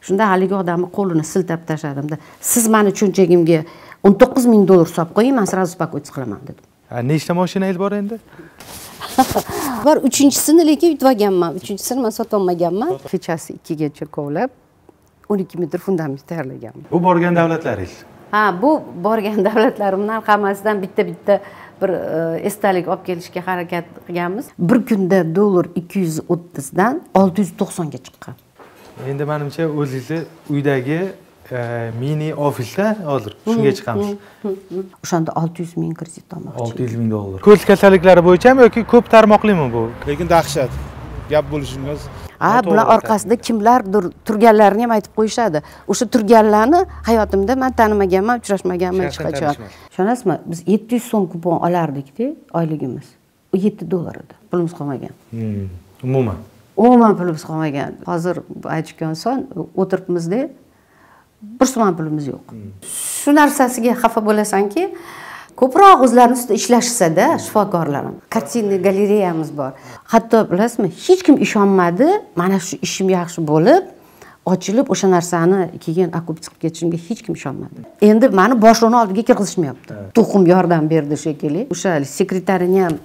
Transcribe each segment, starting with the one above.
Shunda haligi odamni qo'lini siltab tashladimda, siz meni cho'nchagimga $19,000 solib qo'ying, men sразу спокойно qilaman dedim. Nechta mashinangiz bor endi? Bor, 3-chisini lekin yutib olganman. 3-chisini men sotib olmaganman. Kechasi 2 gacha kovlab 12 metr fundament tayyorlaganman. Bu borgan davlatlaringiz. Ha, bu borgan davlatlarimdan hammasidan bitta-bitta bir esdalik olib kelishga harakat qilganmiz. Bir kunda dollar 230 dan 690 ga chiqqan. Endi menimcha o'zingizni uydagi mini ofisda hozir shunga chiqamiz. O'shanda 600 ming kredit olmoqchi. $600,000. Ko'z kasalliklari bo'yichami yoki ko'p tarmoqlimi bu? Lekin dahshat. Gap bo'lishingiz. Bular orqasida kimlardir turganlarini ham aytib qo'yishadi. O'sha turganlarni hayotimda men tanimaganman, uchrashmaganman hech qachon. Ishonasizmi? Biz 700 so'm kupon olardik-da oyligimiz. U $7 edi. Pulimiz qolmagan. Umuman pulimiz qolmagan. Hozir aytishgan son o'tiribmiz-da, bir so'm pulimiz yo'q. Shu narsasiga xafa bo'lasanki, ko'proq o'zlarini ustida ishlashsa-da, shifokorlarim. Kartina galereyamiz bor. Hatto bilasizmi, hech kim ishonmadi, mana shu ishim yaxshi bo'lib, ochilib o'sha narsani keyin okupib chiqib ketishimga hech kim ishonmadi. Endi meni boshlovni oldiga kirgizishmayapti. Tuxum yordam berdi shekilli. O'sha sekretarining ham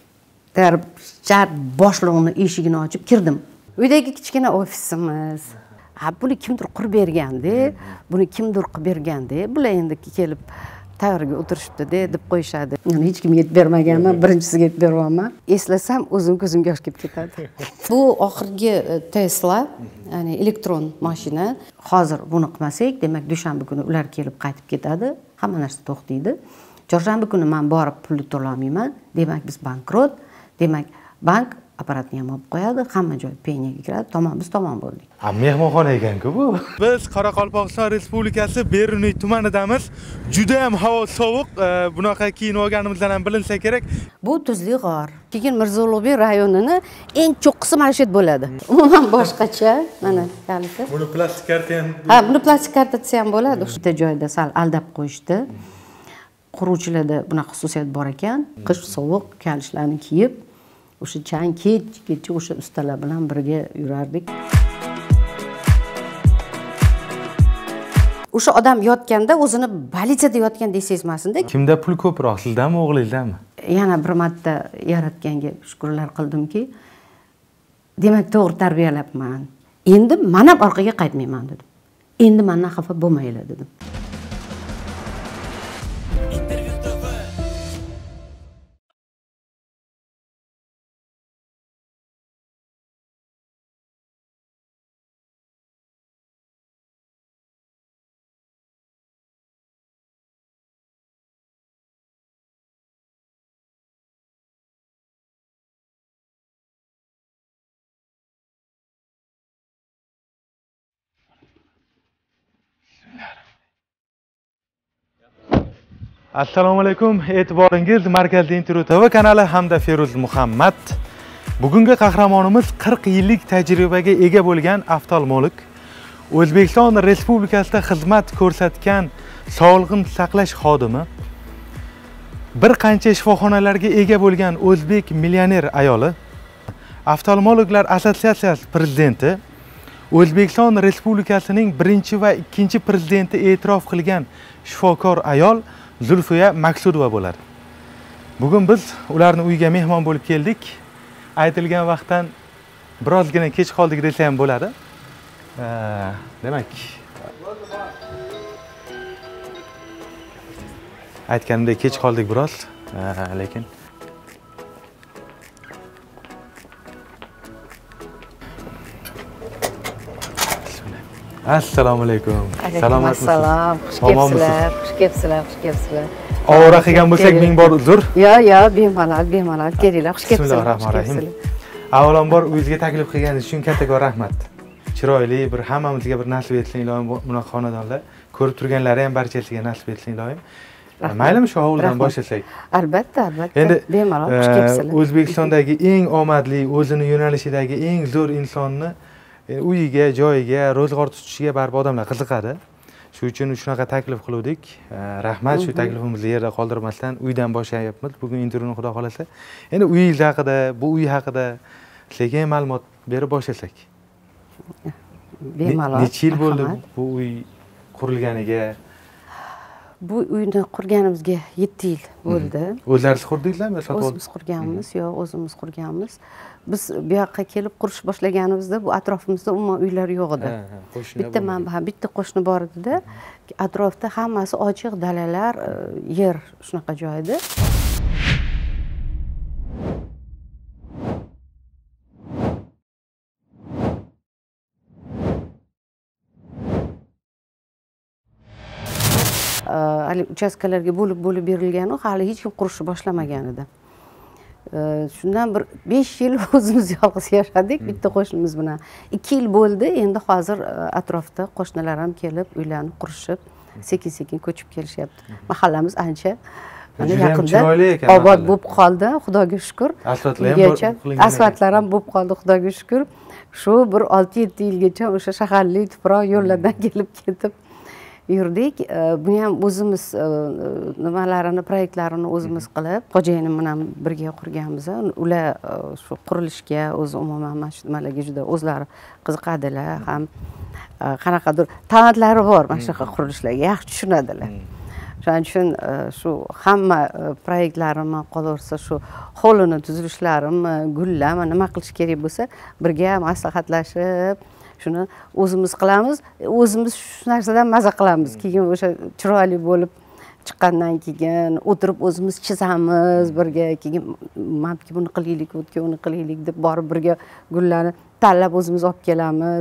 boshlovni eshigini ochib kirdim. Uydagi kichkina ofisimiz. Buni kimdir qurib berganda, buni kimdir qilib berganda, bular endi kelib tayyorga o'tirishibdi deb qo'yishadi. Yani hech kimga yetib bermaganman, birinchisiga yetib beryapman. Eslasam o'zim ko'zimga yosh kelib ketadi. Bu oxirgi Tesla, ya'ni elektron mashina. Hozir buni qilmasak, demak dushanba kuni ular kelib qaytib ketadi, hamma narsa to'xtaydi. Chorshanba kuni men borib pulni to'lay olmayman, demak biz bankrot, demak bank apparatni ham olib qo'yadi, hamma joy peniyaga kiradi, biz tomon bo'ldik. Mehmonxona ekan-ku bu. Biz Qoraqalpog'iston Respublikasi Beruniy tumanidamiz. Juda ham havo sovuq, bunaqa kiyinib olganimizdan ham bilinsa kerak. Bu Tuzli g'or. Keyin Mirzo Ulug'bek rayonini eng cho'qqisi mana shu yerda bo'ladi. Umuman boshqacha, mana kalisi. Buni plastik karta ham. Buni plastik kartasi ham bo'ladi. O'sha joyda sal aldab qo'yishdi. Quruvchilarda bunaqa xususiyat bor ekan. Qish sovuq, kalishlarni kiyib o'sha chang kech o'sha ustalar bilan birga yurardik. O'sha odam yotganda o'zini bolitsiyada yotgandek sezmasin-da. Kimda pul ko'proq, sizdami, o'g'lingizdami? Yana bir marta yaratganga shukrlar qildimki, demak to'g'ri tarbiyalabman. Endi men ham orqaga qaytmayman dedim. Endi mendan xafa bo'lmaylar dedim. Assalomu alaykum, e'tiboringiz Markaziy Intervyu TV kanali hamda Feruz Muhammad. Bugungi qahramonimiz 40 yillik tajribaga ega bo'lgan oftalmolog, O'zbekiston Respublikasida xizmat ko'rsatgan sog'liqni saqlash xodimi, bir qancha shifoxonalarga ega bo'lgan o'zbek millioner ayoli, Oftalmologlar assotsiatsiyasi prezidenti, O'zbekiston Respublikasining 1 va 2 prezidenti e'tirof qilgan shifokor ayol Zulfiya Maqsudova bo'ladi. Bugun biz ularning uyiga mehmon bo'lib keldik. Aytilgan vaqtdan birozgina kech qoldik desa ham bo'ladi. Demak, aytganimdek kech qoldik biroz, lekin Assalomu alaykum. Assalom. Xush kelibsizlar. Ovora qilgan bo'lsak ming bor uzr. Yo'q, bemalol kelinglar. Xush kelibsizlar. Bismillahirrohmanirrohim. Avvalambor uyingizga taklif qilganingiz uchun kattakon rahmat. Chiroyli bir hammamizga bir nasib etsin ilohim bunaqa xonadonlar. Ko'rib turganlari ham barchasiga nasib etsin ilohim. Maylimi shu ovuldan boshlasak? Albatta. Endi bemalol xush kelibsizlar. O'zbekistondagi eng omadli, o'zini yo'nalishidagi eng zo'r insonni uyiga, joyiga, ro'zg'or tutishiga baribir odamlar qiziqadi. Shu uchun shunaqa taklif qildik. Rahmat, shu taklifimizni yerda qoldirmasdan uydan boshlayapmiz. Bugun intervyuni xudo xolasa. Endi uyingiz haqida, bu uy haqida sizga ma'lumot berib boshlasak. bemalol. Necha yil bo'ldi bu uy qurilganiga? Bu uyni qurganimizga 7 yil bo'ldi. O'zlaringiz qurdingizlarmi? O'zimiz qurganmiz, yo'q, o'zimiz qurganmiz. Biz bu yoqqa kelib qurish boshlaganimizda bu atrofimizda umuman uylar yo'q edi. Bitta qo'shni bor edi-da. Atrofda hammasi ochiq dalalar, yer shunaqa joy edi. Hali uchastkalarga bo'lib berilgan, hali hech kim qurishni boshlamagan edi. Shundan bir 5 yil o'zimiz yolg'iz yashadik bitta qo'shnimiz bilan. 2 yil bo'ldi, endi hozir atrofda qo'shnilar ham kelib, uylarni qurishib, sekin-sekin ko'chib kelishyapti. Mahallamiz ancha yaqinda obod bo'lib qoldi, Xudoga shukr. Asfaltlar ham bo'lib qoldi, Xudoga shukr. Shu bir 6-7 yilgacha o'sha shaharlik tuproq yo'llardan kelib ketib yurdik. Buni ham o'zimiz nimalarini, proyektlarini o'zimiz qilib, xo'jayinim bilan birga qurganmiz. Ular shu qurilishga o'zi umuman mana shu nimalarga juda o'zlari qiziqadilar, ham qanaqadir talentlari bor mana shunaqa qurilishlarga, yaxshi tushunadilar. Shuning uchun shu hamma proyektlarimni qolaversa shu hovlini tuzilishlarimni, gullarni nima qilish kerak bo'lsa, birga maslahatlashib shuni o'zimiz qilamiz, o'zimiz shu narsadan maza qilamiz. Keyin o'sha chiroyli bo'lib chiqqandan keyin o'tirib o'zimiz chizamiz birga, keyin meniki buni qilaylik, o'tga uni qilaylik deb borib birga gullarni tanlab o'zimiz olib kelamiz.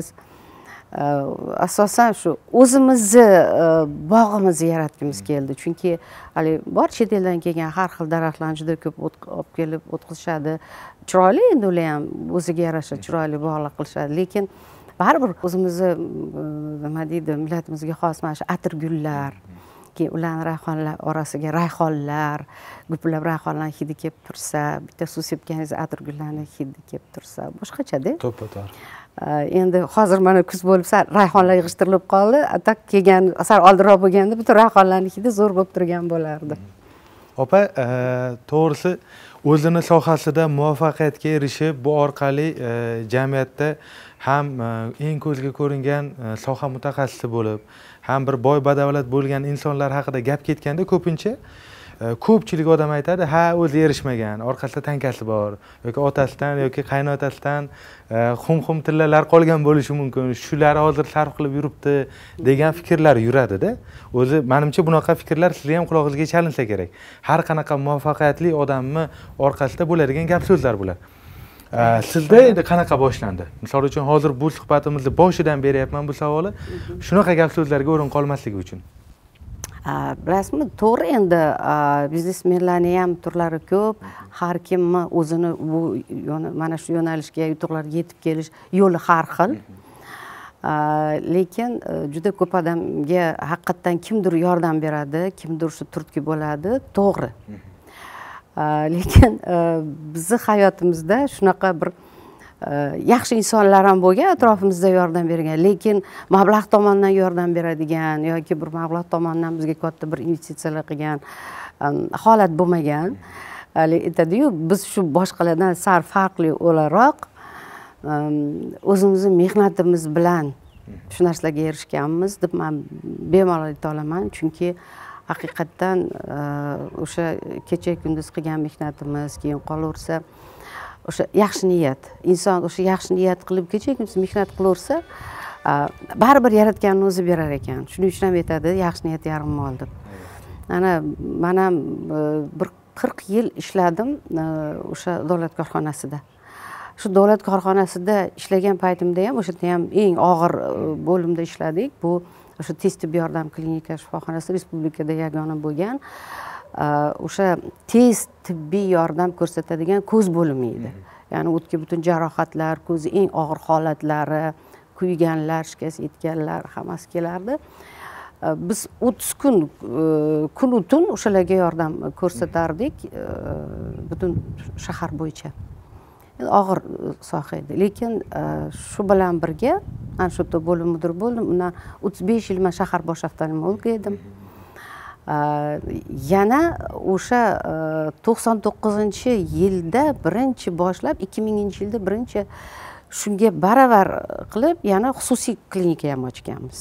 Asosan shu o'zimizni bog'imizni yaratgimiz keldi. Chunki hali bor chet eldan kelgan har xil daraxtlarni juda ko'p olib kelib o'tqizishadi. Chiroyli endi ular ham o'ziga yarasha chiroyli bog'lar qilishadi, lekin baribir o'zimizni nima deydi, millatimizga xos mana shu atirgullar, keyin ularning rayhonlar orasiga rayhonlar, gupillab rayhonlar hidi kelib tursa, bitta suv sepganingiz atirgullarning hidi kelib tursa, boshqacha-da. To'ppa-to'g'ri. Endi hozir mana kuz bo'lib rayhonlar yig'ishtirilib qoldi. Atak kelgan, sal oldinroq bo'lganda butun rayhonlarning hidi zo'r bo'lib turgan bo'lardi. Opa, to'g'risi o'zini sohasida muvaffaqiyatga erishib, bu orqali jamiyatda ham eng ko'zga ko'ringan soha mutaxassisi bo'lib, ham bir boy badavlat bo'lgan insonlar haqida gap ketganda ko'pincha ko'pchilik odam aytadi, ha, o'zi erishmagan, orqasida tankasi bor, yoki otasidan yoki qaynotasidan xum tillalar qolgan bo'lishi mumkin, shular hozir sarf qilib yuribdi degan fikrlar yuradi-da. O'zi menimcha bunaqa fikrlar sizga ham qulog'ingizga chalinsa kerak. Har qanaqa muvaffaqiyatli odamni orqasida bo'ladigan gap so'zlar bular. Sizda endi qanaqa boshlandi? Misol uchun hozir bu suhbatimizni boshidan beryapman bu savolni, shunaqa gap so'zlarga o'rin qolmasligi uchun. Bilasizmi, to'g'ri, endi biznesmenlarning ham turlari ko'p, har kimni o'zini bu mana shu yo'nalishga, yutuqlarga yetib kelish yo'li har xil. Lekin juda ko'p odamga haqiqatdan kimdir yordam beradi, kimdir shu turtki bo'ladi, to'g'ri. Lekin bizni hayotimizda shunaqa bir yaxshi insonlar ham bo'lgan, atrofimizda yordam bergan, lekin mablag' tomonidan yordam beradigan yoki bir mablag' tomonidan bizga katta bir investitsiyalar qilgan holat bo'lmagan. Aytadi-yu, biz shu boshqalardan sal farqli o'laroq o'zimizning mehnatimiz bilan shu narsalarga erishganmiz deb men bemalol ayta olaman. Chunki haqiqatdan o'sha kecha kunduz qilgan mehnatimiz, keyin qolaversa o'sha yaxshi niyat, inson o'sha yaxshi niyat qilib kecha kunduz mehnat qilaversa, baribir yaratganni o'zi berar ekan. Shuning uchun ham aytadi, yaxshi niyat yarim mol deb. Mana men ham bir 40 yil ishladim o'sha davlat korxonasida. Shu davlat korxonasida ishlagan paytimda ham o'sha ham eng og'ir bo'limda ishladik. Bu o'sha tez tibbiy yordam klinika shifoxonasi respublikada yagona bo'lgan. O'sha tez tibbiy yordam ko'rsatadigan ko'z bo'limi edi. Ya'ni o'tga butun jarohatlar, ko'zi eng og'ir holatlari, kuyganlar, shikast yetganlar hammasi kelardi. Biz 30 kun u tun o'shalarga yordam ko'rsatardik butun shahar bo'yicha. Og'ir soha edi. Lekin shu bilan birga ana shu yerda bo'lim mudir bo'ldim. Undan 35 yil men shahar bosh oftalmolog edim. Yana o'sha 99-yilda birinchi boshlab 2000-yilda birinchi shunga baravar qilib yana xususiy klinika ham ochganmiz.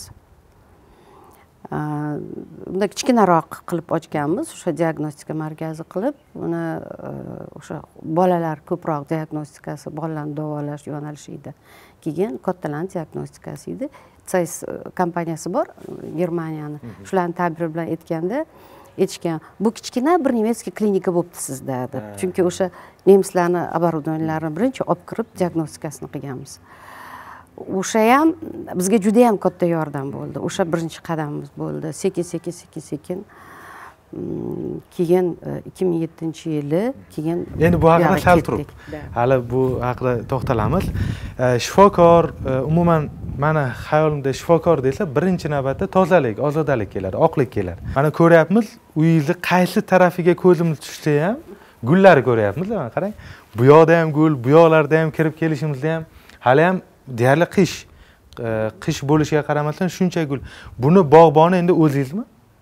Unda kichkinaroq qilib ochganmiz, o'sha diagnostika markazi qilib, uni o'sha bolalar ko'proq diagnostikasi, bolalarni davolash yo'nalishi edi. Keyin kattalarning diagnostikasi edi. CES kompaniyasi bor, Germaniyani. Shularning ta'biri bilan aytgan, bu kichkina bir nemetskiy klinika bo'libdi sizda deb. Chunki o'sha nemislarni оборудованияларni birinchi olib kirib diagnostikasini qilganmiz. O'sha ham bizga juda ham katta yordam bo'ldi. O'sha birinchi qadamimiz bo'ldi. Sekin keyin 2007-yili keyin endi bu haqida sal turib hali bu haqida to'xtalamiz. Shifokor umuman mana xayolimda shifokor desa birinchi navbatda tozalik, ozodalik keladi, oqlik keladi. Mana ko'ryapmiz, uyingizni qaysi tarafiga ko'zimiz tushsa ham gullar ko'ryapmiz. Mana qarang, bu yoqda ham gul, bu yoqlarda ham kirib kelishimizda ham hali ham deyarli qish bo'lishiga qaramasdan shuncha gul. Buni bog'boni endi o'zingizmi?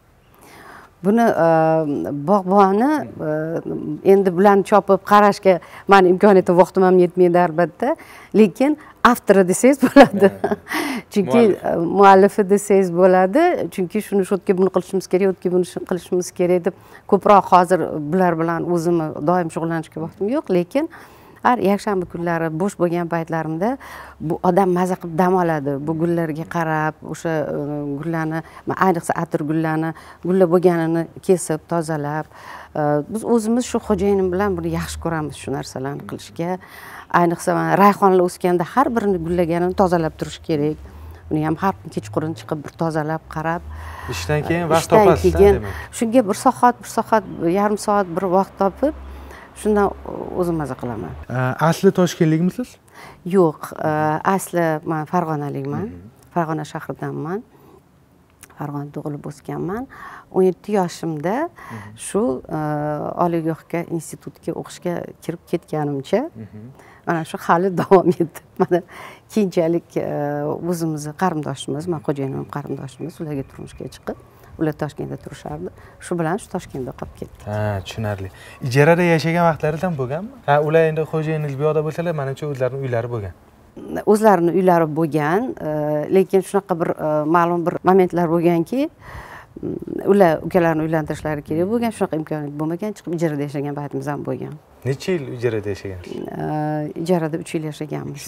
Buni bog'boni endi bularni chopib qarashga meni imkoniyatim vaqtim ham yetmaydi albatta, lekin avtori desangiz bo'ladi. Chunki muallifi desangiz bo'ladi. Chunki shuni o'tga buni qilishimiz kerak, o'tga buni qilishimiz kerak deb ko'proq hozir bular bilan o'zimni doim shug'ullanishga vaqtim yo'q, lekin har yakshanba kunlari bo'sh bo'lgan paytlarimda bu odam maza qilib dam oladi. Bu gullarga qarab, o'sha gullarni, ayniqsa atir gullarni, gullar bo'lganini kesib, tozalab, biz o'zimiz shu xo'jayinim bilan buni yaxshi ko'ramiz shu narsalarni qilishga. Ayniqsa mana rayhonlar o'sganda har birini gullaganini tozalab turish kerak. Uni ham har kun kechqurun chiqib bir tozalab, qarab. Ishdan keyin vaqt topasiz, demak. Shunga 1 soat, yarim soat bir vaqt topib, shundan o'zim maza qilaman. Asli toshkentlikmisiz? Yo'q, asli men Farg'onalikman. Farg'ona shahridanman. Farg'onada tug'ilib o'sganman. 17 yoshimda shu oliygohga, institutga o'qishga kirib ketganimcha mana shu hali davom etdi. Mana keyinchalik o'zimizni qarindoshimiz, men xo'jayinim qarindoshimiz, ularga turmushga chiqib, ular Toshkentda turishardi. Shu bilan shu Toshkentda qolib ketdi. Tushunarli. Ijarada yashagan vaqtlaringiz ham bo'lganmi? Ular endi xo'jayiningiz bu yoqda bo'lsalar, menimcha o'zlarining uylari bo'lgan. O'zlarini uylari bo'lgan, lekin shunaqa bir ma'lum bir momentlar bo'lganki, ular ukalarni uylantirishlari kerak bo'lgan, shunaqa imkoniyat bo'lmagan, chiqib ijarada yashagan paytimiz ham bo'lgan. Necha yil ijarada yashagansiz? Ijarada 3 yil yashaganmiz.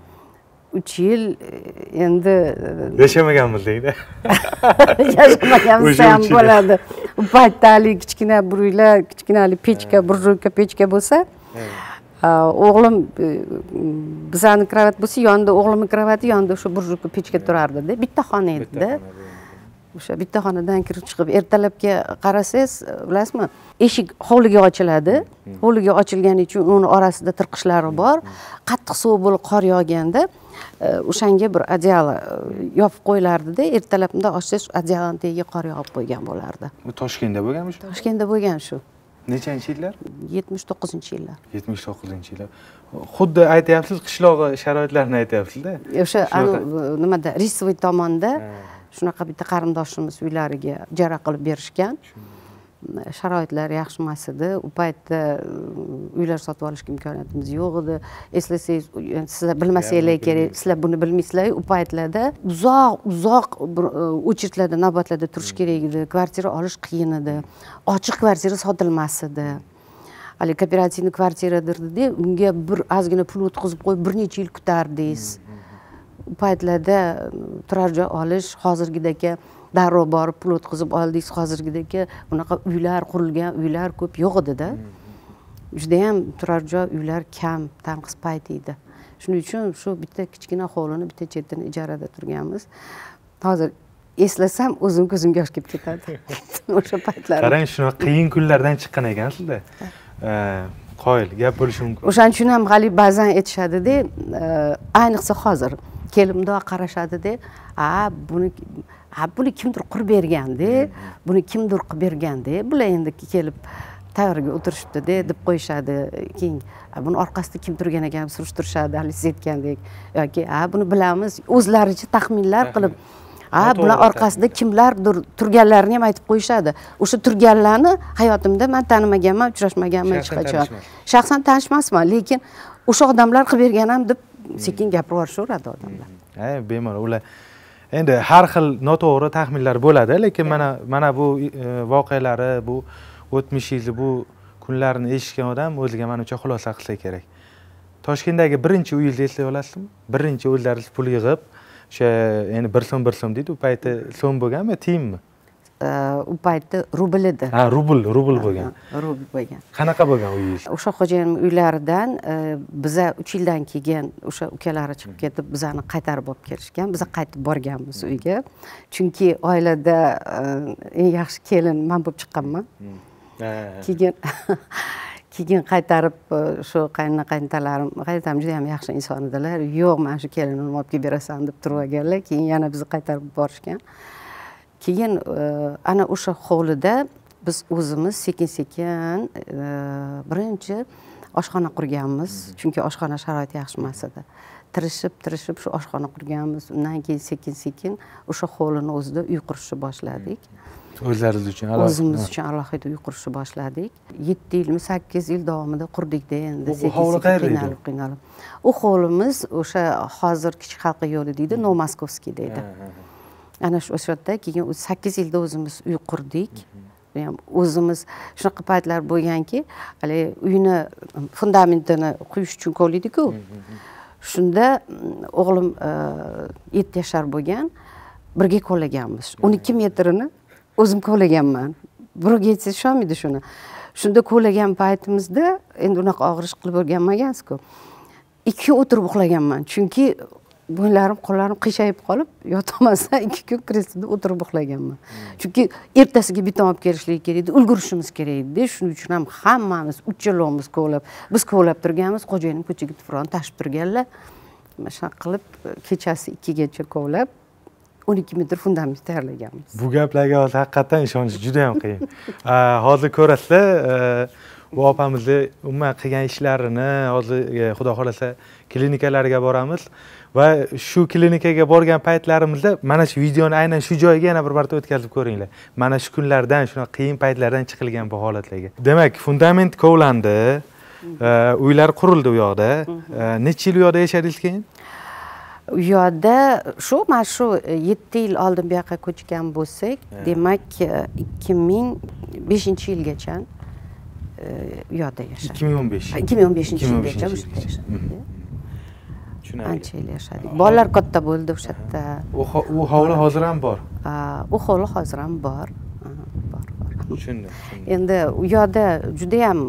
3 yil endi yashamaganmiz deydi. Yashamaganmiz ham bo'ladi. U paytda hali kichkina bir uylar, kichkinali pechka, burjuyka pechka bo'lsa, o'g'lim bizani kravat bo'lsa, yonida o'g'limning kravati, yonida o'sha burjuyka pechka turardi-da. Bitta xona edi-da. O'sha bitta xonadan kirib chiqib ertalabga qarasangiz, bilasizmi, eshik hovliga ochiladi. Hovliga ochilgani uchun uni orasida tirqishlari bor. Qattiq sovuq bo'lib qor yog'ganda o'shanga bir adyala yopib qo'yilardi-da, ertalabda ochsangiz adyalaning tagiga qor yog'ib qo'ygan bo'lardi. Bu Toshkentda bo'lganmi shu? Toshkentda bo'lgan shu. Nechanchi yillar? 79-yillar. 79-yillar. Xuddi aytyapsiz, qishloq sharoitlarini aytyapsiz-da. O'sha nimada, Risovoy tomonda shunaqa bitta qarindoshimiz uylariga ijara qilib berishgan. Sharoitlar yaxshi emas edi. U paytda uylar sotib olishga imkoniyatimiz yo'q edi. Eslasangiz, sizlar bilmasanglar kerak, sizlar buni bilmaysizlar. U paytlarda uzoq o'chirtlarda, navbatlarda turish kerak edi. Kvartira olish qiyin edi. Ochiq kvartira sotilmas edi. Hali kooperativniy kvartiradir-da, unga bir ozgina pul o'tkazib qo'yib, bir necha yil kutardingiz. U paytlarda turar joy olish hozirgidek darrov borib pul o'tkazib oldingiz, hozirgidek unaqa uylar qurilgan, uylar ko'p yo'q edi-da. Juda ham turar joy, uylar kam, tanqis payt edi. Shuning uchun shu bitta kichkina hovlini, bitta chetini ijarada turganmiz. Hozir eslasam o'zim ko'zimga yosh kelib ketadi. O'sha paytlar. Qarang, shuna qiyin kunlardan chiqqan ekansizda. Qoyil gap bo'lishi mumkin. O'shaning uchun ham hali ba'zan aytishadi-da, ayniqsa hozir kelimda qarashadi-da, buni kimdir qurib berganda, buni kimdir qilib berganda, bular endi kelib tayyorga o'tirishibdi-da deb qo'yishadi. Keyin buni orqasida kim turgan ekan surishtirishadi, hali siz aytgandek, yoki buni bilamiz, o'zlaricha taxminlar qilib, bular orqasida kimlardir turganlarini ham aytib qo'yishadi. O'sha turganlarni hayotimda men tanimaganman, uchrashmaganman hech qachon. Shaxsan tanishmasman, lekin o'sha odamlar qilib bergan ham deb sekin gapirib yuborishaveradi odamlar. Bemalol ular endi har xil noto'g'ri taxminlar bo'ladi, lekin mana bu voqealari, bu o'tmishingizni, bu kunlarni eshitgan odam o'ziga menimcha xulosa qilsa kerak. Toshkentdagi birinchi uyingizni eslay olasizmi? Birinchi o'zlaringiz pul yig'ib, o'sha endi 1 so'm deydi, u payti so'm bo'lganmi, tiyinmi? U payti rubl edi. Ha, rubl bo'lgan. Rubl bo'lgan. Qanaqa bo'lgan uyingiz? O'sha xo'jayin uylaridan biza 3 yildan keyin o'sha ukalari chiqib ketib, bizani qaytarib olib kelishgan. Biz qaytib borganmiz uyga. Chunki oilada eng yaxshi kelin men bo'lib chiqqanman. Keyin qaytarib shu qaynotalarim juda ham yaxshi inson edilar. Yo'q, men shu kelinimni olib kelib berasan deb turib olganlar. Keyin yana bizni qaytarib borishgan. Keyin ana o'sha hovlida biz o'zimiz sekin-sekin birinchi oshxona qurganmiz, chunki oshxona sharoiti yaxshi emas edi. Tirishib shu oshxona qurganmiz. Undan keyin sekin-sekin o'sha hovlini o'zida uy qurishni boshladik. O'zlaringiz uchun o'zimiz uchun alohida uy qurishni boshladik. 7 yilmi 8 yil davomida qurdikda endi sekin-sekin qiynalib. U hovlimiz o'sha hozir Kichik Xalqi yo'li deydi, Novmoskovskiy deydi. Ana shu yerda keyin 8 yilda o'zimiz uy qurdik. O'zimiz shunaqa paytlar bo'lganki, hali uyni fundamentini quyish uchun qo'ydik-ku. Shunda o'g'lim 7 yashar bo'lgan, birga qo'llaganmiz. 12 metrini o'zim qo'llaganman. Birovga aytsangiz ishonmaydi shuni. Shunda qo'llagan paytimizda endi unaqa og'rish qilib o'rganmagansiz-ku. 2 o'tirib uxlaganman. Chunki bo'ylarim, qo'llarim qiyshayib qolib, yotolmasdan 2 kun kresloda o'tirib uxlaganman. Chunki ertasiga beton olib kelishlik kerak edi, ulgurishimiz kerak edi. Shuning uchun ham hammamiz uchalamiz kovlab, biz kovlab turganmiz, xo'jayinim ko'chaga tufron tashib turganlar. Mana qilib kechasi 2 gacha kovlab 12 metr fundament tayyorlaganmiz. Bu gaplarga hozir haqiqatan ishonish juda ham qiyin. Hozir ko'rasizlar, bu opamizni umuman qilgan ishlarini hozir xudo xolasa klinikalarga boramiz va shu klinikaga borgan paytlarimizda mana shu videoni aynan shu joyiga yana bir marta o'tkazib ko'ringlar. Mana shu kunlardan, shuna qiyin paytlardan chiqilgan bu holatlarga. Demak, fundament kovlandi, uylar qurildi u yoqda. Necha yil u yoqda yashadingiz keyin? U yoqda mana shu 7 yil oldin bu yoqqa ko'chgan bo'lsak, demak 2005-yilgacha u yoqda yashadik. 2015-yilgacha ancha yil yashadik. Bolalar katta bo'ldi o'sha yerda. U hovli hozir ham bor. U hovli hozir ham bor. Tushundim. Endi u yoqda juda ham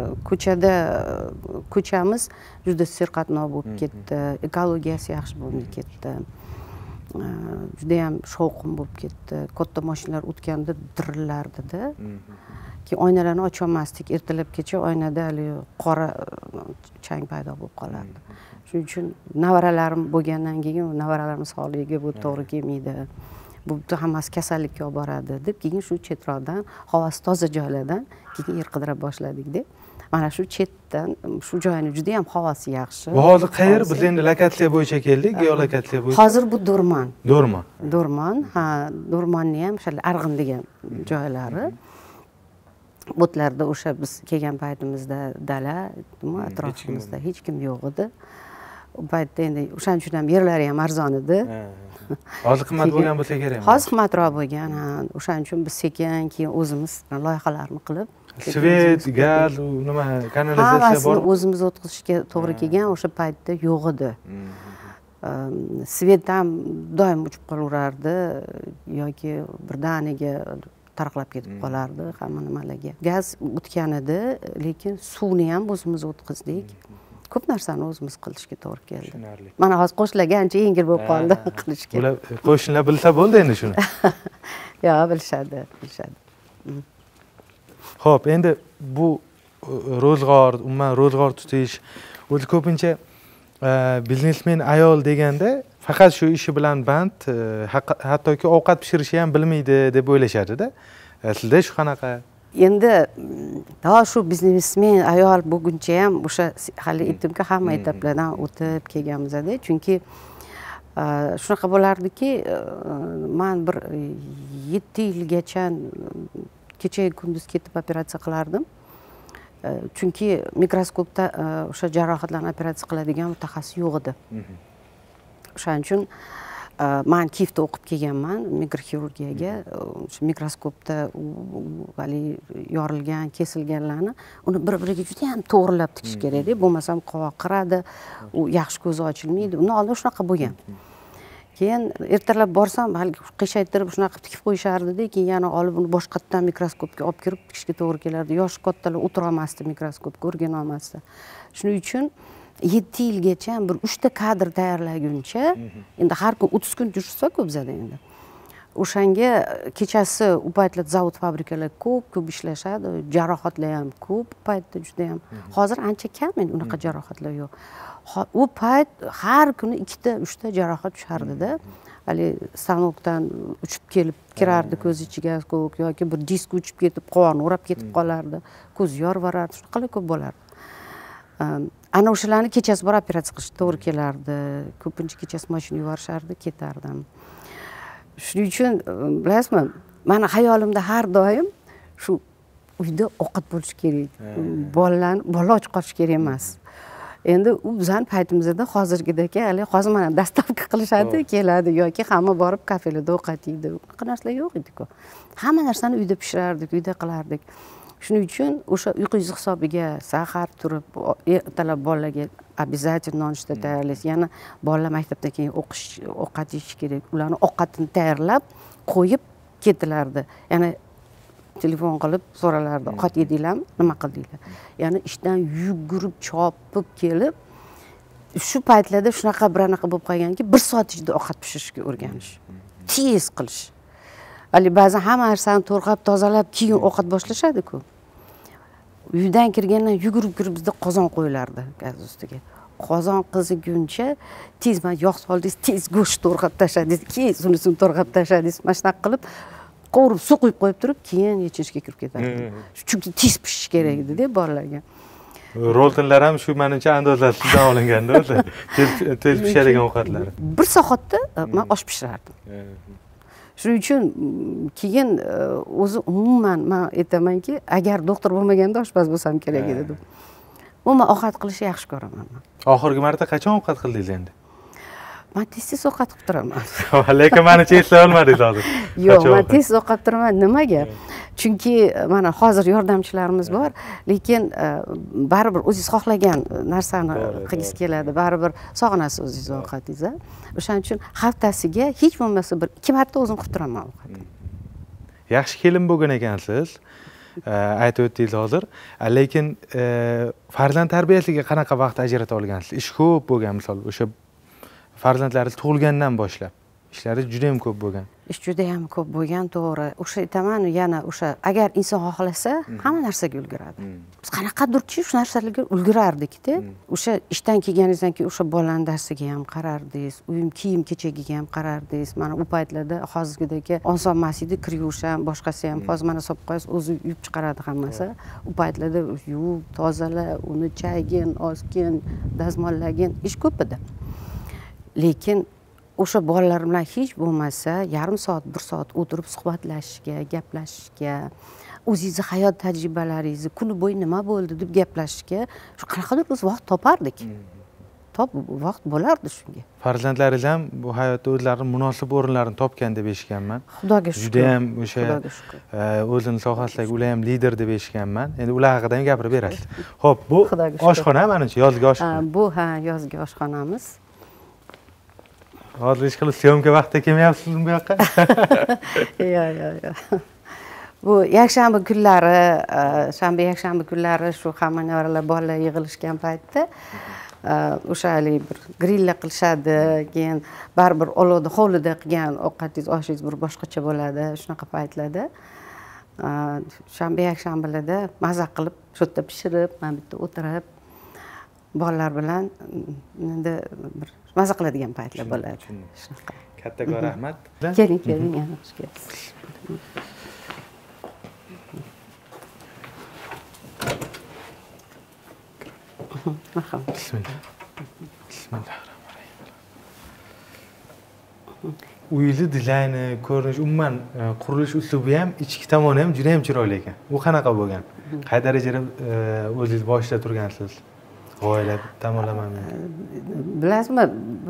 ko'chamiz juda serqatnov bo'lib ketdi. Ekologiyasi yaxshi bo'lib ketdi. Juda ham shovqin bo'lib ketdi. Katta mashinalar o'tganda dirillardi-da. Keyin oynalarni ocha olmasdik. Ertalabgacha oynada hali qora chang paydo bo'lib qolardi. Shuning uchun nevaralarim bo'lgandan keyin nevaralarim sog'ligiga bu to'g'ri kelmaydi. Bu hammasi kasallikka olib boradi deb keyin shu chetroqdan havosi toza joylardan keyin yer qidira boshladik-da. Mana shu chetdan shu joyni juda ham havosi yaxshi. Bu hozir qayer? Biz endi lokatsiya bo'yicha keldik, geolokatsiya bo'yicha. Hozir bu Do'rmon. Do'rmon, Do'rmonni ham o'sha Arg'in degan joylari. Botlarda o'sha biz kelgan paytimizda dala, atrofimizda hech kim yo'q edi. U paytda endi o'shaning uchun ham yerlari ham arzon edi. Hozir qimmat bo'lgan bo'lsa kerak. Hozir qimmatroq bo'lgan. O'shaning uchun biz sekin keyin o'zimiz loyihalarni qilib, svet, gaz, nima, kanalizatsiya bor. O'zimiz o'tkazishga to'g'ri kelgan o'sha paytda yo'q edi. Svet ham doim o'chib qolaverardi yoki birdaniga tarqalab ketib qolardi hamma nimalarga. Gaz o'tgan edi, lekin suvni ham o'zimiz o'tkazdik. Ko'p narsani o'zimiz qilishga to'g'ri keldi. Mana hozir qo'shnilarga ancha yengil bo'lib qoldi qilishga. Ular qo'shnilar bilsa bo'ldi endi shuni. Yo'q, bilishadi. Xo'p, endi bu ro'zg'or, umuman ro'zg'or tutish, o'zi ko'pincha biznesmen ayol deganda faqat shu ishi bilan band, hattoki ovqat pishirishni ham bilmaydi deb o'ylashadi-da. Sizda shu qanaqa? Endi shu biznesmen ayol bo'lguncha ham o'sha hali aytdimki hamma etaplardan o'tib kelganmiz-da. Chunki shunaqa bo'lardiki, men bir 7 yilgacha kecha kunduz ketib operatsiya qilardim. chunki mikroskopda o'sha jarohatlarni operatsiya qiladigan mutaxassis yo'q edi. O'shaning uchun men Kiyevda o'qib kelganman mikroxirurgiyaga. O'sha mikroskopda hali yorilgan, kesilganlarni uni bir-biriga juda ham to'g'rilab tikish kerak-da, bo'lmasam qovoq qiradi, u yaxshi ko'zi ochilmaydi. Undan oldin shunaqa bo'lgan. Keyin ertalab borsam, hali qiyshaytirib shunaqa tikib qo'yishardi-da, keyin yana olib uni boshqatdan mikroskopga olib kirib tikishga to'g'ri kelardi. Yosh kattalar o'tira olmasdi mikroskopga, o'rgana olmasdi. Shuning uchun 7 yilgacha bir 3 ta kadr tayyorlaguncha, endi har kun 30 kun yursa-ku bizada endi. O'shanga kechasi u paytlar zavod fabrikalar ko'p ishlashadi, jarohatlar ham ko'p paytda juda ham. Hozir ancha kam endi unaqa jarohatlar yo'q. U payt har kuni 2 ta 3 ta jarohat tushardi-da. Hali stanokdan uchib kelib kirardi ko'z ichiga yoki bir disk uchib ketib qovog'ini o'rab ketib qolardi, ko'z yorvarardi, shunaqalar ko'p bo'lardi. Ana o'shalarni kechasi bor operatsiya qilish to'g'ri kelardi. Ko'pincha kechasi mashina yuborishardi, ketardim. Shuning uchun bilasizmi, meni hayolimda har doim shu uyda ovqat bo'lishi kerak. Bola och qolish kerak emas. Endi u bizning paytimizda hozirgidek, hali hozir mana dastavka qilishadi, keladi yoki hamma borib kafelarda ovqat yeydi. Unaqa narsalar yo'q edi-ku. Hamma narsani uyda pishirardik, uyda qilardik. Shuning uchun o'sha uyqingiz hisobiga sahar turib, ertalab bolalarga обязательно nonushta tayyorlaysiz. Yana bolalar maktabdan keyin ovqat yeyish kerak. Ularni ovqatini tayyorlab qo'yib ketilardi. Yana telefon qilib so'ralardi, ovqat yedinglarmi, nima qildinglar? Ya'ni ishdan yugurib, chopib kelib, shu paytlarda shunaqa biranaqa bo'lib qolganki, 1 soat ichida ovqat pishirishga o'rganish. Tez qilish. Hali ba'zan hamma narsani to'g'rilab, tozalab, keyin ovqat boshlashadi-ku. Uydan kirgandan yugurib kirib bizda qozon qo'yilardi gaz ustiga. Qozon qiziguncha tez yog' soldingiz, tez go'sht to'g'rilab tashladingiz, keyin unisini to'g'rilab tashladingiz, mana shunaqa qilib qovurib suv quyib qo'yib turib, keyin yechinishga kirib ketardi. Chunki tez pishish kerak edi-da bolalarga. Roltinlar ham shu menimcha andozasidan olinganda o'zi tez pishadigan ovqatlari. 1 soatda men osh pishirardim. Shuning uchun keyin o'zi umuman men aytamanki, agar doktor bo'lmaganda oshpaz bo'lsam kerak edi deb. Umuman ovqat qilishni yaxshi ko'raman men. Oxirgi marta qachon ovqat qildingiz endi? Men tez ovqat qilib turaman. Lekin meni eslay olmadingiz hozir. Yo'q, men tez ovqat turaman. Nimaga? Chunki mana hozir yordamchilarimiz bor, lekin baribir o'zingiz xohlagan narsani qilgis keladi, baribir sog'inasiz o'zingiz ovqatingizni. O'shaning uchun haftasiga hech bo'lmasa bir 2 marta o'zim qilib turaman ovqatni. Yaxshi kelin bo'lgan ekansiz. Aytib o'tdingiz hozir. Lekin farzand tarbiyasiga qanaqa vaqt ajrata olgansiz? Ish ko'p bo'lgan, misol o'sha farzandlaringiz tug'ilgandan boshlab ishlaringiz juda ham ko'p bo'lgan. Ish juda ham ko'p bo'lgan, to'g'ri. O'sha aytaman, yana o'sha agar inson xohlasa, hamma narsaga ulguradi. Biz qanaqadirchi shu narsalarga ulgurardik-da. O'sha ishdan kelganingizdan keyin o'sha bolaning darsiga ham qarardingiz, kiyim-kechagiga ham qarardingiz. Mana u paytlarda hozirgidek oson emas edi, kir yuvish ham, boshqasi ham. Hozir mana solib qo'yasiz, o'zi yuvib chiqaradi hammasi. U paytlarda yuvib, tozala, uni chaygin, osgin, dazmollagin, ish ko'p edi. Lekin o'sha bolalar bilan hech bo'lmasa yarim soat, 1 soat o'tirib suhbatlashishga, gaplashishga, o'zingizni hayot tajribalaringizni, kuni bo'yi nima bo'ldi deb gaplashishga shu qanaqadir biz vaqt topardik. Vaqt bo'lardi shunga. Farzandlaringiz ham bu hayotda o'zlarining munosib o'rinlarini topgan deb eshitganman. Xudoga shukr. Juda ham o'sha o'zining sohasidagi ular ham lider deb eshitganman. Endi ular haqida ham gapirib berasiz. Xo'p, bu oshxona menimcha yozgi oshxona. Bu yozgi oshxonamiz. Hozir ish qilib syomka vaqtida kelmayapsizmi bu yoqqa? Yo'q. Bu yakshanba kunlari, yakshanba kunlari shu hamma nevaralar bolalar yig'ilishgan paytda o'sha bir grilla qilishadi, keyin baribir olovda, hovlida qilgan ovqatingiz, oshingiz bir boshqacha bo'ladi, shunaqa paytlarda. Yakshanbalarda maza qilib, shu yerda pishirib, mana bu yerda o'tirib, bolalar bilan endi bir maza qiladigan paytlar bo'ladi. Shunaqa. Kattakon rahmat. Keling, yana xush kelibsiz. Bismillah. Bismillahirrohmanirrohim. uyni dizayni, ko'rinish, umuman qurilish uslubi ham, ichki tomoni ham juda ham chiroyli ekan. U qanaqa bo'lgan? Qay darajada o'zingiz boshida turgansiz? G'oyalab tomonlama. Bilasizmi,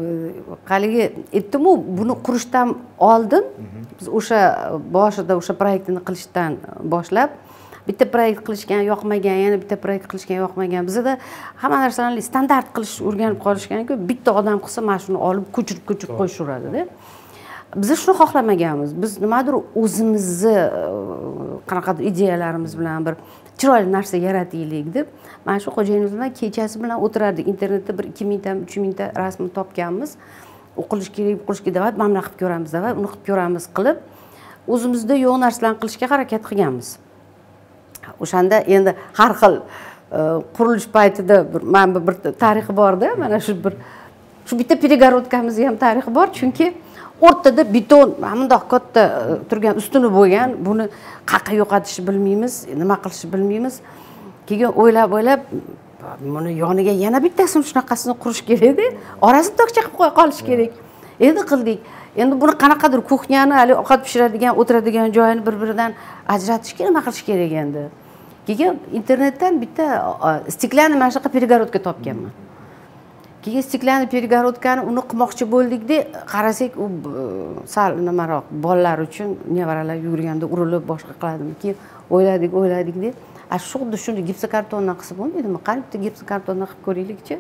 haligi aytdim-ku, buni qurishdan oldin biz o'sha boshida o'sha proyektini qilishdan boshlab bitta proyekt qilishgan yoqmagan, yana bitta proyekt qilishgan yoqmagan. Bizda hamma narsani standart qilish o'rganib qolishgan-ku, bitta odam qilsa mana shuni olib ko'chirib qo'yishaveradi-da. Biz shuni xohlamaganmiz. Biz nimadir o'zimizni qanaqadir ideyalarimiz bilan bir chiroyli narsa yarataylik deb, mana shu xo'jayinimiz bilan kechasi bilan o'tirardik. Internetda bir 2000 ta, 3000 ta rasmni topganmiz. O'qilish kerak, deb, mana qilib ko'ramiz deb, uni qilib ko'ramiz qilib, o'zimizda yo'q narsalarni qilishga harakat qilganmiz. O'shanda endi har xil qurilish paytida mana bir tarixi bor-da, mana shu bitta перегородкamiz ham tarixi bor, chunki o'rtada beton bundoq katta turgan ustuni bo'lgan, buni qayerga yo'qotishni bilmaymiz, nima qilishni bilmaymiz. Keyin o'ylab buni yoniga yana bittasini shunaqasini qurish kerak-da, orasini tokcha qilib qo'ya qolish kerak. Endi qildik. Endi buni qanaqadir kuxnyani, hali ovqat pishiradigan, o'tiradigan joyini bir-biridan ajratishga nima qilish kerak endi? Keyin internetdan bitta stiklanni mana shunaqa перегородка topganman. Keyin stiklanni перегородкani uni qilmoqchi bo'ldik-da, qarasak u sal nimaroq bolalar uchun nevaralar yugurganda urilib boshqa qiladimi? Keyin o'yladik-da, xuddi shuni gipsokartondan qilsa bo'lmaydimi? Qani bitta gipsokartondan qilib ko'raylik-chi.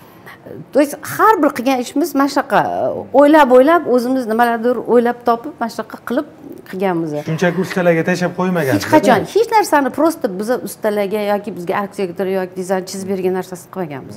То есть har bir qilgan ishimiz mana shunaqa o'ylab o'zimiz nimalardir o'ylab topib mana shunaqa qilib qilganmiz. Shunchaki ustalarga tashlab qo'ymagansiz. Hech qachon hech narsani prosta biz ustalarga yoki bizga arxitektor yoki dizayn chizib bergan narsasini qilmaganmiz.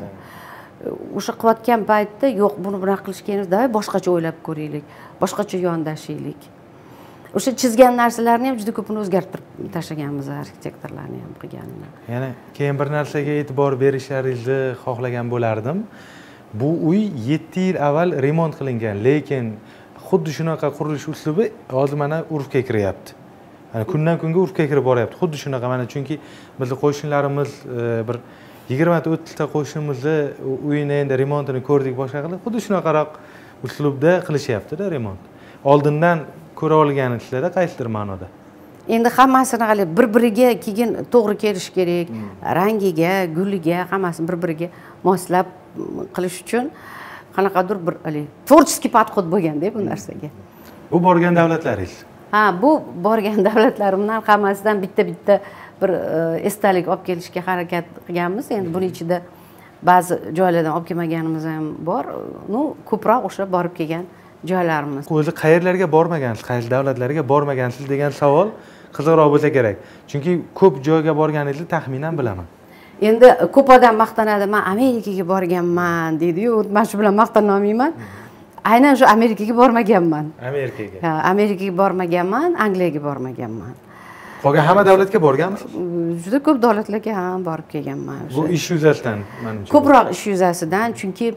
O'sha qilayotgan paytda yo'q, buni bunaqa qilish kerak, davay boshqacha o'ylab ko'raylik, boshqacha yondashaylik. O'sha chizgan narsalarni ham juda ko'pini o'zgartirib tashlaganmiz, arxitektorlarni ham qilganini. Yana keyin bir narsaga e'tibor berishlaringizni xohlagan bo'lardim. Bu uy 7 yil avval remont qilingan, lekin xuddi shunaqa qurilish uslubi hozir mana urfga kiryapti. Ya'ni kundan kunga urfga kirib boryapti. Xuddi shunaqa mana, chunki bizning qo'shnilarimiz bir 20 ta 30 ta qo'shnimizni uyini endi remontini ko'rdik, boshqa qilib, xuddi shunaqaroq uslubda qilishyapti-da remont. Oldindan ko'ra olganisizlarda qaysidir ma'noda? Endi hammasini hali bir-biriga keyin to'g'ri kelish kerak. Rangiga, guliga, hammasini bir-biriga moslab qilish uchun qanaqadir bir tvorческий подход bo'lganda bu narsaga. Bu borgan davlatlaringiz? Ha, bu borgan davlatlarimdan hammasidan bitta-bitta bir esdalik olib kelishga harakat qilganmiz. Endi buning ichida ba'zi joylardan olib kelmaganimiz ham bor. Ko'proq o'sha borib kelgan joylarimiz. O'zi qayerlarga bormagansiz, qaysi davlatlarga bormagansiz degan savol qiziqroq bo'lsa kerak. Chunki ko'p joyga borganingizni taxminan bilaman. Endi ko'p odam maqtanadi, men Amerikaga borganman deydi-yu, men shu bilan maqtana olmayman. Aynan shu Amerikaga bormaganman. Amerikaga. Ha, Amerikaga bormaganman, Angliyaga bormaganman. Qolgan hamma davlatga borganmisiz? Juda ko'p davlatlarga ham borib kelganman. Bu ish yuzasidan menimcha. Ko'proq ish yuzasidan, chunki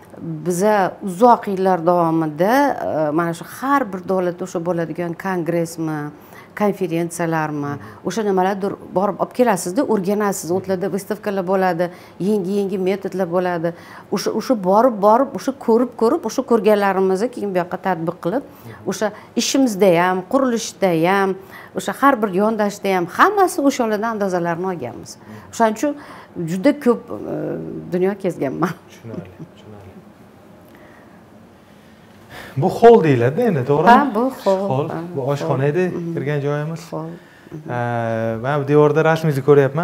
biza uzoq yillar davomida mana shu har bir davlatda o'sha bo'ladigan kongressmi, konferensiyalarmi, o'sha nimalardir borib olib kelasiz-da, o'rganasiz, o'tlarda выставкалар bo'ladi, yangi metodlar bo'ladi. O'sha borib, o'sha ko'rib, o'sha ko'rganlarimizni keyin bu yoqqa tatbiq qilib, o'sha ishimizda ham, qurilishda ham, o'sha har bir yondashda ham hammasi o'sha yo'ldan andozalarni olganmiz. O'shaning uchun juda ko'p dunyo kezganman. Tushunarli. Bu hol deyiladi endi, to'g'rimi? Ha, bu hol. Bu oshxona edi, kirgan joyimiz. Men bu devorda rasmingizni ko'ryapman.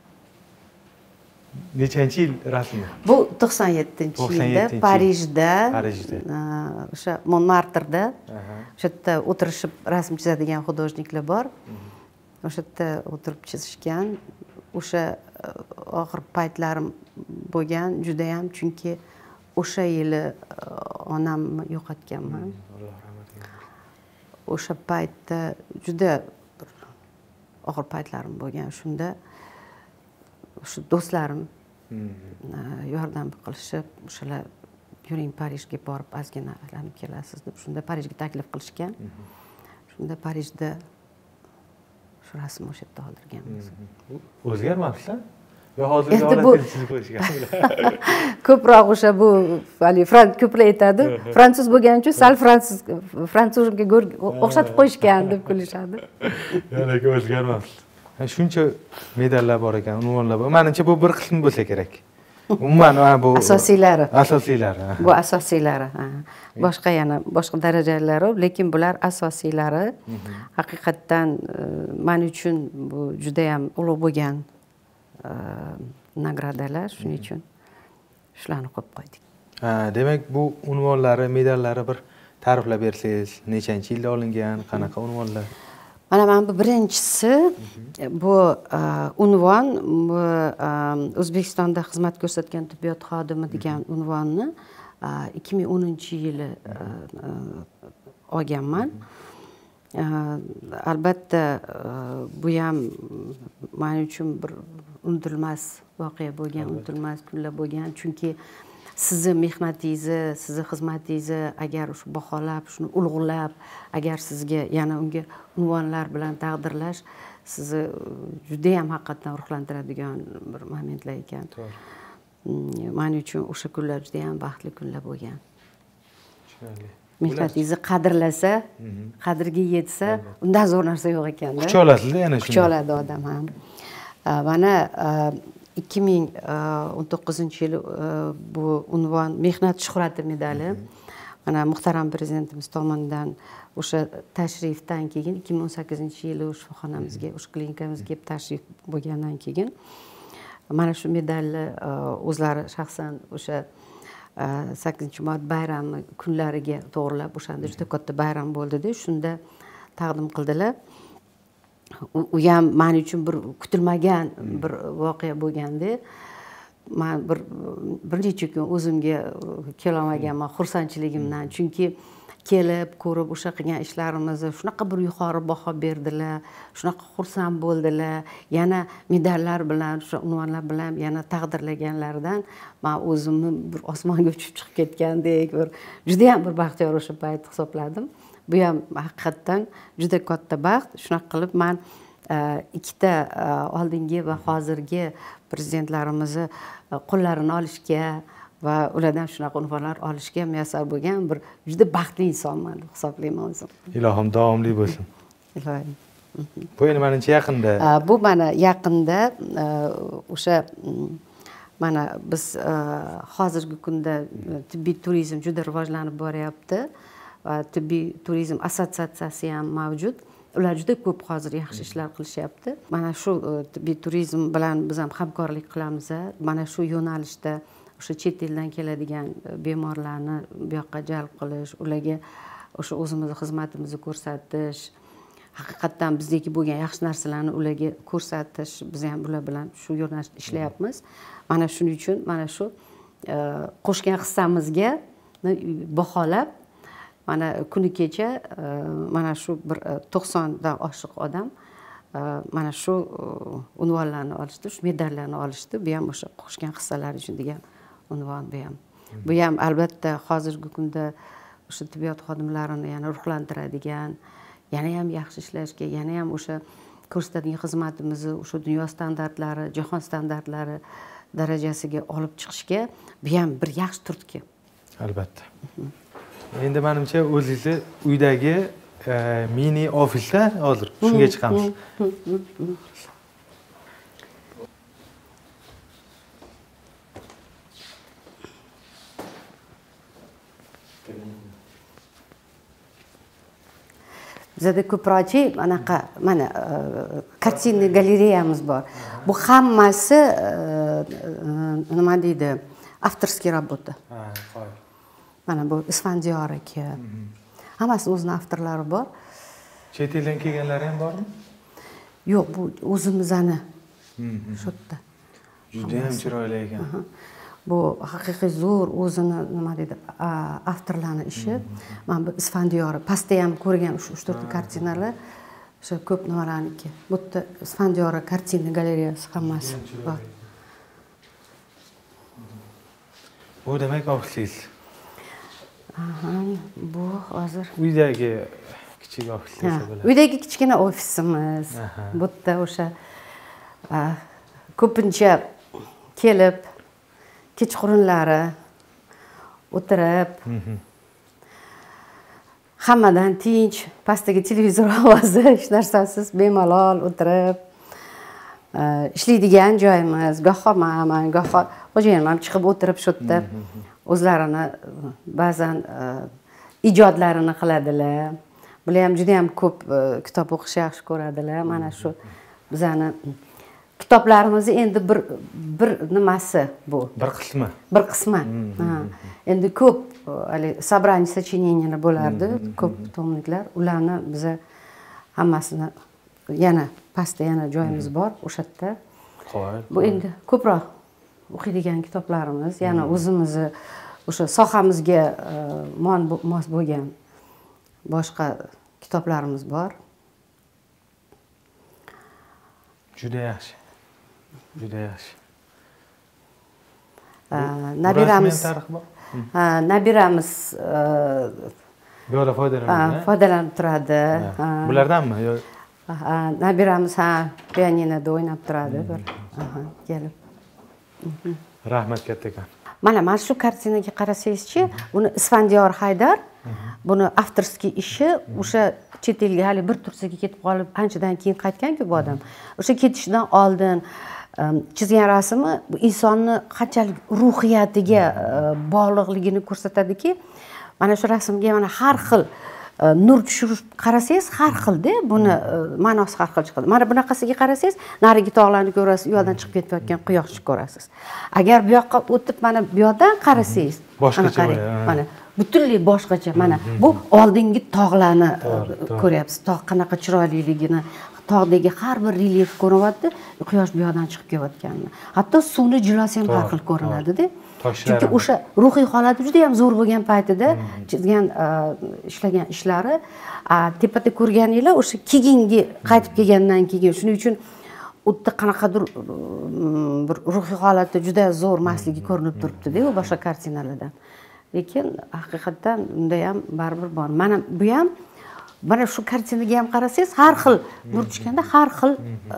Nechanchi yil rasmi? Bu 97-yilda Parijda, o'sha Montmartrda, o'sha yerda o'tirishib rasm chizadigan xudojniklar bor. O'sha yerda o'tirib chizishgan. O'sha oxir paytlarim bo'lgan juda ham, chunki o'sha yili onamni yo'qotganman. Alloh rahmat aylasin. O'sha paytda juda og'ir paytlarim bo'lgan. Shunda o'sha do'stlarim yordam qilishib, o'shalar yuring Parijga borib ozgina aylanib kelasiz deb, shunda Parijga taklif qilishgan. Shunda Parijda shu rasmni o'sha yerda oldirganmiz. O'zgarmabsiz? Yo hozirgi holatni chizib qo'yishgan. Ko'proq o'sha bu ko'plar aytadi, fransuz bo'lgani uchun sal fransuzga o'xshatib qo'yishgan deb kulishadi. Yana o'zgarmabdi. Shuncha medallar bor ekan, unvonlar bor. Menimcha bu bir qism bo'lsa kerak. Umuman bu asosiylari. Bu asosiylari. Boshqa yana boshqa darajalari, lekin bular asosiylari. Haqiqatdan men uchun bu juda ham ulug' bo'lgan nagradalar, shuning uchun shularni qo'yib qo'ydik. Demak, bu unvonlari, medallari bir ta'riflab bersangiz, nechanchi yilda olingan, qanaqa unvonlar? Mana bu birinchisi, bu unvon O'zbekistonda xizmat ko'rsatgan tibbiyot xodimi degan unvonni 2010-yili olganman. Albatta bu ham men uchun bir unutilmas voqea bo'lgan, unutilmas kunlar bo'lgan, chunki sizni mehnatingizni, sizni xizmatingizni agar shu baholab, shuni ulug'lab, agar sizga yana unga unvonlar bilan taqdirlash sizni juda ham haqiqatdan ruhlantiradigan bir momentlar ekan. Men uchun o'sha kunlar juda ham baxtli kunlar bo'lgan. Mehnatingizni qadrlasa, qadriga yetsa, undan zo'r narsa yo'q ekanda. Kuch olasizda yana shunday. Kuch oladi odam ham. Mana 2019-yili bu unvon mehnat shuhrati medali mana muhtaram prezidentimiz tomonidan o'sha tashrifdan keyin 2018-yili shifoxonamizga, o'sha klinikamizga kelib tashrif bo'lgandan keyin mana shu medalni o'zlari shaxsan o'sha 8-mart bayrami kunlariga to'g'rilab o'shanda juda katta bayram bo'ldi-da, shunda taqdim qildilar. U ham men uchun bir kutilmagan bir voqea bo'lganda, men bir necha kun o'zimga kelolmaganman xursandchiligimdan, chunki kelib ko'rib o'sha qilgan ishlarimizni shunaqa bir yuqori baho berdilar, shunaqa xursand bo'ldilar, yana medallar bilan, o'sha unvonlar bilan yana taqdirlaganlaridan men o'zimni bir osmonga uchib chiqib ketgandek, bir juda ham bir baxtiyor o'sha payt hisobladim. Bu ham haqiqatdan juda katta baxt. Shunaqa qilib men ikkita oldingi va hozirgi prezidentlarimizni qo'llarini olishga va ulardan shunaqa unvonlar olishga muyassar bo'lgan bir juda baxtli insonman deb hisoblayman o'zim. Ilohim davomli bo'lsin. Ilohim. Bu endi menimcha yaqinda. Bu mana yaqinda o'sha mana biz hozirgi kunda tibbiy turizm juda rivojlanib boryapti. Tibbiy turizm assotsiatsiyasi ham mavjud. Ular juda ko'p hozir yaxshi ishlar qilishyapti. Mana shu tibbiy turizm bilan biz ham hamkorlik qilamiz. Mana shu yo'nalishda o'sha chet eldan keladigan bemorlarni bu yoqqa jalb qilish, ularga o'sha o'zimizni xizmatimizni ko'rsatish, haqiqatdan bizdagi bo'lgan yaxshi narsalarni ularga ko'rsatish, biz ham bular bilan shu yo'nalishda ishlayapmiz. Mana shuning uchun mana shu qo'shgan hissamizga baholab mana kuni kecha mana shu bir 90 dan oshiq odam mana shu unvonlarni olishdi, shu medallarni olishdi. Bu ham o'sha qo'shgan hissalar uchun degan unvon bu ham. Bu ham albatta hozirgi kunda o'sha tibbiyot xodimlarini yana ruhlantiradigan, yana ham yaxshi ishlashga, yana ham o'sha ko'rsatadigan xizmatimizni o'sha dunyo standartlari, jahon standartlari darajasiga olib chiqishga bu ham bir yaxshi turtki. Albatta. Endi menimcha o'zingizni uydagi mini ofisda hozir shunga chiqamiz. Bizda ko'proqchi mana kartina galereyamiz bor. Bu hammasi nima deydi? Avtorskiy работа. Mana bu Isfandiyor aka. Hammasi o'zining avtorlari bor. Chet eldan kelganlari ham bormi? Yo'q, bu o'zimizni. Shu yerda. Juda ham chiroyli ekan. Bu haqiqiy zo'r o'zini nima deydi, avtorlarning ishi. Men bu Isfandiyor pastda ham ko'rgan shu 3-4 kartinalar, o'sha ko'p nimalarniki. Bu yerda Isfandiyor kartina galereyasi hammasi bor. Bu demak ofisingiz. Bu hozir uydagi kichik ofis desa bo'ladi. Uydagi kichkina ofisimiz. Bu yerda o'sha ko'pincha kelib kechqurunlari o'tirib hammadan tinch pastdagi televizor ovozi hech narsasiz bemalol o'tirib ishlaydigan joyimiz goho man goho xo'jayinim ham chiqib o'tirib shu yerda o'zlarini ba'zan ijodlarini qiladilar. Bular ham juda ham ko'p kitob o'qishni yaxshi ko'radilar. Mana shu bizani kitoblarimizni endi bir nimasi bu. Bir qismi. Bir qismi. Endi ko'p собрание сочинениялар bo'lardi, ko'p tomliklar. Ularni biza hammasini yana pastda yana joyimiz bor o'sha yerda. Bu endi ko'proq o'qiydigan kitoblarimiz, yana o'zimizni o'sha sohamizga mos bo'lgan boshqa kitoblarimiz bor. Juda yaxshi. Juda yaxshi. Nabiramiz bu yoqda foydalanib turadi. Bulardanmi? Nabiramiz pianinoda o'ynab turadi bir. Kelib. Rahmat kattakon. Mana shu kartinaga qarasangizchi, buni Isfandiyor Haydar, buni avtorskiy ishi, o'sha chet elga hali bir tursiga ketib qolib, anchadan keyin qaytgan-ku bu odam. O'sha ketishidan oldin chizgan rasmi bu insonni qanchalik ruhiyatiga bog'liqligini ko'rsatadiki, mana shu rasmga mana har xil nur tushirib qarasangiz har xilda buni ma'nosi har xil chiqadi. Mana bunaqasiga qarasangiz narigi tog'larni ko'rasiz, u yoqdan chiqib ketayotgan quyoshni ko'rasiz. Agar bu yoqqa o'tib mana bu yoqdan qarasangiz, boshqacha mana butunlay boshqacha. Mana bu oldingi tog'larni ko'ryapsiz. Tog' qanaqa chiroyliligini, tog'dagi har bir relyef ko'ryapti, quyosh bu yoqdan chiqib kelayotganini. Hatto suvni jilosi ham har xil ko'rinadi-da. Chunki o'sha ruhiy holati juda ham zo'r bo'lgan paytida chizgan ishlagan ishlari tepada ko'rganinglar o'sha keyingi qaytib kelgandan keyin shuning uchun u yerda qanaqadir bir ruhiy holati juda zo'r masligi ko'rinib turibdi-da u boshqa kartinalardan. Lekin haqiqatdan unda ham baribir bor. Mana bu ham mana shu kartinaga ham qarasangiz har xil nur tushganda har xil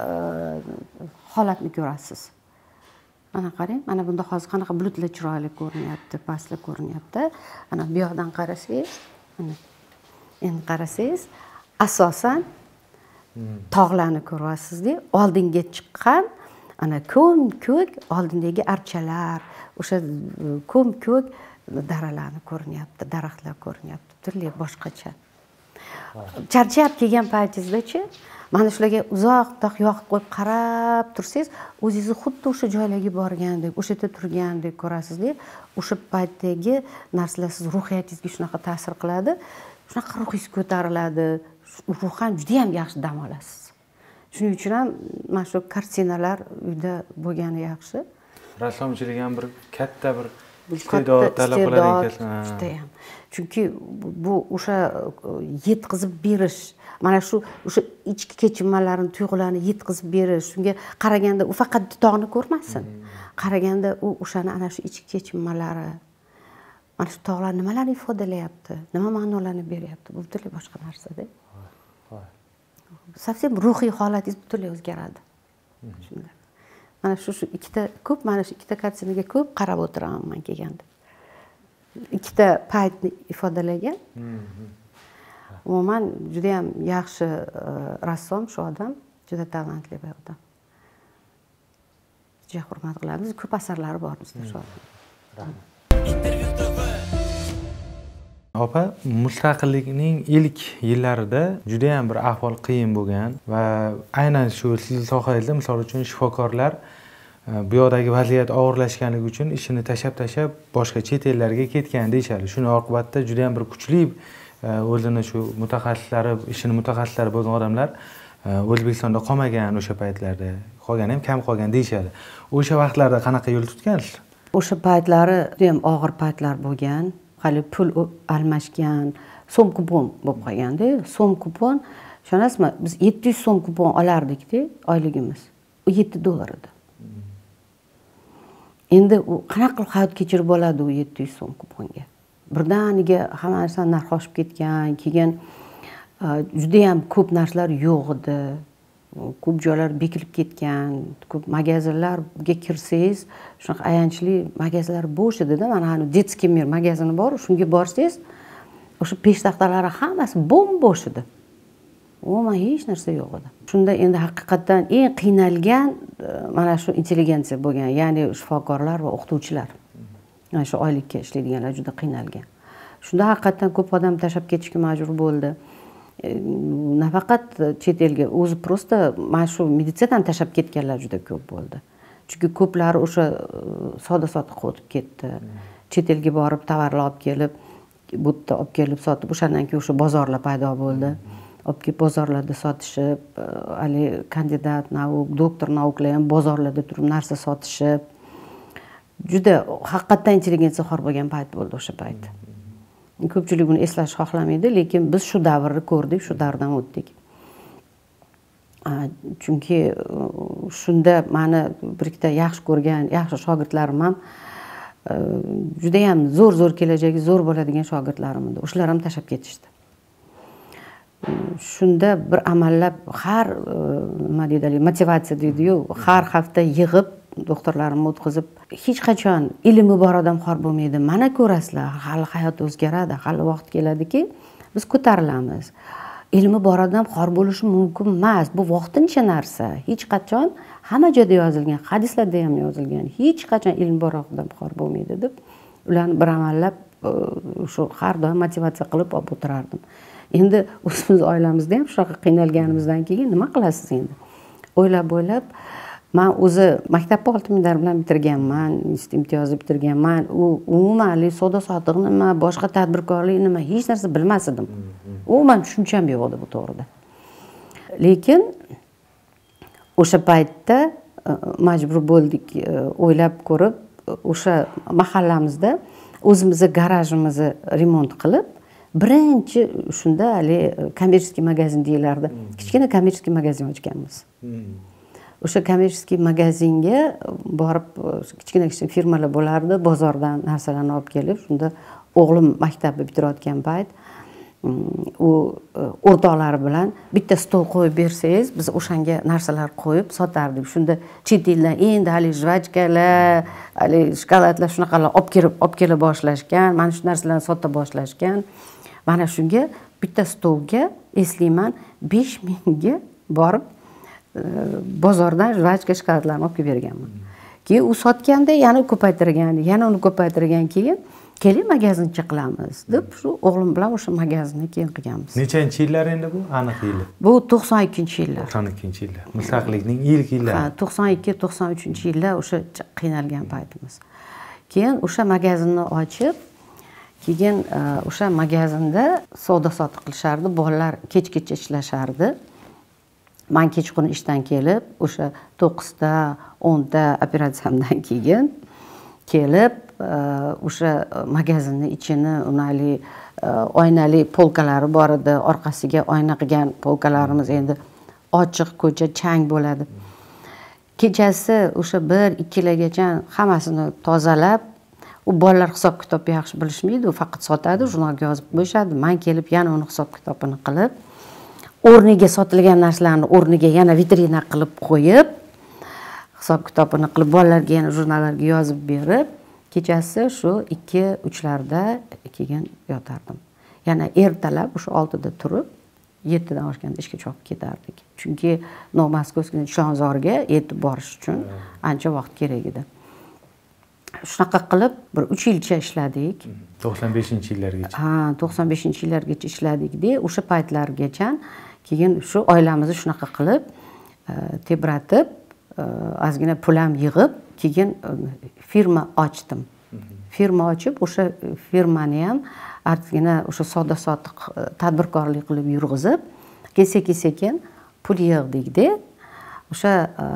holatni ko'rasiz. Mana qarang, mana bunda hozir qanaqa bulutlar chiroyli ko'rinyapti, pastlar ko'rinyapti. Mana bu yoqdan qarasangiz, mana endi qarasangiz, asosan tog'larni ko'ryapsiz-da, oldinga chiqqan ana ko'm-ko'k oldindagi archalar, o'sha ko'm-ko'k daralarni ko'rinyapti, daraxtlar ko'rinyapti, turli boshqacha. Charchab kelgan paytingizda-chi, mana shularga uzoq yoqib qo'yib qarab tursangiz, o'zingizni xuddi o'sha joylarga borgandek, o'sha yerda turgandek ko'rasiz-da. O'sha paytdagi narsalar siz ruhiyatingizga shunaqa ta'sir qiladi, shunaqa ruhingiz ko'tariladi, ruhan juda ham yaxshi dam olasiz. Shuning uchun ham mana shu kartinalar uyda bo'lgani yaxshi. Rassomchilik ham bir katta bir iste'dod talab qiladigan juda ham. Chunki bu o'sha yetkazib berish, mana shu o'sha ichki kechinmalarni, tuyg'ularni yetkazib berish, shunga qaraganda u faqat dutorni ko'rmasin. Qaraganda u o'shani ana shu ichki kechinmalari, mana shu tog'lar nimalarni ifodalayapti, nima ma'nolarni beryapti, bu butunlay boshqa narsa-da. Совсем ruhiy holatingiz butunlay o'zgaradi. Shunday. Mana shu mana shu ikkita kartinaga ko'p qarab o'tiraman men kelganda. Ikkita paytni ifodalagan. Umuman juda ham yaxshi rassom shu odam, juda talantli bir odam. Juda hurmat qilamiz. Ko'p asarlari bor bizda shu odam. Opa, mustaqillikning ilk yillarida juda ham bir ahvol qiyin bo'lgan va aynan shu siz sohangizda, misol uchun shifokorlar bu yoqdagi vaziyat og'irlashganligi uchun ishini tashlab boshqa chet ellarga ketgan deyishadi. Shuning oqibatida juda ham bir kuchli o'zini shu ishini mutaxassislari bo'lgan odamlar O'zbekistonda qolmagan o'sha paytlarda, qolgan ham kam qolgan deyishadi. O'sha vaqtlarda qanaqa yo'l tutgansiz? O'sha paytlari juda ham og'ir paytlar bo'lgan. Hali pul almashgan, so'm kupon bo'lib qolganda, so'm kupon, ishonasizmi, biz 700 so'm kupon olardik-da oyligimiz. U $7 edi. Endi u qanaqa qilib hayot kechirib bo'ladi u 700 so'm kuponga? Birdaniga hamma narsa narxi oshib ketgan, keyin juda ham ko'p narsalar yo'q edi. ko'p joylar bekilib ketgan, ko'p magazinlarga kirsangiz shunaqa ayanchli magazinlar bo'sh edida. Mana hani детский мир magazini bor, shunga borsangiz o'sha peshtaxtalari hammasi bo'm-bo'sh edi. Umuman hech narsa yo'q edi. Shunda endi haqiqatdan eng qiynalgan mana shu intelligensiya bo'lgan, ya'ni shifokorlar va o'qituvchilar. Mana shu oylikka ishlaydiganlar juda qiynalgan. Shunda haqiqatdan ko'p odam tashlab ketishga majbur bo'ldi. Nafaqat chet elga, o'zi просто mana shu meditsinadan tashlab ketganlar juda ko'p bo'ldi. Chunki ko'plari o'sha savdo-sotiqqa o'tib ketdi. Chet elga borib tovarlar olib kelib, bu yerda olib kelib sotib, o'shandan keyin o'sha bozorlar paydo bo'ldi. Olib kelib bozorlarda sotishib, hali kandidat nauk, doktor nauklar ham bozorlarda turib narsa sotishib, juda haqiqatdan intelligensiya xor bo'lgan payt bo'ldi o'sha payt. Ko'pchilik buni eslash xohlamaydi, lekin biz shu davrni ko'rdik, shu davrdan o'tdik. Chunki shunda meni bir ikkita yaxshi ko'rgan, yaxshi shogirdlarim ham juda ham zo'r kelajagi zo'r bo'ladigan shogirdlarim edi. O'shalar ham tashlab ketishdi. Shunda bir amallab har nima deydi, motivatsiya deydi-yu, har hafta yig'ib doktorlarimni o'tkazib, hech qachon ilmi bor odam xor bo'lmaydi. Mana ko'rasizlar, hali hayot o'zgaradi, hali vaqt keladiki, biz ko'tarilamiz. Ilmi bor odam xor bo'lishi mumkin emas. Bu vaqtincha narsa. Hech qachon hamma joyda yozilgan, hadislarda ham yozilgan. Hech qachon ilmi bor odam xor bo'lmaydi deb ularni bir amallab shu har doim motivatsiya qilib olib o'tirardim. Endi o'zimiz oilamizda ham shunaqa qiynalganimizdan keyin nima qilasiz endi? O'ylab men o'zi maktabni 6000 bilan bitirganman, imtiyozli bitirganman. U umuman savdo-sotiq nima, boshqa tadbirkorlik nima, hech narsa bilmas edim. Umuman tushuncham yo'q edi bu to'g'rida. Lekin o'sha paytda majbur bo'ldik, o'ylab ko'rib, o'sha mahallamizda o'zimizning garajimizni remont qilib, birinchi shunda hali kommersiy magazin deyilardi. Kichkina kommersiy magazin ochganmiz. O'sha kommersiy magazinga borib, kichkina firmalar bo'lardi, bozordan narsalarni olib kelib, shunda o'g'lim maktabni bitirayotgan payt u o'rtoqlari bilan bitta stol qo'yib bersangiz, biz o'shanga narsalar qo'yib sotardik. Shunda chet eldan endi hali jvachkalar, hali shokoladlar shunaqalar olib kela boshlashgan, mana shu narsalarni sota boshlashgan. Mana shunga bitta stolga eslayman 5000 ga borib bozordan jvachka shokoladlarni olib kelib berganman. Keyin u sotganda yana ko'paytirgan, yana uni ko'paytirgan, keyin keling magazincha qilamiz deb shu o'g'lim bilan o'sha magazinni keyin qilganmiz. Nechanchi yillar endi bu? Aniq yili. Bu 92-yillar. 92-yillar. Mustaqillikning ilk yillari. 92-93-yillar o'sha qiynalgan paytimiz. Keyin o'sha magazinni ochib, keyin o'sha magazinda savdo-sotiq qilishardi, bolalar kechgacha ishlashardi. Men kechqurun ishdan kelib, o'sha 9 da, 10 da operatsiyamdan keyin kelib, o'sha magazinning ichini, unali oynali polkalari bor edi, orqasiga oyna qilgan polkalarimiz endi ochiq ko'cha chang bo'ladi. Kechasi o'sha 1-2 largacha hammasini tozalab, u bolalar hisob-kitob yaxshi bilishmaydi, u faqat sotadi, jurnalga yozib qo'yishadi. Men kelib yana uni hisob-kitobini qilib, o'rniga sotilgan narsalarni o'rniga yana vitrina qilib qo'yib, hisob-kitobini qilib, bolalarga yana jurnallarga yozib berib, kechasi shu 2-3 larda keyin yotardim. Yana ertalab o'sha 6 da turib, 7 dan oshganda ishga chopib ketardik. Chunki Novomoskovskiy Chilonzorga yetib borish uchun ancha vaqt kerak edi. Shunaqa qilib bir 3 yilcha ishladik. 95-yillargacha. Ha, 95-yillargacha ishladik-da, o'sha paytlargacha keyin shu oilamizni shunaqa qilib tebratib, ozgina pulam yig'ib, keyin firma ochdim. Firma ochib, o'sha firmani ham ozgina o'sha savdo-sotiq tadbirkorlik qilib yurg'izib, sekin pul yig'dik-da. O'sha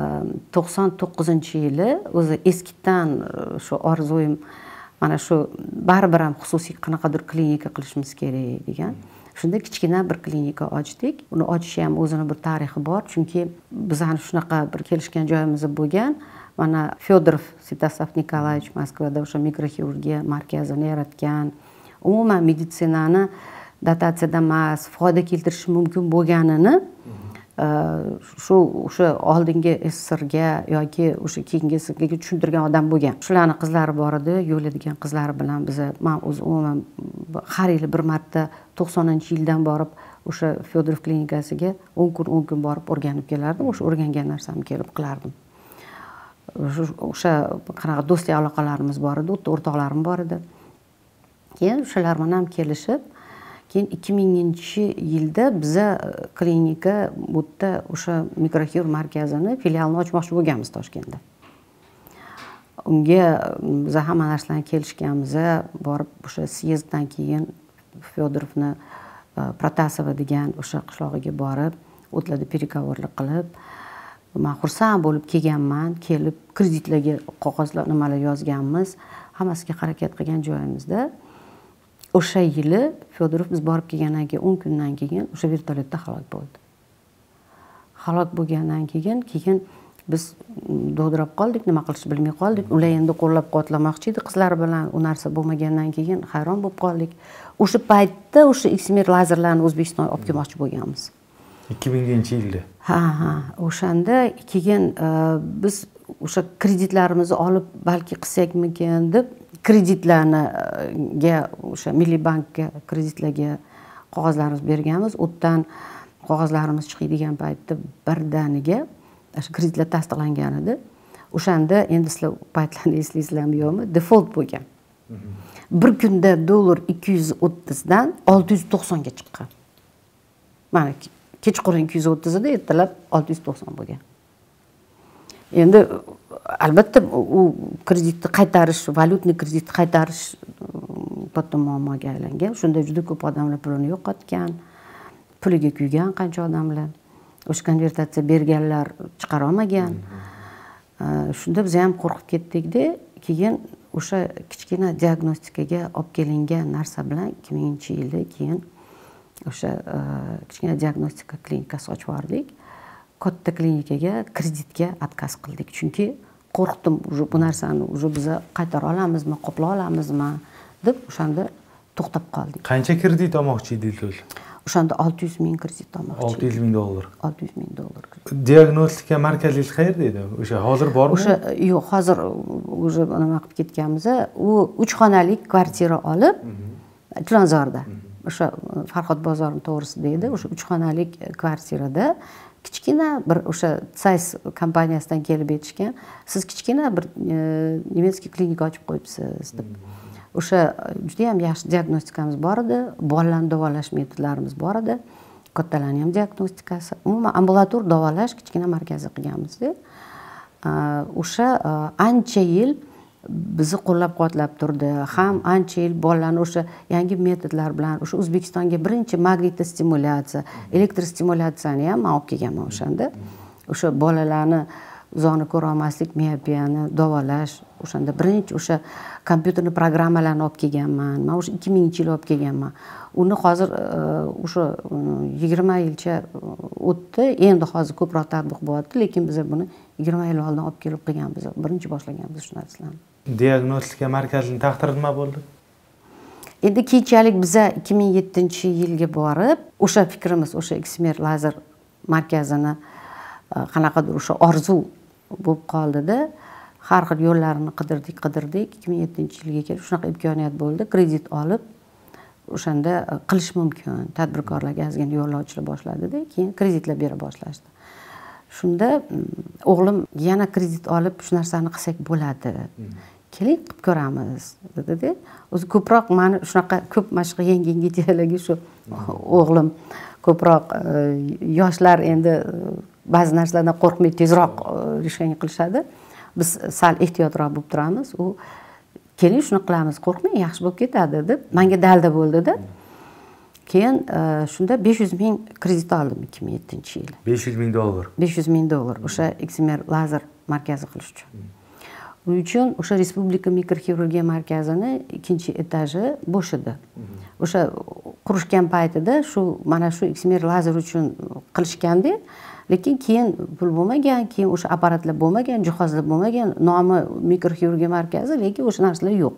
99-yili o'zi eskidan shu orzuyim mana shu baribir ham xususiy qanaqadir klinika qilishimiz kerak degan. Shunda kichkina bir klinika ochdik. Uni ochishi ham o'zini bir tarixi bor, chunki bizning shunaqa bir kelishgan joyimiz bo'lgan. Mana Fyodorov Svetoslav Nikolaevich Moskvada o'sha mikroxirurgiya markazini yaratgan. Umuman meditsinani dotatsiyadan emas, foyda keltirishi mumkin bo'lganini shu o'sha oldingi SSRga yoki o'sha keyingisiga tushuntirgan odam bo'lgan. Shularning qizlari bor edi, yo'ladigan qizlari bilan men o'zim umuman har yili bir marta 90-yildan borib o'sha Fyodorov klinikasiga 10 kun borib o'rganib kelardim. O'sha o'rgangan narsamni kelib qilardim. O'sha qanaqa do'stlik aloqalarimiz bor edi, o'rtoqlarim bor edi. Keyin o'shalar bilan ham kelishib, keyin 2000-yilda biza klinika bu yerda o'sha mikroxirurg markazini filialini ochmoqchi bo'lganmiz Toshkentda. Unga biz hamma narsalarni kelishganmiz, borib o'sha syezddan keyin Fyodorovni Protasova degan o'sha qishlog'iga borib, o'tlarda переговорlik qilib, men xursand bo'lib kelganman, kelib kreditlarga qog'ozlar nimalar yozganmiz, hammasiga harakat qilgan joyimizda. O'sha yili Fyodorov biz borib kelgandan keyin 10 kundan keyin o'sha vertolyotda halok bo'ldi. Halok bo'lgandan keyin biz dovdirab qoldik, nima qilishni bilmay qoldik. Ular endi qo'llab-quvvatlamoqchi edi qizlar bilan, u narsa bo'lmagandan keyin hayron bo'lib qoldik. O'sha paytda o'sha XMR lazerlarni O'zbekistonga olib kelmoqchi bo'lganmiz. 2000-yilda. Ha, o'shanda keyin biz o'sha kreditlarimizni olib balki qilsakmikin deb kreditlarga o'sha Milliy bankka kreditlarga qog'ozlarimiz berganmiz. O'tdan qog'ozlarimiz chiqadigan paytda birdaniga o'sha kreditlar tasdiqlangan edi. O'shanda endi sizlar paytlarni eslaysizlarmi yo'qmi? Default bo'lgan. Bir kunda dollar 230 dan 690 ga chiqqan. Mana kechqurun 230 edi, ertalab 690 bo'lgan. Endi albatta u kreditni qaytarish, valyutni kreditni qaytarish katta muammoga aylangan. Shunda juda ko'p odamlar pulini yo'qotgan, puliga kuygan qancha odamlar. O'sha konvertatsiya berganlar chiqara olmagan. Shunda biz ham qo'rqib ketdik-da, keyin o'sha kichkina diagnostikaga olib kelingan narsa bilan 2000-yilda keyin o'sha kichkina diagnostika klinikasi ochib yubordik. Katta klinikaga kreditga отказ qildik. Chunki qo'rqdim, bu narsani biz qaytara olamizmi, qoplay olamizmi deb o'shanda to'xtab qoldik. Qancha kredit olmoqchi edingiz? O'shanda 600 ming kredit olmoqchi. 600 ming dollar. 600 ming dollar. Diagnostika markazingiz qayerda edi? O'sha hozir bormi? O'sha yo'q, hozir o'sha nima qilib ketganmiz. U 3 xonalik kvartira olib Chilonzorda. O'sha Farhod bozorining to'g'risida edi. O'sha 3 xonalik kvartirada kichkina bir o'sha Zeiss kompaniyasidan kelib aytishgan, siz kichkina bir nemetskiy klinika ochib qo'yibsiz deb. O'sha juda ham yaxshi diagnostikamiz bor edi, bolalarni davolash metodlarimiz bor edi, kattalarning ham diagnostikasi, umuman ambulator davolash kichkina markazi qilganmiz. O'sha ancha yil bizni qo'llab-quvvatlab turdi. Ham ancha yil bolalarni o'sha yangi metodlar bilan o'sha O'zbekistonga birinchi magnitostimulyatsiya, elektrostimulyatsiyani ham men olib kelganman o'shanda. O'sha bolalarni uzoqni ko'ra olmaslik, miopiyani davolash, o'shanda birinchi o'sha kompyuterni programmalarni olib kelganman. Men o'sha 2000-yil olib kelganman. Uni hozir o'sha 20 yilcha o'tdi. Endi hozir ko'proq tatbiq bo'lyapti, lekin biz buni 20 yil oldin olib kelib qilganmiz. Birinchi boshlaganmiz shu narsalarni. Diagnostika markazining taqdiri nima bo'ldi? Endi keyinchalik biz 2007-yilga borib, o'sha fikrimiz, o'sha XMR lazer markazini qanaqadir o'sha orzu bo'lib qoldi-da. Har xil yo'llarini qidirdik. 2007-yilga kelib shunaqa imkoniyat bo'ldi, kredit olib o'shanda qilish mumkin. Tadbirkorlarga ozgina yo'llar ochila boshladi-da, keyin kreditlar bera boshlashdi. Shunda o'g'lim yana kredit olib shu narsani qilsak bo'ladi. Keling qilib ko'ramiz dedi-da. O'zi ko'proq meni shunaqa ko'p mashq yengillarga shu o'g'lim ko'proq yoshlar endi ba'zi narsalardan qo'rqmay tezroq решение qilishadi. Biz sal ehtiyotroq bo'lib turamiz. U keling shuni qilamiz, qo'rqmang, yaxshi bo'lib ketadi deb menga dalda bo'ldi-da. Keyin shunda 500 ming kredit oldim 2007-yilda. 500 ming dollar. 500 ming dollar o'sha XMR lazer markazi qilish uchun. Uning uchun o'sha Respublika mikroxirurgiya markazini 2-etaji bo'sh edi. O'sha qurishgan paytida shu mana shu XMR lazer uchun qilishganda, lekin keyin pul bo'lmagan, keyin o'sha apparatlar bo'lmagan, jihozlar bo'lmagan, nomi mikroxirurgiya markazi, lekin o'sha narsalar yo'q.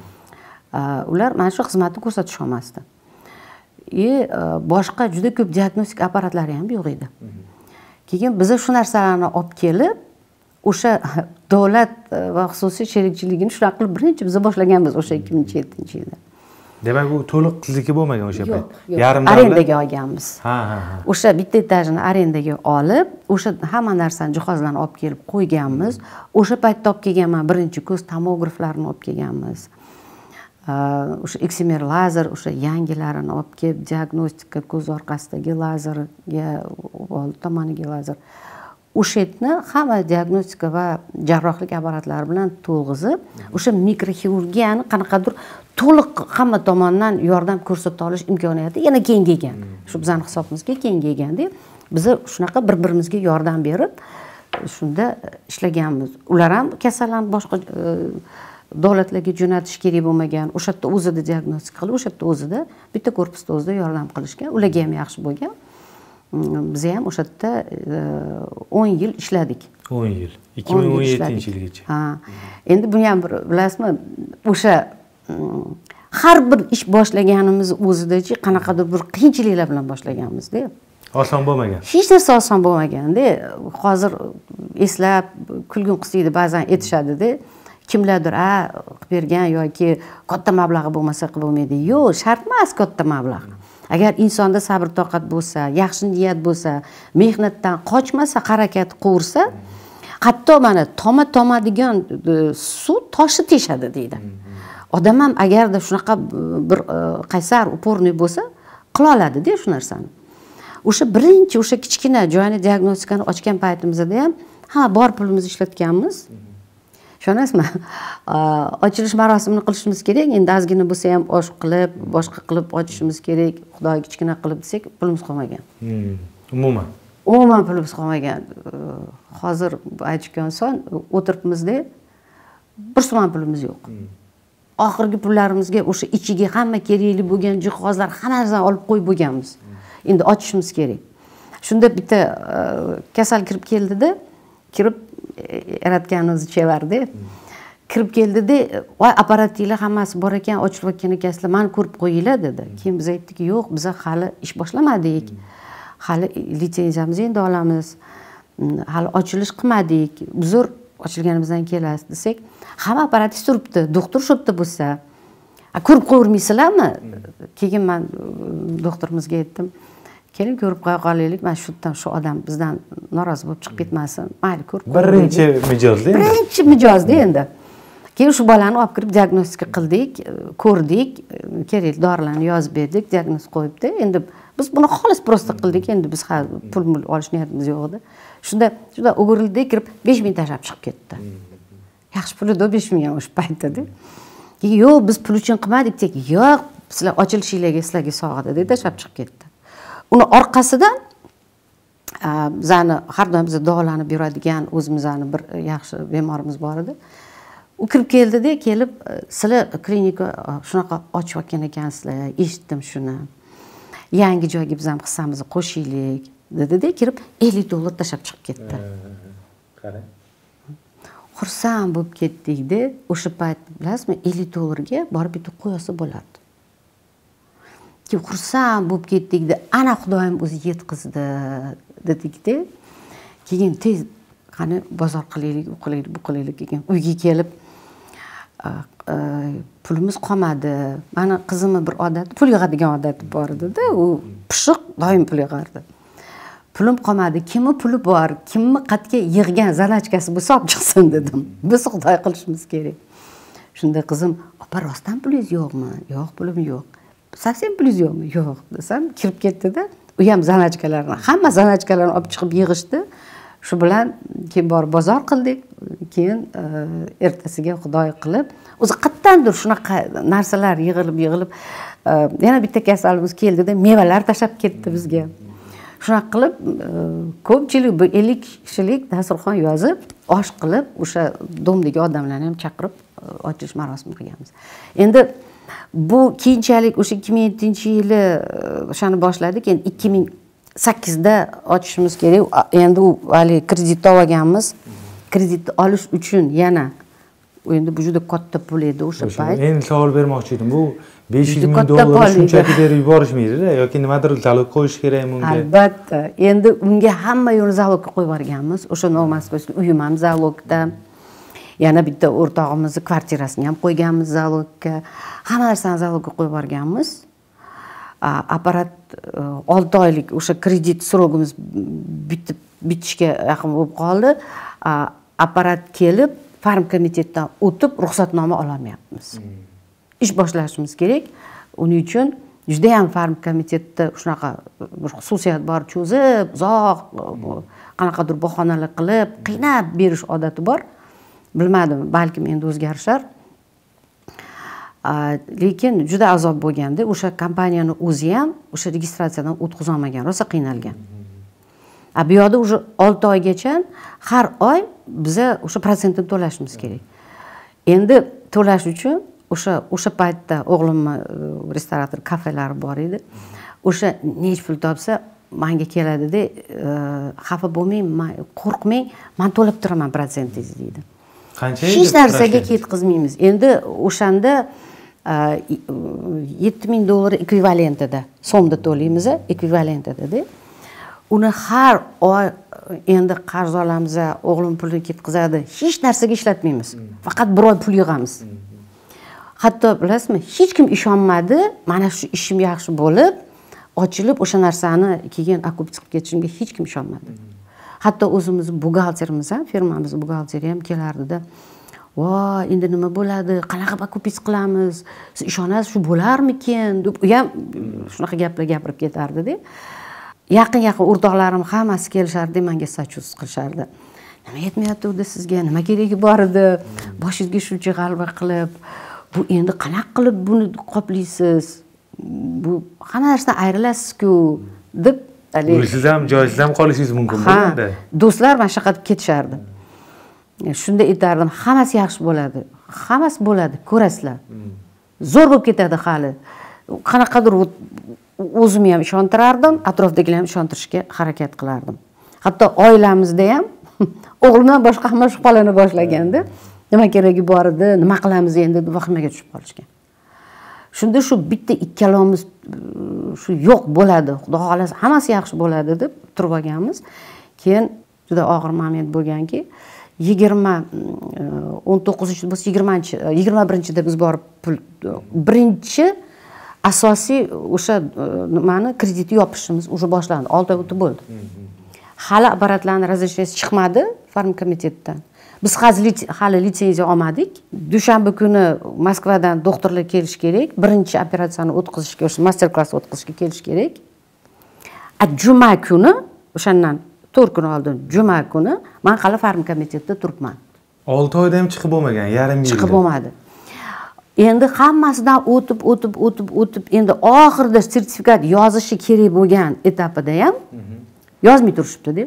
Ular mana shu xizmatni ko'rsatish olmasdi. Boshqa juda ko'p diagnostik apparatlari ham yo'q edi. keyin biza shu narsalarni olib kelib o'sha davlat va xususiy sherikchiligini shunaqa qilib birinchi biza boshlaganmiz o'sha 2007-yilda. Demak, u to'liq sizniki bo'lmagan o'sha payt. Yarim arendaga olganmiz. Ha. O'sha bitta etajni arendaga olib, o'sha hamma narsani jihozlarni olib kelib qo'yganmiz. O'sha paytda olib kelganman birinchi ko'z tomograflarini olib kelganmiz. O'sha eksimer lazer, o'sha yangilarini olib kelib diagnostika ko'z orqasidagi lazerga, old tomoniga lazer. O'sha yerni hamma diagnostika va jarrohlik apparatlari bilan to'lg'izib, o'sha mikroxirurgiyani qanaqadir to'liq hamma tomonidan yordam ko'rsata olish imkoniyati yana kengaygan. Shu bizning hisobimizga kengaygan-da. Biz shunaqa bir-birimizga yordam berib, shunda ishlaganmiz. Ular ham kasallarni boshqa davlatlarga jo'natish kerak bo'lmagan. O'sha yerda o'zida diagnostika qilib, o'sha yerda o'zida bitta korpusda o'zida yordam qilishgan. Ularga ham yaxshi bo'lgan. Biz ham o'sha yerda 10 yil ishladik. 10 yil. 2017-yilgacha. Ha. Endi buni ham bilasizmi, o'sha har bir ish boshlaganimiz o'zidachi qanaqadir bir qiyinchiliklar bilan boshlaganmiz-da. Oson bo'lmagan. Hech narsa oson bo'lmagan-da. Hozir eslab kulgim qisiydi, ba'zan aytishadi-da. Kimlardir qilib bergan yoki katta mablag'i bo'lmasa qilib bo'lmaydi. Yo'q, shart emas katta mablag'. Agar insonda sabr toqat bo'lsa, yaxshi niyat bo'lsa, mehnatdan qochmasa, harakat qilsa, hatto mana tomadigan suv toshi teshadi deydi. Odam ham agarda shunaqa bir qaysar, uporniy bo'lsa, qila oladi-da shu narsani. O'sha birinchi o'sha kichkina joyni diagnostikani ochgan paytimizda ham bor pulimizni ishlatganmiz. Ishonasizmi? Ochilish marosimini qilishimiz kerak. Endi ozgina bo'lsa ham osh qilib, boshqa qilib ochishimiz kerak. Xudoga kichkina qilib desak, pulimiz qolmagan. Umuman pulimiz qolmagan. Hozir aytishgan son o'tiribmizda bir so'm pulimiz yo'q. Oxirgi pullarimizga o'sha ichiga hamma kerakli bo'lgan jihozlar hammasini olib qo'yib bo'lganmiz. Endi ochishimiz kerak. Shunda bitta kasal kirib keldida, kirib yaratganimizni chevardi. Kirib keldida, "Voy, apparatinglar hammasi bor ekan, ochib o'tgan ekansizlar, meni ko'rib qo'yinglar" dedi. Keyin biz aytdik, "Yo'q, biz hali ish boshlamadik. Hali litsenziyamizni endi olamiz. Hali ochilish qilmadik. Uzr, ochilganimizdan kelasiz" desak, "Hamma apparatingiz turibdi, doktor shu yerda bo'lsa, ko'rib qo'ymaysizlarmi?" Keyin men doktorimizga aytdim, "Keling ko'rib qo'ya qolaylik, mana shu yerdan shu odam bizdan norozi bo'lib chiqib ketmasin. Mayli, ko'rib qo'yaylik." Birinchi mijozda endi. Birinchi mijozda endi. Keyin shu bolani olib kirib diagnostika qildik, ko'rdik, kerakli dorilarni yozib berdik, diagnoz qo'yibdi. Endi biz buni xolis prosta qildik, endi biz pul olish niyatimiz yo'q edi. Shunda o'girildik, kirib 5000 tashlab chiqib ketdi. Yaxshi pul edi 5000 o'sha paytda-da. Keyin "Yo'q, biz pul uchun qilmadik" dedik. "Yo'q, sizlar ochilishinglarga sizlarga sog'adi" dedi, tashlab chiqib ketdi. Uni orqasidan bizani har doim bizga davolanib yuradigan o'zimizning bir yaxshi bemorimiz bor edi. U kirib keldida, kelib, "Sizlar klinika shunaqa ochib olgan ekansizlar, eshitdim shuni. Yangi joyga biz ham hissamizni qo'shaylik" dedi-da, kirib $50 tashlab chiqib ketdi. Qarang. Xursand bo'lib ketdik-da, o'sha payt bilasizmi, $50 ga borib bitta qo'yasa bo'lardi. Keyin xursand bo'lib ketdik-da, ana Xudoyim o'zi yetkazdi dedik-da. Keyin tez qani bozor qilaylik, u qilaylik, bu qilaylik degan. Uyga kelib pulimiz qolmadi. Meni qizimning bir odati, pul yig'adigan odati bor edi-da, u pishiq doim pul yig'ardi. Pulim qolmadi. Kimni puli bor, kimni qatga yig'gan zanachkasi bo'lsa olib chiqsin dedim. Biz Xudoy qilishimiz kerak. Shunda qizim, "Opa, rostdan pulingiz yo'qmi?" "Yo'q, pulim yo'q." "Совсем pulingiz yo'qmi?" "Yo'q" desam, kirib ketdi-da, u ham zanachkalarni, hamma zanachkalarni olib chiqib yig'ishdi. Shu bilan keyin borib bozor qildik. Keyin ertasiga Xudoy qilib, o'zi qattandir shunaqa narsalar yig'ilib yana bitta kasalimiz keldida, mevalar tashab ketdi bizga. Shunaqa qilib, ko'pchilik 50 kishilik dasturxon yozib, osh qilib, o'sha domdagi odamlarni ham chaqirib ochilish marosimini qilganmiz. Endi bu keyinchalik o'sha 2007-yili o'shani boshladik. Endi 2008da ochishimiz kerak. Endi u hali kredit olganmiz. Kredit olish uchun yana endi bu juda katta pul edi o'sha payt. Endi savol bermoqchi edim. Bu 500 ming dollar shunchaki berib yuborishmaydi-da yoki nimadir zalog qo'yish kerakmi unga? Albatta. Endi unga hamma yo'lni zalogga qo'yib yuborganmiz. O'sha Novmoskvskiy uyim ham zalogda. Yana bitta o'rtog'imizni kvartirasini ham qo'yganmiz zalogga. Hamma narsani zalogga qo'yib yuborganmiz. Apparat 6 oylik o'sha kredit srogimiz bitishga yaqin bo'lib qoldi. Apparat kelib, farm komitetdan o'tib ruxsatnoma ola olmayapmiz. Ish boshlashimiz kerak. Uning uchun juda ham farm komitetda shunaqa bir xususiyat bor, cho'zib, uzoq qanaqadir bahonalar qilib, qiynab berish odati bor. Bilmadim, balkim endi o'zgarishar. Lekin juda azob bo'lganda, o'sha kompaniyani o'zi ham o'sha registratsiyadan o'tkaza olmagan, rosa qiynalgan. Bu yoqda уже 6 oygacha har oy biza o'sha protsentini to'lashimiz kerak. Endi to'lash uchun o'sha paytda o'g'limni restorator kafelari bor edi. O'sha nech pul topsa menga keladi-da, xafa bo'lmang, qo'rqmang, men to'lab turaman protsentingizni deydi. Qancha edi? Hech narsaga ketkazmaymiz. Endi o'shanda 7000 dollar ekvivalentida so'mda to'laymiz, ekvivalentida-da. Uni har oy endi qarz olamiz, o'g'lim pulni ketkazadi. Hech narsaga ishlatmaymiz. Faqat bir oy pul yig'amiz. Hatto bilasizmi, hech kim ishonmadi, mana shu ishim yaxshi bo'lib, ochilib o'sha narsani keyin okuptsiya qilib ketishimga hech kim ishonmadi. Hatto o'zimiz buxgalterimiz ham, firmamiz buxgalteri ham kelardi-da. "Voy, endi nima bo'ladi? Qanaqa okuptsiya qilamiz? Siz ishonasiz, shu bo'larmikin?" deb u ham shunaqa gaplar gapirib ketardi-da. Yaqin o'rtoqlarim hammasi kelishardi, menga sachus qilishardi. Nima yetmayapti unda sizga? Nima keragi bor edi? Boshingizga shuncha g'alaba qilib, bu endi qanaqa qilib buni qoplaysiz? Bu hamma narsadan ayrilasiz-ku deb siz ham joysiz ham qolishingiz mumkin bo'lganda. Do'stlar mana shunaqa deb ketishardi. Shunda aytardim, hammasi yaxshi bo'ladi. Hammasi bo'ladi, ko'rasizlar. Zo'r bo'lib ketadi hali. Qanaqadir o'zimni ham ishontirardim, atrofdagilarni ham ishontirishga harakat qilardim. Hatto oilamizda ham o'g'limdan boshqa hamma shubhalana boshlaganda, nima keragi bor edi, nima qilamiz endi deb vahimaga tushib qolishgan. Shunda shu bitta ikkalamiz shu yo'q bo'ladi, xudo xolasa hammasi yaxshi bo'ladi deb turib olganmiz. Keyin juda og'ir moment bo'lganki, 21-da biz borib pul birinchi asosiy o'sha nimani kreditni yopishimiz уже boshlandi. 6 oy o'tib bo'ldi. Hali apparatlarning razрешениyasi chiqmadi farm komitetdan. Biz hali litsenziya olmadik. Dushanba kuni Moskvadan doktorlar kelish kerak. Birinchi operatsiyani o'tkazishga, o'sha master klass o'tkazishga kelish kerak. Juma kuni, o'shandan 4 kun oldin juma kuni men hali farm komitetda turibman. 6 oyda ham chiqib bo'lmagan, yarim yilda. Chiqib bo'lmadi. Endi hammasidan o'tib, endi oxirida sertifikat yozishi kerak bo'lgan etapida ham yozmay turishibdi-da.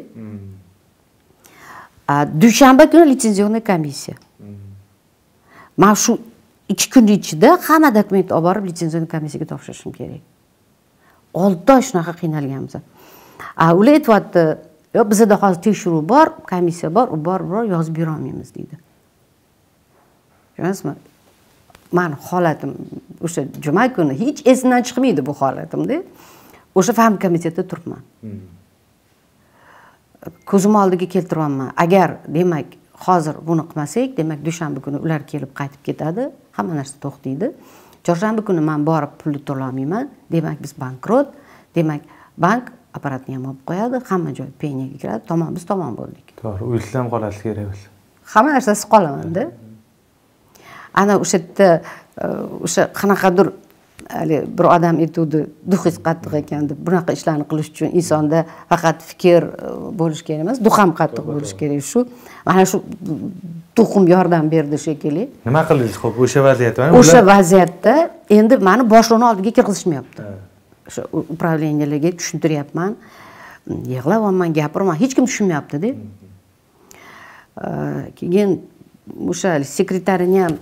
Dushanba kuni litsenzioniy komissiya. Men shu 2 kun ichida hamma dokumentni olib borib litsenzioniy komissiyaga topshirishim kerak. 6 oy shunaqa qiynalganmiz. Ular aytibdi, "Yo'q, bizda hozir tekshiruv bor, komissiya bor, u bor yozib bera olmaymiz" deydi. Ko'rasizmi? Men holatim o'sha juma kuni hech esimdan chiqmaydi bu holatimda. O'sha farm komitetda turibman. Ko'zim oldiga keltiryapman. Agar demak hozir buni qilmasak, demak dushanba kuni ular kelib qaytib ketadi, hamma narsa to'xtaydi. Chorshanba kuni men borib pulni to'la olmayman. Demak biz bankrot. Demak bank apparatni ham olib qo'yadi, hamma joy peniyaga kiradi, biz tomon bo'ldik. To'g'ri, uysiz ham qolasiz kerak bo'lsa. Hamma narsasi qolaman-da. Ana o'sha yerda o'sha qanaqadir bir odam aytuvdi, duxis qattiq ekan deb. Bunaqa ishlarni qilish uchun insonda faqat fikr bo'lish kerak emas, duh ham qattiq bo'lish kerak. Shu mana shu duxim yordam berdi shekilli. Nima qildingiz xo'p o'sha vaziyatda? O'sha vaziyatda endi meni boshliqni oldiga kirgizishmayapti. O'sha upravleniyalarga tushuntiryapman. Yig'layapman, gapiraman, hech kim tushunmayapti-da. Keyin o'sha sekretarining ham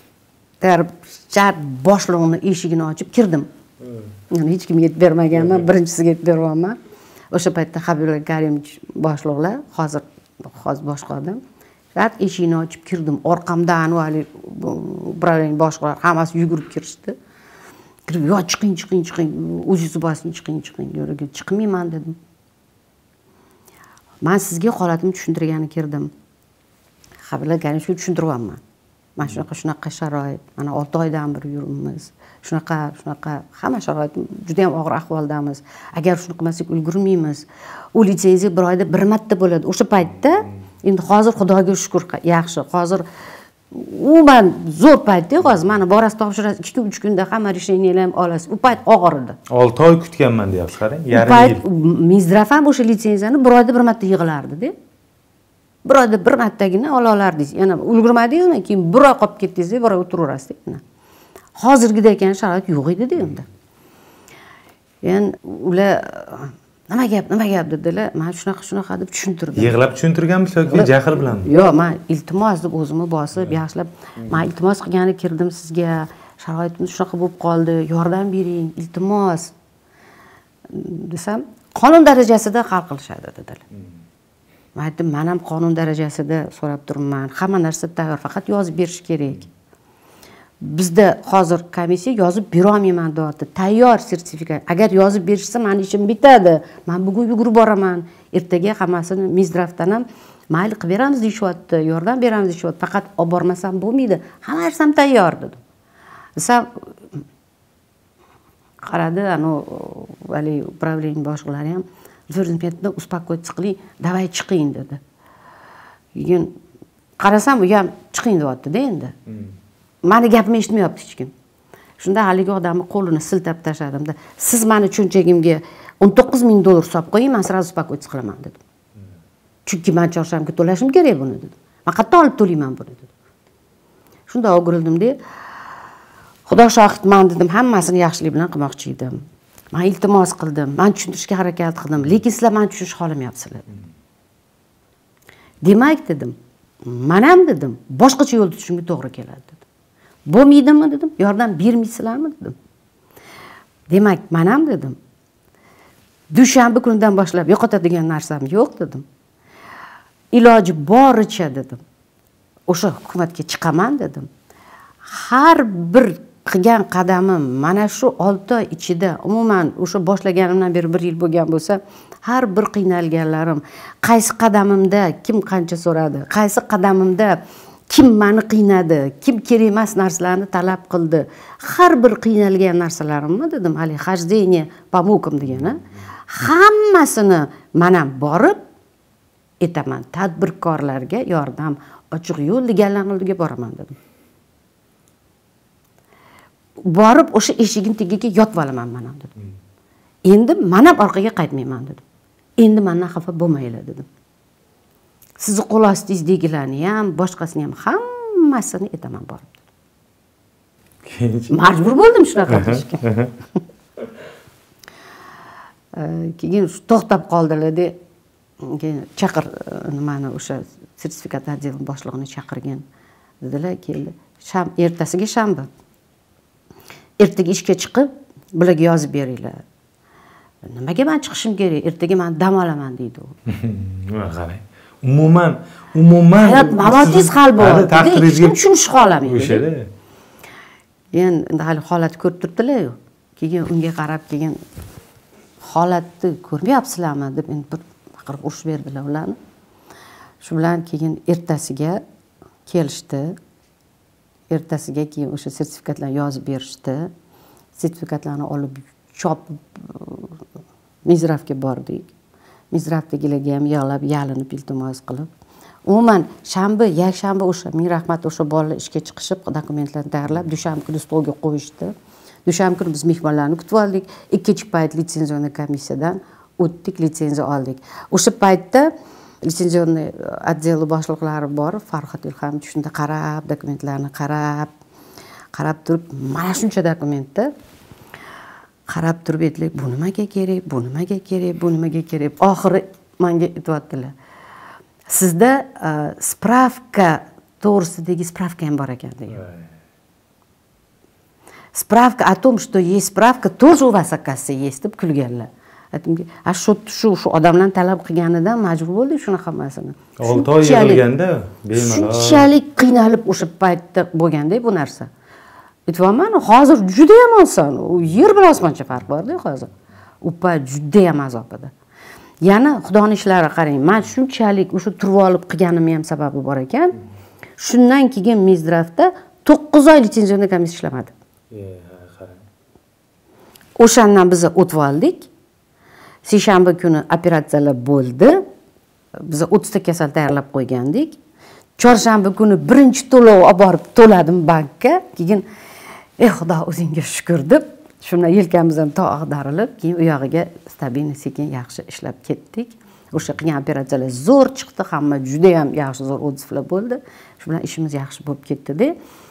boshlig'ini eshigini ochib kirdim. Hech kimga yetib bermaganman, birinchisiga yetib beryapman. O'sha paytda Habibullo Karimov boshliqlar, hozir boshqa odam. Rat eshikni ochib kirdim. Orqamdan hali upravleniya boshliqlar hammasi yugurib kirishdi. Kirib, "Yo, chiqing. O'zingiz bosing, chiqing." Yo'q, chiqmayman dedim. Men sizga holatimni tushuntirgani kirdim. Ha, bilgan shu tushuntiryapman. Mana shunaqa sharoit. Mana 6 oydan beri yuribmiz. Shunaqa hamma sharoitim juda ham og'ir ahvoldamiz. Agar shuni qilmasak ulgurmaymiz. U litsenziya bir oyda bir marta bo'ladi. O'sha paytda endi hozir Xudoga shukr, yaxshi. Hozir umuman zo'r paytda, hozir mana borasiz topshirasiz 2-3 kunda hamma решениyalar ham olasiz. U payt og'ir edi. 6 oy kutganman deyapsiz, qarang. Yarim yil. Minzdrav ham o'sha litsenziyani bir oyda bir marta yig'ilardi-da. Bir oyda bir martagina olardingiz. Yana ulgurmadingizmi, keyin bir oy qolib ketdingiz, bir oy o'tiraverasiz. Hozirgidek sharoit yo'q edi endi. Endi ular nima gap dedilar. Men shunaqa deb tushuntirdim. Yig'lab tushuntirganmisiz yoki jahl bilanmi? Yo'q, men iltimos deb o'zimni bosib, yaxshilab, men iltimos qilgani kirdim sizga. Sharoitim shunaqa bo'lib qoldi, yordam bering, iltimos desam, qonun darajasida hal qilishadi dedilar. Men aytdim, men ham qonun darajasida so'rab turibman. Hamma narsa tayyor, faqat yozib berish kerak. Bizda hozir komissiya yozib bera olmayman deyapti. Tayyor sertifikat. Agar yozib berishsa, meni ishim bitadi. Men bugun yugurib boraman. Ertaga hammasini Minzdravdan ham mayli qilib beramiz deyishyapti, yordam beramiz deyishyapti. Faqat olib bormasam bo'lmaydi. Hamma narsam tayyor dedim. Desam, qaradi, vali upravleniya boshliqlari ham "Zo'rzinpetni uspokойтесь qiling, davay chiqing" dedi. Keyin qarasam, u ham chiqing deyapti-da endi. Meni gapimni eshitmayapti hech kim. Shunda haligi odamni qo'lini siltab tashladim-da, "Siz meni cho'nchagimga $19,000 solib qo'ying, men sразу uspokойтесь qilaman" dedim. Chunki men chorshamga to'lashim kerak buni dedim. Men qayerdan olib to'layman buni dedim. Shunda o'girildim-da, "Xudo shohid, men dedim, hammasini yaxshilik bilan qilmoqchi edim. Men iltimos qildim, men tushuntirishga harakat qildim, lekin sizlar meni tushunishga xohlamayapsizlar." Demak dedim, men ham dedim, boshqacha yo'lda tushishimga to'g'ri keladi dedim. Bo'lmaydimi dedim, yordam bermaysizlarmi dedim. Demak, men ham dedim, dushanba kunidan boshlab yo'qotadigan narsam yo'q dedim. Iloji boricha dedim, o'sha hukumatga chiqaman dedim. Har bir qilgan qadamim mana shu 6 oy ichida, umuman o'sha boshlaganimdan beri 1 yil bo'lgan bo'lsa, har bir qiynalganlarim, qaysi qadamimda kim qancha so'radi, qaysi qadamimda kim meni qiynadi, kim kerak emas narsalarni talab qildi. Har bir qiynalgan narsalarimni dedim, hali хождение по мукам degani, hammasini men ham borib etaman. Tadbirkorlarga yordam, ochiq yo'l deganlarning oldiga boraman dedim. Borib o'sha eshiging tagiga yotib olaman men ham dedim. Endi men ham orqaga qaytmayman dedim. Endi mendan xafa bo'lmaylar dedim. Sizni qo'l ostingizdagilarni ham, boshqasini ham hammasini etaman borib dedim. Majbur bo'ldim shunaqa qilishga. Keyin to'xtab qoldilar-da. Keyin chaqir nimani o'sha sertifikat отдел boshlig'ini chaqirgan. Dedilar, keldi. Ertasiga shanba. Ertaga ishga chiqib, bularga yozib beringlar. Nimaga men chiqishim kerak? Ertaga men dam olaman deydi u. Qarang. Umuman hayot mamotingiz hal bo'ladi. Taqdiringizga tushunish xohlamayman. O'shada. Endi hali holat ko'rib turibdilar-ku. Keyin unga qarab, keyin holatni ko'rmayapsizlarmi deb endi bir baqirib urishib berdilar ularni. Shu bilan keyin ertasiga kelishdi. Ertasiga keyin o'sha sertifikatlarni yozib berishdi. Sertifikatlarni olib chopib Minzdravga bordik. Minzdravdagilarga ham yig'lab, yalinib, iltimos qilib. Umuman yakshanba o'sha, ming rahmat, o'sha bolalar ishga chiqishib, dokumentlarni tayyorlab, dushanba kuni stolga qo'yishdi. Dushanba kuni biz mehmonlarni kutib oldik. Ikkinchi payt litsenziya komissiyadan o'tdik, litsenziya oldik. O'sha paytda litsenziya отдели boshliqlari bor, Farhod Ilham shunda qarab, dokumentlarni qarab turib, mana shuncha dokumentda qarab turib aytdilar, bu nimaga kerak, bu nimaga kerak, bu nimaga kerak. Oxiri menga aytibdilar. Sizda spravka to'g'risidagi spravka ham bor ekan degan. Spravka о том, что есть справка, тоже у вас, оказывается, есть, deb kulganlar. aytdimki shu odamlarni talab qilganidan majbur bo'ldik shunaqa hammasini 6 oy yig'ilganda bemalol shunchalik qiynalib o'sha paytda bo'lganda bu narsa aytyapman hozir juda ham oson yer bilan osmoncha farq borda hozir u payt juda ham azob edi yana xudoni ishlari qarang man shunchalik o'sha turib olib qilganim ham sababi bor ekan shundan keyin Minzdravda 9 oy litsenziyaviy komissiya ishlamadi o'shandan biz o'tib oldik seshanba kuni operatsiyalar bo'ldi biz 30 ta kasal tayyorlab qo'ygandik chorshanba kuni birinchi to'lov olib borib to'ladim bankka keyin xudo o'zingga shukur deb shundan yelkamizdan to ag'darilib keyin u yog'iga stabilniy sekin yaxshi ishlab ketdik o'sha qilgan operatsiyalar zo'r chiqdi hamma juda ham yaxshi zo'r odzivlar bo'ldi shu bilan ishimiz yaxshi bo'lib ketdi-da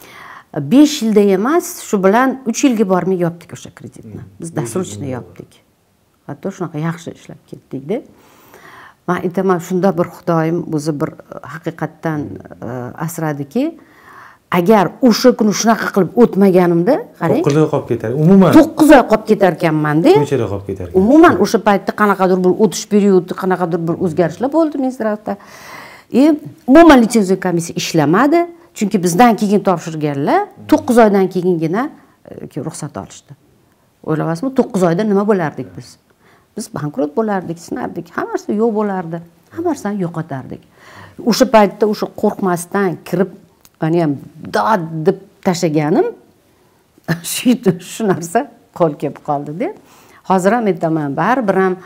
5 yilda emas shu bilan 3 yilga bormay yopdik o'sha kreditni biz досрочно yopdik hatto shunaqa yaxshi ishlab ketdik-da men aytaman shunda bir xudoyim o'zi bir haqiqatdan asradiki agar o'sha kuni shunaqa qilib o'tmaganimda qarang 9 oy qolib ketar umuman 9 oy qolib ketar ekanman-da ko'chada qolib ketar ekan umuman o'sha paytda qanaqadir bir o'tish periodi qanaqadir bir o'zgarishlar bo'ldi Minzdravda umuman litsenziya komissiya ishlamadi chunki bizdan keyin topshirganlar 9 oydan keyingina ruxsat olishdi o'ylayapsizmi 9 oyda nima bo'lardik biz bankrot bo'lardik sinardik hammasi yo'q bo'lardi hammasini yo'qotardik o'sha paytda o'sha qo'rqmasdan kirib meni ham dod deb tashlaganim shu narsa qo'l kelib qoldi-da hozir ham aytaman baribir ham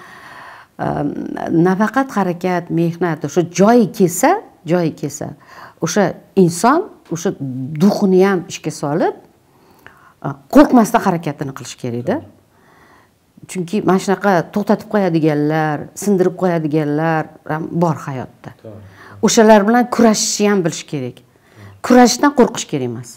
nafaqat harakat mehnat o'sha joyi kelsa o'sha inson o'sha duxini ham ishga solib qo'rqmasdan harakatini qilish kerak-da chunki mana shunaqa to'xtatib qo'yadiganlar sindirib qo'yadiganlar ham bor hayotda o'shalar bilan kurashishni ham bilish kerak kurashishdan qo'rqish kerak emas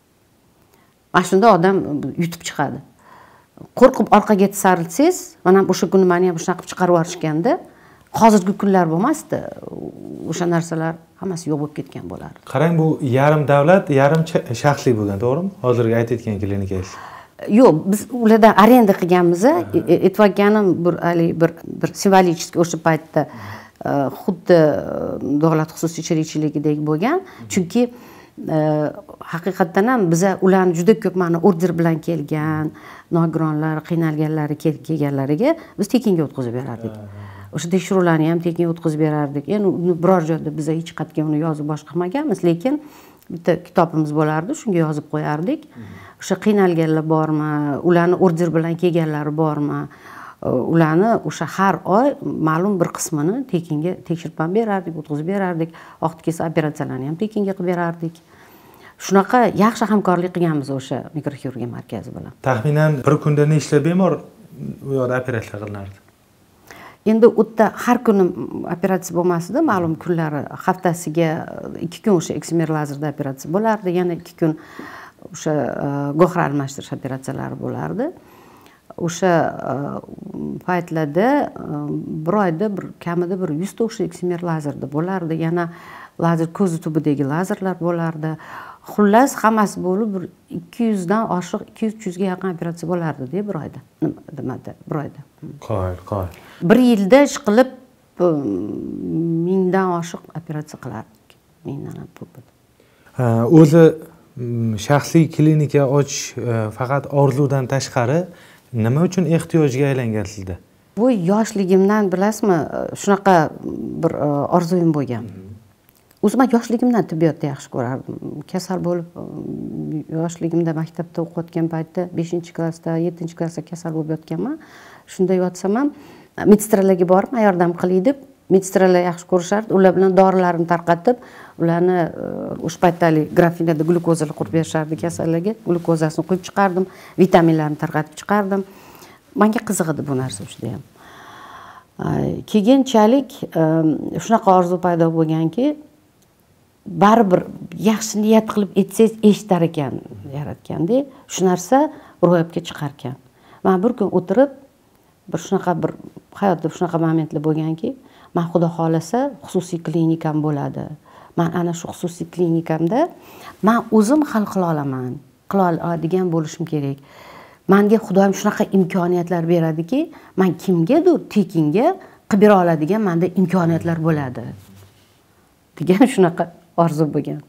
mana shunda odam yutib chiqadi qo'rqib orqaga tisarilsangiz mana o'sha kuni meni ham shunaqa qilib chiqarib yuborishganda hozirgi kunlar bo'lmasdi o'sha narsalar hammasi yo'q bo'lib ketgan bo'lardi qarang bu yarim davlat yarim shaxsiy bo'lgan to'g'rimi hozirgi aytayotgan klinikangiz yo'q biz ulardan arenda qilganmiz aytayotganim bir simvolический o'sha paytda xuddi davlat xususiy sherikchiligidek bo'lgan chunki haqiqatdan ham biza ularni juda ko'p mana order bilan kelgan nogironlar qiynalganlari kelganlariga biz tekinga o'tkazib berardik o'sha tekshiruvlarni ham tekin o'tkazib berardik endi biror joyda biz hech qayerga uni yozib boshqa qilmaganmiz lekin bitta kitobimiz bo'lardi shunga yozib qo'yardik o'sha qiynalganlar bormi ularni order bilan kelganlari bormi ularni o'sha har oy ma'lum bir qismini tekinga tekshirib ham berardik o'tkazib berardik vaqti kelsa operatsiyalarni ham tekinga qilib berardik shunaqa yaxshi hamkorlik qilganmiz o'sha mikroxirurgiya markazi bilan taxminan bir kunda nechta bemor u yoqda operatsiya qilinardi endi u yerda har kuni operatsiya bo'lmasdi ma'lum kunlari haftasiga 2 kun o'sha eksimer lazerda operatsiya bo'lardi yana 2 kun o'sha go'hra almashtirish operatsiyalari bo'lardi o'sha paytlarda bir oyda kamida bir 100 ta o'sha eksimer lazerda bo'lardi yana lazer ko'zi tubidagi lazerlar bo'lardi xullas hammasi bo'lib bir 200 dan oshiq 200-300 ga yaqin operatsiya bo'lardi-da bir oyda nimada bir oyda qo'y bir yilda ishqilib 1000 dan oshiq operatsiya qilardik 1000 dan ham ko'p o'zi shaxsiy klinika ochish faqat orzudan tashqari nima uchun ehtiyojga aylangan sizda bu yoshligimdan bilasizmi shunaqa bir orzuyim bo'lgan o'zi men yoshligimdan tibbiyotni yaxshi ko'rardim kasal bo'lib yoshligimda maktabda o'qiyotgan paytda 5-klassda 7-klassda kasal bo'lib yotganman shunda yotsam ham medsestralarga borib men yordam qilay deb medsestralar yaxshi ko'rishardi ular bilan dorilarni tarqatib ularni o'sha paytdagi grafinada glyukozalar qurib berishardi kasallarga glyukozasini quyib chiqardim vitaminlarni tarqatib chiqardim menga qiziq edi bu narsa juda ham keyinchalik shunaqa orzu paydo bo'lganki baribir yaxshi niyat qilib aytsangiz eshitar ekan yaratganda shu narsa ro'yobga chiqar ekan men bir kun o'tirib bir shunaqa bir hayotda shunaqa momentlar bo'lganki men xudo xolasa xususiy klinikam bo'ladi men ana shu xususiy klinikamda men o'zim hal qila olaman qila oladigan bo'lishim kerak menga Xudoyim shunaqa imkoniyatlar beradiki, men kimgadir tekinga qilib bera oladigan menda imkoniyatlar bo'ladi degan shunaqa orzu bo'lgan.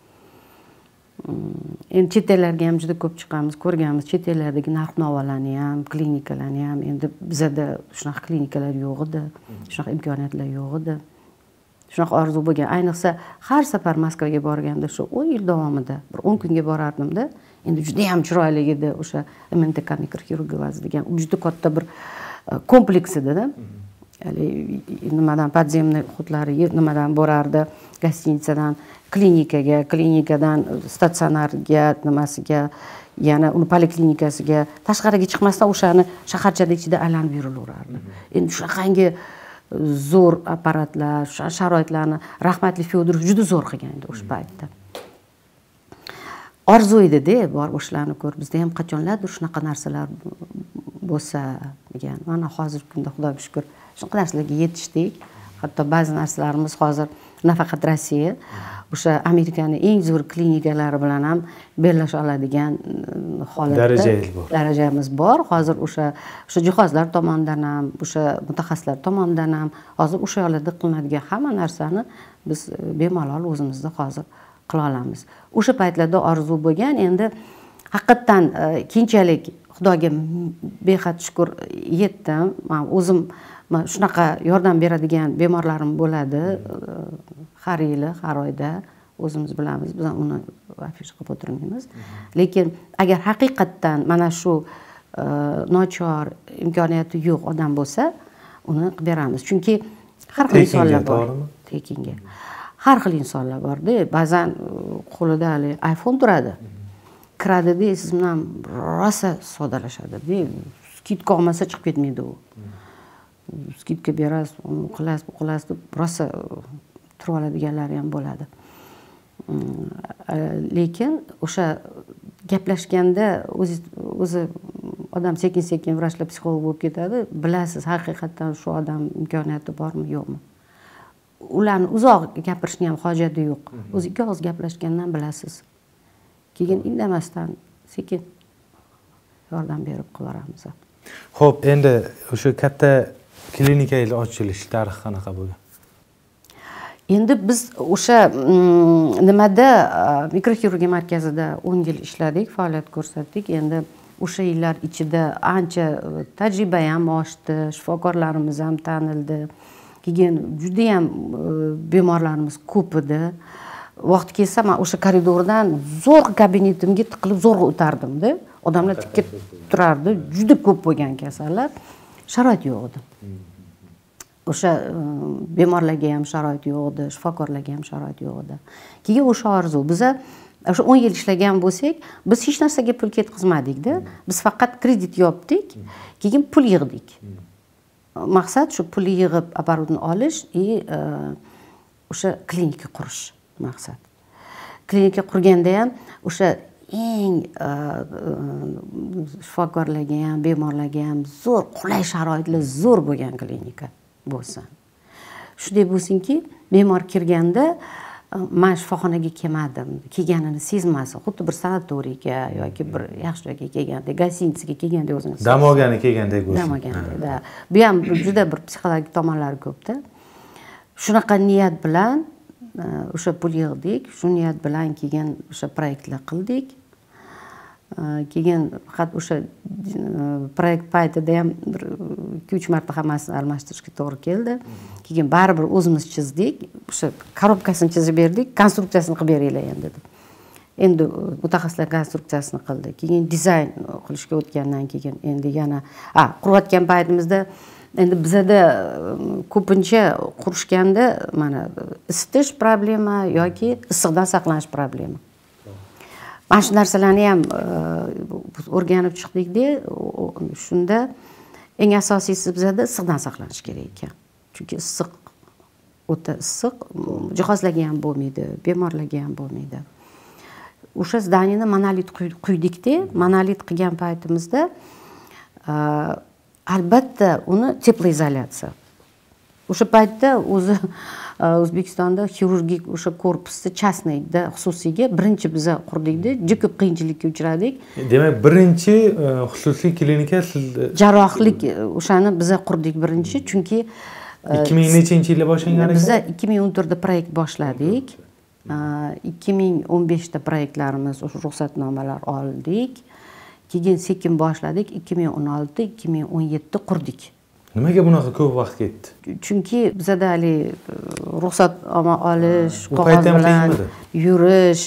Endi chet ellarga ham juda ko'p chiqamiz, ko'rganmiz, chet ellardagi narx-navolarni ham, klinikalarni ham. Endi bizda shunaqa klinikalar yo'q edi, shunaqa imkoniyatlar yo'q edi. Shunaqa orzu bo'lgan. Ayniqsa har safar Moskvaga borganda shu 10 yil davomida bir 10 kunga borardimda. Endi juda ham chiroyli edi o'sha MNTK mikroxirurgiya degan. U juda katta bir kompleks edi-da. Nimadan podzemniy xudlari nimadan borardi, gostinitsadan klinikaga, klinikadan statsionarga, nimasiga, yana uni poliklinikasiga, tashqariga chiqmasdan o'shani shaharchada ichida aylanib yurilaverardi. Endi shunaqangi zo'r apparatlar, sharoitlarni rahmatli Fyodorov juda zo'r qilgan edi o'sha paytda. Orzu edi-da, bor o'shalarni ko'rib, bizda ham qachonlardir shunaqa narsalar bo'lsa degan. Mana hozirgi kunda Xudoga shukr, shunaqa narsalarga yetishdik. Hatto ba'zi narsalarimiz hozir nafaqat Rossiya, o'sha Amerikaning eng zo'r klinikalari bilan ham bellasha oladigan holatda darajamiz bor. Hozir o'sha jihozlar tomonidan ham, o'sha mutaxassislar tomonidan ham hozir o'sha yo'llarda qilinadigan hamma narsani biz bemalol o'zimizda hozir qila olamiz. O'sha paytlarda orzu bo'lgan, endi haqiqatan keyinchalik Xudoga behad shukr yetdim. Men o'zim shunaqa yordam beradigan bemorlarim bo'ladi. Har yili, har oyda o'zimiz bilamiz, biz uni afisha qilib o'tirmaymiz. Lekin agar haqiqatdan mana shu nochor, imkoniyati yo'q odam bo'lsa, uni qilib beramiz. Chunki har xil insonlar bor. Tekinga. Har xil insonlar bor-da. Ba'zan qo'lida iPhone turadi. Kiradida siz bilan rosa sodalashadi-da. Skitka olmasa chiqib ketmaydi u. Skitka berasiz, uni qilasiz deb rosa turib oladiganlari ham bo'ladi. Lekin o'sha gaplashganda o'zi odam sekin-sekin vrachlar, psixolog bo'lib ketadi. Bilasiz, haqiqatdan shu odam imkoniyati bormi, yo'qmi? Ularni uzoq gapirishning ham hojati yo'q. O'zi ikki og'iz gaplashgandan bilasiz. Keyin indamasdan sekin yordam berib qilaveramiz. Xo'p, endi o'sha katta klinikalar ochilish tarixi qanaqa bo'lgan? Endi biz o'sha nimada mikroxirurgiya markazida 10 yil ishladik, faoliyat ko'rsatdik. Endi o'sha yillar ichida ancha tajriba ham oshdi, shifokorlarimiz ham tanildi. Keyin juda ham bemorlarimiz ko'p edi. Vaqt kelsa men o'sha koridordan zo'r kabinetimga tiqilib zo'rg'a o'tardim-da. Odamlar tikka turardi, juda ko'p bo'lgan kasallar. Sharoit yo'q edi. O'sha bemorlarga ham sharoit yo'q edi, shifokorlarga ham sharoit yo'q edi. Keyin o'sha orzu, biz o'sha 10 yil ishlagan bo'lsak, biz hech narsaga pul ketkazmadik-da. Biz faqat kredit yopdik, keyin pul yig'dik. Maqsad shu pul yig'ib apparatni olish va o'sha klinika qurish maqsad. Klinika qurganda ham o'sha eng shifokorlarga ham, bemorlarga ham zo'r qulay sharoitlar zo'r bo'lgan klinika bo'lsin. Shunday bo'lsinki, bemor kirganda men shifoxonaga kelmadim, kelganini sezmasin, xuddi bir sanatoriyga yoki bir yaxshi joyga kelganda, gostinitsaga kelganda o'zini dam olgani kelgandek bo'lsin. Dam olganda. Bu ham juda bir psixologik tomonlari ko'p-da. Shunaqa niyat bilan o'sha pul yig'dik, shu niyat bilan keyin o'sha proyektlar qildik. Keyin faqat o'sha proyekt paytida ham 2-3 marta hammasini almashtirishga to'g'ri keldi. Keyin baribir o'zimiz chizdik, o'sha korobkasini chizib berdik, konstruksiyasini qilib beringlar endi deb. Endi mutaxassislar konstruksiyasini qildi. Keyin dizayn qilishga o'tgandan keyin endi yana qurayotgan paytimizda endi bizda ko'pincha qurishganda mana isitish problema yoki issiqdan saqlanish problema. Mana shu narsalarni ham o'rganib chiqdik-da, shunda eng asosiysi bizda issiqdan saqlanish kerak ekan. Chunki issiq o'ta issiq jihozlarga ham bo'lmaydi, bemorlarga ham bo'lmaydi. O'sha zdaniyani monolit quydik-da, monolit qilgan paytimizda albatta uni teplоизоляtsiya o'sha paytda o'zi O'zbekistonda xirurgik o'sha korpusni частныйda xususiyga birinchi biza qurdikda, juda ko'p qiyinchilikka uchradik. Demak, birinchi xususiy klinika siz jarrohlik o'shani biza qurdik birinchi, chunki 2000-nechinchi-yilda boshlangan ekan? Biz 2014 da proyekt boshladik. 2015 da proyektlarimiz, o'sha ruxsatnomalar oldik. Keyin sekin boshladik, 2016-2017 qurdik. Nimaga bunaqa ko'p vaqt ketdi? Chunki bizada hali ruxsatnoma olish, qog'oz bilan yurish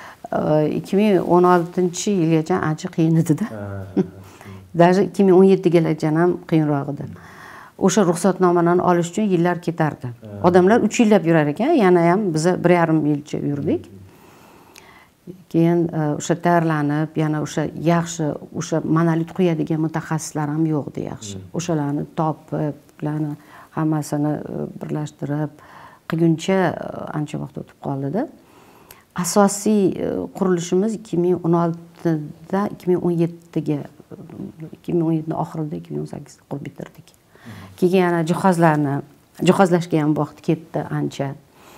2016-yilgacha ancha qiyin edi-da. Даже 2017gacha ham qiyinroq edi. O'sha ruxsatnomalarni olish uchun yillar ketardi. Odamlar 3 yillab yurar ekan, yana ham biz 1,5 yilcha yurdik. Keyin o'sha tayyorlanib, yana o'sha yaxshi o'sha monolit qo'yadigan mutaxassislar ham yo'q edi yaxshi. O'shalarni topib, ularni hammasini birlashtirib qilguncha ancha vaqt o'tib qoldi-da. Asosiy qurilishimiz 2016da 2017ga 2017 oxirida 2018 qurib bitirdik. Keyin yana jihozlashga ham vaqt ketdi ancha.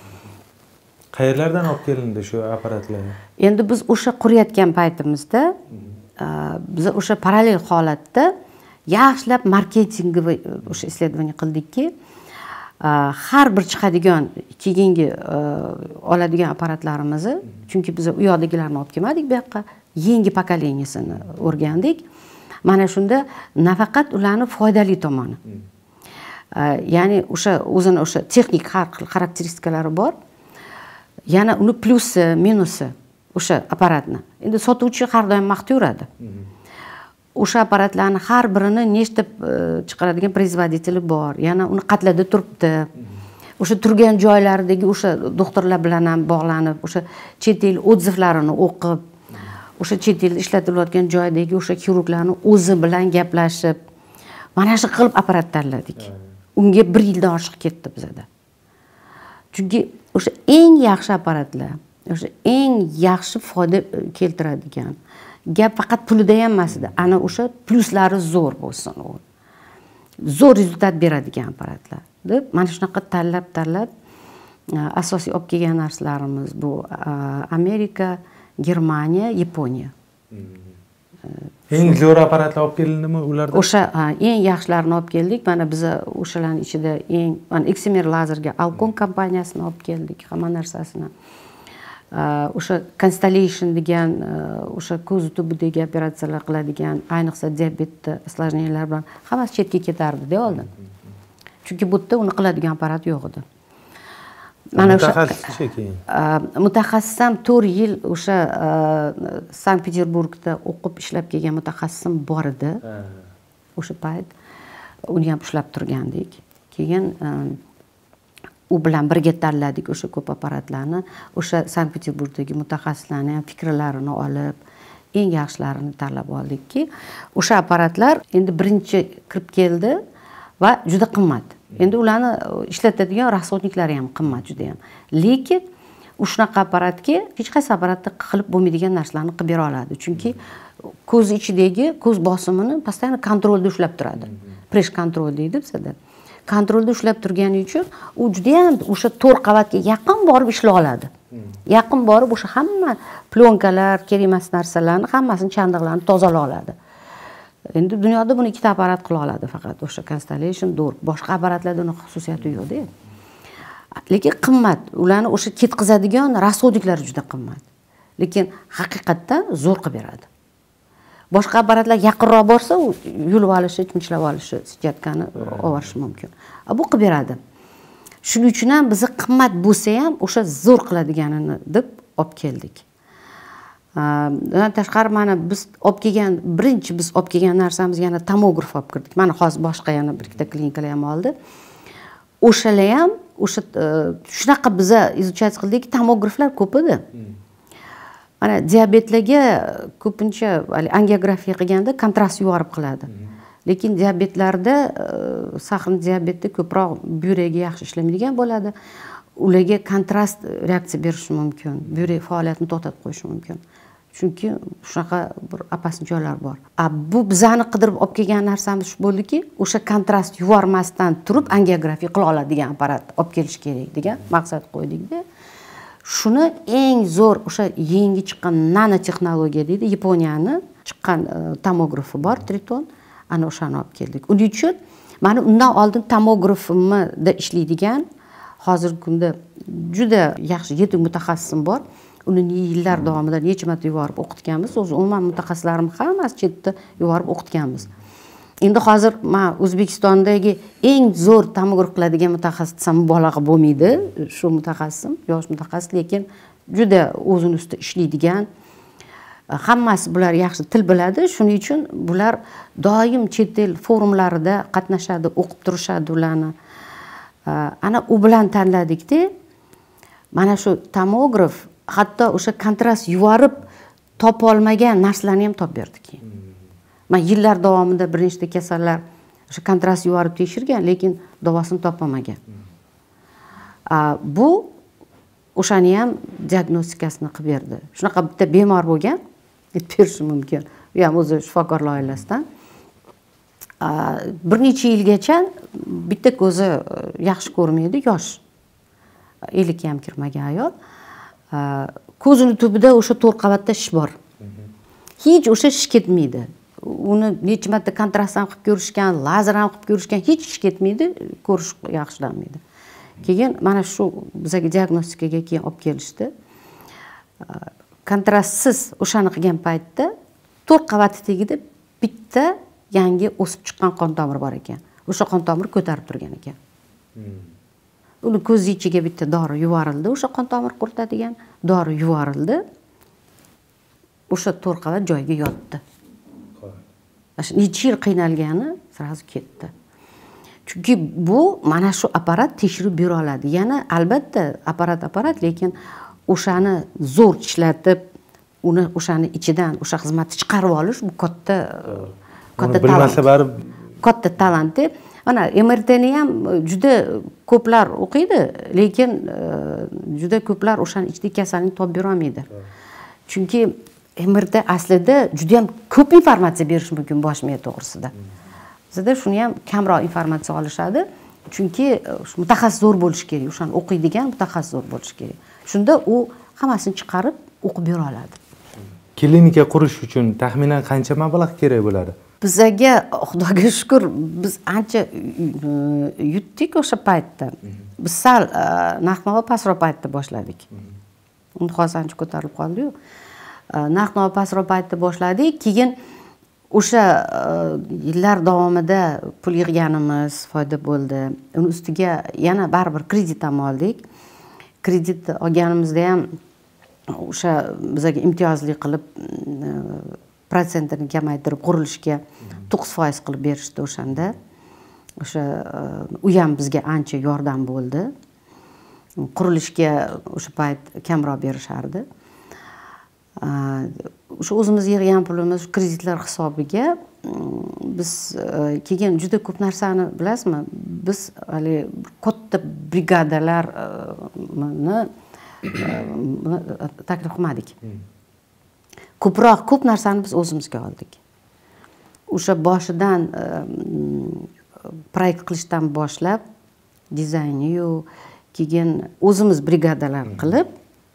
Qayerlardan olib kelindi shu apparatlar? Endi biz o'sha qurayotgan paytimizda biz o'sha parallel holatda yaxshilab marketingiy o'sha исследование qildikki, har bir chiqadigan keyingi oladigan apparatlarimizni, chunki biz u yoqdagilarni olib kelmadik, bu yoqqa yangi pokoleniysini o'rgandik. Mana shunda nafaqat ularni foydali tomoni. Ya'ni o'sha o'zini o'sha texnik har xil xarakteristikalari bor. Yana uni plyusi, minusi o'sha apparatni. Endi sotuvchi har doim maqtaveradi. O'sha apparatlarni har birini nechta chiqaradigan производители bor. Yana uni qatlada turibdi. O'sha turgan joylaridagi o'sha doktorlar bilan ham bog'lanib, o'sha chet el odzivlarini o'qib, o'sha chet elda ishlatilayotgan joydagi o'sha xirurglarni o'zi bilan gaplashib, mana shu qilib apparat tanladik. Unga 1 yildan oshiq ketdi bizda. Chunki o'sha eng yaxshi apparatlar, o'sha eng yaxshi foyda keltiradigan. Gap faqat pulida ham emas edi. Ana o'sha plyuslari zo'r bo'lsin u. Zo'r rezultat beradigan apparatlar deb mana shunaqa tanlab asosiy olib kelgan narsalarimiz bu Amerika, Germaniya, Yaponiya. Eng zo'r apparatlar olib kelindimi ularda? O'sha eng yaxshilarini olib keldik. Mana biz o'shalarning ichida eng Eximer Lazerga Alcon kompaniyasini olib keldik, hamma narsasini. O'sha Constellation degan o'sha ko'z tubidagi operatsiyalar qiladigan, ayniqsa diabetda осложнениялар bilan hammasi chetga ketardi-da oldin. Chunki bu yerda uni qiladigan apparat yo'q edi. Mana o'sha mutaxassisam 4 yil o'sha Sankt-Peterburgda o'qib ishlab kelgan mutaxassisim bor edi. O'sha payt uni ham ushlab turgandik. Keyin u bilan birga tanladik o'sha ko'p apparatlarni. O'sha Sankt-Peterburgdagi mutaxassislarning ham fikrlarini olib, eng yaxshilarini tanlab oldikki, o'sha apparatlar endi birinchi kirib keldi va juda qimmat. Endi ularni ishlatadigan rasxodniklari ham qimmat juda ham. Lekin shunaqa apparatga hech qaysi apparatda qilib bo'lmaydigan narsalarni qilib bera oladi. Chunki ko'z ichidagi ko'z bosimini постоянно kontrolda ushlab turadi. Press control deydi bizda. Kontrolda ushlab turgani uchun u juda ham o'sha 4 qavatga yaqin borib ishlay oladi. Yaqin borib o'sha hamma plyonkalar, kerak emas narsalarni hammasini chandiqlarni tozalay oladi. Endi dunyoda buni ikkita apparat qila oladi faqat o'sha Constellation Door. Boshqa apparatlarda uning xususiyati yo'q-da. Lekin qimmat. Ularni o'sha ketkazadigan rasxodniklari juda qimmat. Lekin haqiqatdan zo'r qilib beradi. Boshqa apparatlar yaqinroq borsa, u yulib olishi, chimchlab olishi, sityatkani ovarishi mumkin. Bu qilib beradi. Shuning uchun ham biz qimmat bo'lsa ham o'sha zo'r qiladiganini deb olib keldik. Undan tashqari mana biz olib kelgan, birinchi biz olib kelgan narsamiz yana tomograf olib kirdik. Mana hozir boshqa yana bir ikkita klinikalar ham oldi. O'shalar ham o'sha shunaqa biz izuchat qildik, tomograflar ko'p edi. Mana diabetlarga ko'pincha angiografiya qilganda kontrast yuborib qiladi. Lekin diabetlarda sahar diabetda ko'proq buyragiga yaxshi ishlamaydigan bo'ladi. Ularga kontrast reaksiya berishi mumkin. Buyrak faoliyatini to'xtatib qo'yishi mumkin. chunki shunaqa bir apasni joylar bor. Bu bizani qidirib olib kelgan narsamiz shu bo'ldiki, o'sha kontrast yubormasdan turib angiografiya qila oladigan apparat olib kelish kerak degan maqsad qo'ydikda. Shuni eng zo'r o'sha yangi chiqqan nano texnologiya deydi, Yaponiyani chiqqan tomografi bor, Triton, ana o'shani olib keldik. Uning uchun meni undan oldin tomografimda ishlaydigan hozirgi kunda juda yaxshi yetuk mutaxassisim bor. Uni yillar davomida necha marta yuborib o'qitganmiz. O'zi umuman mutaxassislarim hammasi chetda yuborib o'qitganmiz. Endi hozir men O'zbekistondagi eng zo'r tomograf qiladigan mutaxassis desam mubolag'a bo'lmaydi. Shu mutaxassisim, yosh mutaxassis, lekin juda o'zini ustida ishlaydigan. Hammasi bular yaxshi til biladi. Shuning uchun bular doim chet el forumlarida qatnashadi, o'qib turishadi ularni. Ana u bilan tanladikda, mana shu tomograf hatto o'sha kontrast yuvorib topa olmagan narsalarni ham topib berdik. Men yillar davomida bir nechta kasallar o'sha kontrast yuvorib tekshirgan, lekin davosini topolmagan. Bu o'shani ham diagnostikasini qilib berdi. Shunaqa bitta bemor bo'lgan, aytib berish mumkin. U ham o'zi shifokorlar oilasidan. Bir necha yilgacha bitta ko'zi yaxshi ko'rmaydi, yosh. 50 ga ham kirmagan ayol. Ko'zini tubida o'sha 4 qavatda shish bor. Hech o'sha shish ketmaydi. Uni necha marta kontrast ham qilib ko'rishgan, lazer ham qilib ko'rishgan, hech shish ketmaydi, ko'rish yaxshilanmaydi. Keyin mana shu bizga diagnostikaga keyin olib kelishdi. Kontrastsiz o'shani qilgan paytda 4 qavati tagida bitta yangi o'sib chiqqan qon tomiri bor ekan. O'sha qon tomiri ko'tarib turgan ekan. Uni ko'z ichiga bitta dori yuborildi, o'sha qon tomir quritadigan dori yuborildi. O'sha 4 qavat joyiga yotdi. Necha yil qiynalgani sразу ketdi. Chunki bu mana shu apparat tekshirib bera oladi. Yana albatta apparat, lekin o'shani zo'r ishlatib, uni o'shani ichidan o'sha xizmatni chiqarib olish bu katta talant. Katta talant. Ana MRTni ham juda ko'plar o'qiydi, lekin juda ko'plar o'shaning ichidagi kasallikni topib bera olmaydi. Chunki MRT aslida juda ham ko'p informatsiya berish mumkin bosh miya to'g'risida. Bizda shuni ham kamroq informatsiya olishadi. Chunki mutaxassis zo'r bo'lish kerak, o'shani o'qiydigan mutaxassis zo'r bo'lish kerak. Shunda u hammasini chiqarib o'qib bera oladi. Klinika qurish uchun taxminan qancha mablag' kerak bo'ladi? Bizga Xudoga shukr, biz ancha yutdik o'sha paytda. Biz sal narx-navo pastroq paytda boshladik. Uni hozir ancha ko'tarilib qoldi-yu. Narx-navo pastroq paytda boshladik. Keyin o'sha yillar davomida pul yig'ganimiz foyda bo'ldi. Uni ustiga yana baribir kredit ham oldik. Kredit olganimizda ham o'sha bizga imtiyozli qilib protsentini kamaytirib qurilishga 9% qilib berishdi o'shanda. O'sha u ham bizga ancha yordam bo'ldi. Qurilishga o'sha payt kamroq berishardi. O'sha o'zimiz yig'gan pulimiz kreditlar hisobiga biz keyin juda ko'p narsani bilasizmi? Biz hali katta brigadalarni taklif qilmadik. Ko'p narsani biz o'zimizga oldik. O'sha boshidan proyekt qilishdan boshlab dizayni-yu, keyin o'zimiz brigadalar qilib,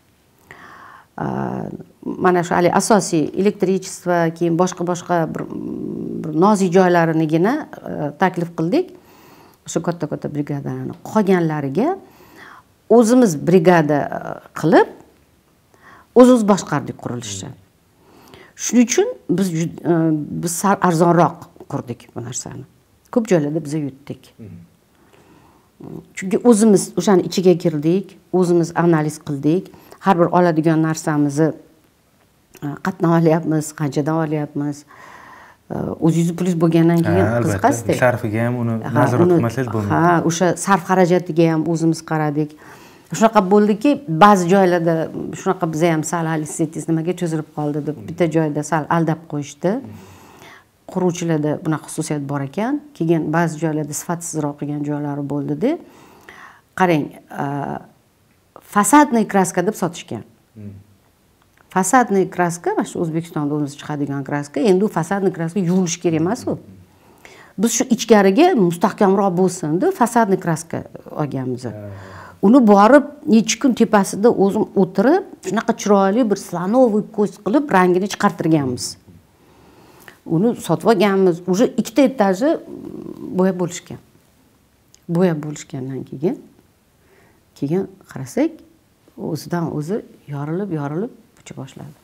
mana shu asosiy elektrichество, keyin boshqa bir nozik joylarinigina taklif qildik. O'sha katta brigadalarni qolganlariga o'zimiz brigada qilib, o'zimiz boshqardik qurilishni. Shuning uchun biz arzonroq qurdik bu narsani. Ko'p joylarda biz yutdik. Chunki o'zimiz o'shani ichiga kirdik, o'zimiz analiz qildik. Har bir oladigan narsamizni qatdan olyapmiz, qanchadan olyapmiz. O'zingiz pulingiz bo'lgandan keyin qiziqasiz. Sarfiga ham uni nazorat qilmasangiz bo'lmaydi. Ha, o'sha sarf xarajatiga ham o'zimiz qaradik. Shunaqa bo'ldiki, ba'zi joylarda shunaqa biz ham sal halissiz nimaga cho'zilib qoldi deb bitta joyda sal aldab qo'yishdi. Quruvchilarda bunaqa xususiyat bor ekan. Keyin ba'zi joylarda sifatsizroq qilgan joylari bo'ldi-da. Qarang, fasadniy kraska deb sotishgan. Fasadniy kraska, mana shu O'zbekistonda o'zi chiqadigan kraska, endi u fasadniy kraska yuvilish kerak emas u. Biz shu ichkariga mustahkamroq bo'lsin deb fasadniy kraska olganmiz. Uni borib necha kun tepasida o'zim o'tirib, shunaqa chiroyli bir slanoviy ko'z qilib rangini chiqartirganmiz. Uni sotib olganmiz. Уже ikkita etaji bo'yab bo'lishgan. Bo'yab bo'lishgandan keyin qarasak, o'zidan o'zi yorilib pucha boshladi.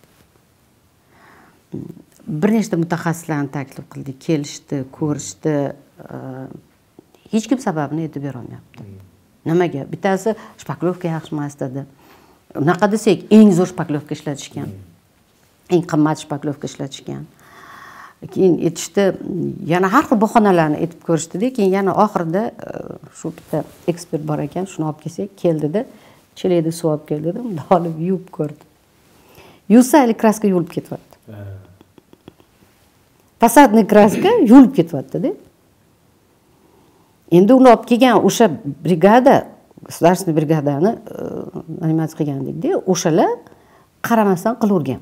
Bir nechta mutaxassislarni taklif qildik, kelishdi, ko'rishdi. Hech kim sababini aytib bera olmayapti. Nimaga? Bittasi shpaklovka yaxshi emas dedi. Unaqa desak, eng zo'r shpaklovka ishlatishgan. Eng qimmat shpaklovka ishlatishgan. Keyin aytishdi, yana har xil bahonalarni aytib ko'rishdi-da, keyin yana oxirida shu bitta ekspert bor ekan, shuni olib kelsak, keldida, chelakda suv olib keldida, unda olib yuvib ko'rdi. Yuvsa, kraska yuvilib ketyapti. Fasadniy kraska yuvilib ketyapti-da. Endi uni olib kelgan o'sha brigada, государственный brigadani animatsiya qilgandik-da, o'shalar qaramasdan qilavergan.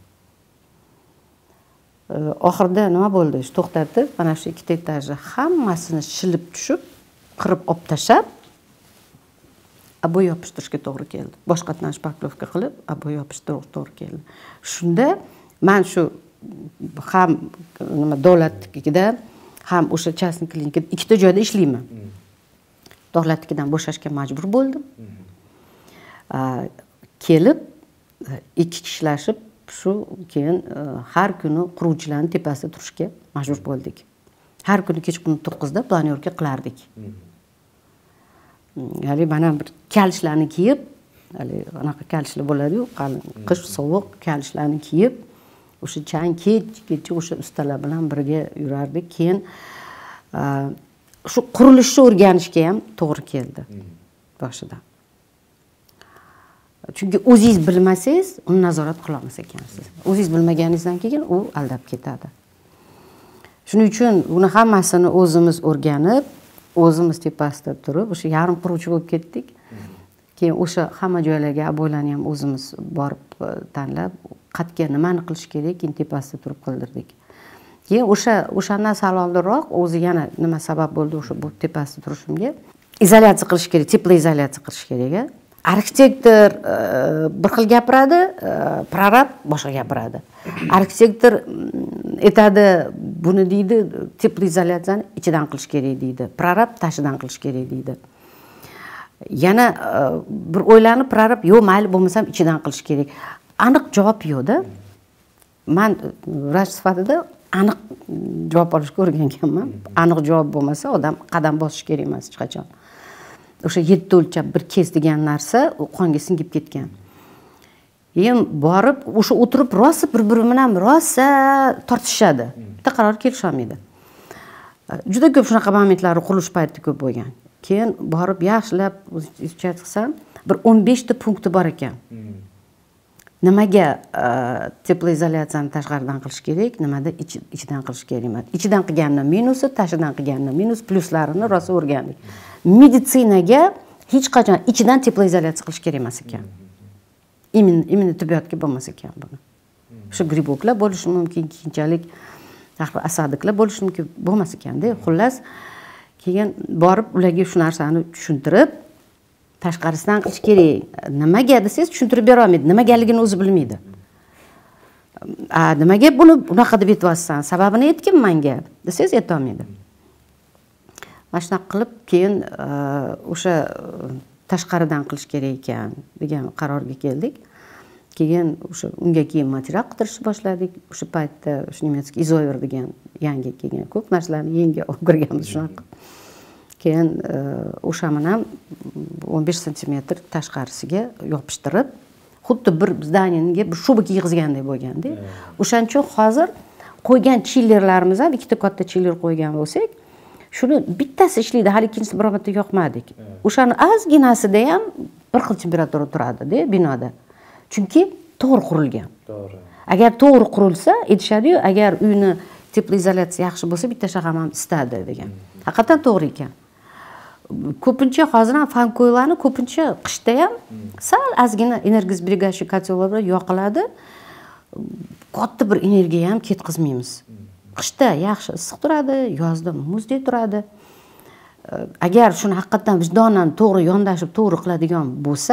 Oxirida nima bo'ldi? To'xtatib, mana shu ikkita etajni hammasini shilib tushib, qirib olib tashlab, aboy yopishtirishga to'g'ri keldi. Boshqatdan shpaklovka qilib, aboy yopishtirishga to'g'ri keldi. Shunda men shu ham nima davlatnikida, ham o'sha частный klinikada ikkita joyda ishlayman. Davlatnikidan bo'shashga majbur bo'ldim. Kelib ikki kishilashib shu keyin har kuni quruvchilarning tepasida turishga majbur bo'ldik. Har kuni kechqurun 9 da planyorka qilardik. Ya'ni mana bir kalishlarni kiyib, hali anaqa kalishlar bo'ladi-yu, qish sovuq kalishlarni kiyib, o'sha chang kecha o'sha ustalar bilan birga yurardik. Keyin shu qurilishni o'rganishga ham to'g'ri keldi boshida. Chunki o'zingiz bilmasangiz, uni nazorat qila olmas ekansiz. O'zingiz bilmaganingizdan keyin u aldab ketadi. Shuning uchun uni hammasini o'zimiz o'rganib, o'zimiz tepasida turib, o'sha yarim quruvchi bo'lib ketdik. Keyin o'sha hamma joylarga aboylarni ham o'zimiz borib tanlab, qatga nimani qilish kerak, keyin tepasida turib qildirdik. Keyin o'shandan sal oldinroq o'zi yana nima sabab bo'ldi o'sha bu tepasida turishimga? Izolyatsiya qilish kerak, teplоизоляtsiya qilish kerak. Arxitektor bir xil gapiradi, prorab boshqa gapiradi. Arxitektor aytadi, buni deydi, teplоизоляtsiyani ichidan qilish kerak deydi. Prorab tashidan qilish kerak deydi. Yana bir o'ylanib prorab, yo'q, mayli bo'lmasam ichidan qilish kerak. Aniq javob yo'q-da. Men vrach sifatida aniq javob olishga o'rganganman. Aniq javob bo'lmasa, odam qadam bosish kerak emas hech qachon. O'sha 7 o'lchab bir kes degan narsa qonga singib ketgan. Keyin borib, o'sha o'tirib rosa bir-biri bilan rosa tortishadi. Bitta qaror kelisha olmaydi. Juda ko'p shunaqa momentlar qurilish paytida ko'p bo'lgan. Keyin borib yaxshilab izchat qilsam, bir 15 ta punkti bor ekan. Nimaga teplоизоляtsiyani tashqaridan qilish kerak, nimada ichidan qilish kerak emas. Ichidan qilganning minusi, tashidan qilganning minus, pluslarini rosa o'rgandik. Meditsinaga hech qachon ichidan teplоизоляtsiya qilish kerak emas ekan. Именно tibbiyotga bo'lmas ekan buni. O'sha griboklar bo'lishi mumkin, keyinchalik asadiklar bo'lishi mumkin, bo'lmas ekanda. Xullas, keyin borib ularga shu narsani tushuntirib, tashqarisidan qilish kerak. Nimaga desangiz tushuntirib bera olmaydi. Nimagaligini o'zi bilmaydi. Nimaga buni bunaqa deb aytyapsan? Sababini aytgin menga desangiz ayta olmaydi. Mana shunaqa qilib keyin o'sha tashqaridan qilish kerak ekan degan qarorga keldik. Keyin o'sha unga keyin material qidirishni boshladik. O'sha paytda o'sha nemetskiy izover degan yangi kelgan ko'p narsalarni yangi o'rganganmiz shunaqa. Keyin o'shamni ham 15 sm tashqarisiga yopishtirib, xuddi bir zdaniyaga bir shuba kiygizgandek bo'lganda. O'shaning uchun hozir qo'ygan chillerlarimiz ham ikkita katta chiller qo'ygan bo'lsak, shuni bittasi ishlaydi, har ikkinchisi birobatda yoqmadik. O'shani ozginasida ham bir xil temperatura turadi-da binoda. Chunki to'g'ri qurilgan. To'g'ri. Agar to'g'ri qurilsa, aytishadi-yu, agar uyni teplоизоляtsiya yaxshi bo'lsa, bitta shahar ham isitadi degan. Haqiqatan to'g'ri ekan. ko'pincha hozir ham fanko'ylarni ko'pincha qishda ham sal ozgina energosберегающий kotellar bilan yoqiladi. Katta bir energiya ham ketkazmaymiz. Qishda yaxshi issiq turadi, yozda muzdek turadi. Agar shuni haqiqatan vijdonan to'g'ri yondashib, to'g'ri qiladigan bo'lsa,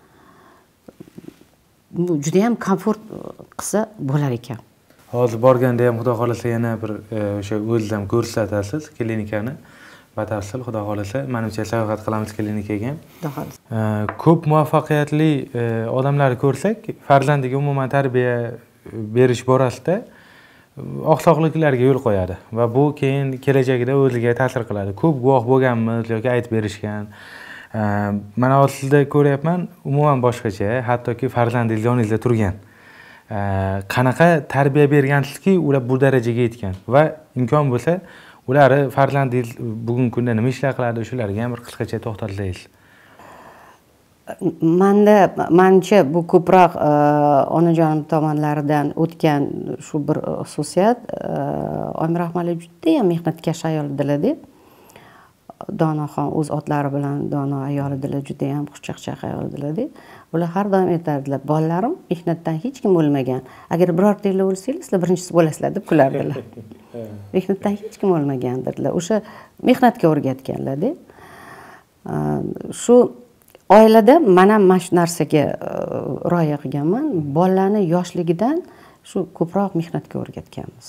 bu juda ham komfort qilsa bo'lar ekan. Hozir borganda ham xudo xolasa yana bir o'sha o'zizam ko'rsatasiz klinikani. Batafsil xudo xolasa, menimcha sayohat qilamiz klinikaga. Xudo xolasa. Ko'p muvaffaqiyatli odamlarni ko'rsak, farzandiga umuman tarbiya berish borasida oqsoqliklarga yo'l qo'yadi va bu keyin kelajagida o'ziga ta'sir qiladi. Ko'p guvoh bo'lganmiz yoki aytib berishgan. Mana hozir sizda ko'ryapman, umuman boshqacha, hattoki farzandingiz yoningizda turgan. Qanaqa tarbiya bergansizki, ular bu darajaga yetgan va imkon bo'lsa, ular farzandingiz bugungi kunda nima ishlar qiladi, shularga ham bir qisqacha to'xtalsangiz. Menimcha bu ko'proq onajonim tomonlaridan o'tgan shu bir xususiyat. Oyim rahmatli juda ham mehnatkash ayol edilar-da. Donoxon o'z otlari bilan dono ayol edilar, juda ham xushchaqchaq ayol edilar-da. Ular har doim aytardilar, "Bolalarim mehnatdan hech kim o'lmagan. Agar birortanglar o'lsanglar, sizlar birinchisi bo'lasizlar" deb kulardilar. Mehnatdan hech kim o'lmagan dedilar. O'sha mehnatga o'rgatganlar-da. Shu oilada men ham mana shu narsaga rioya qilganman. Bolalarni yoshligidan shu ko'proq mehnatga o'rgatganmiz.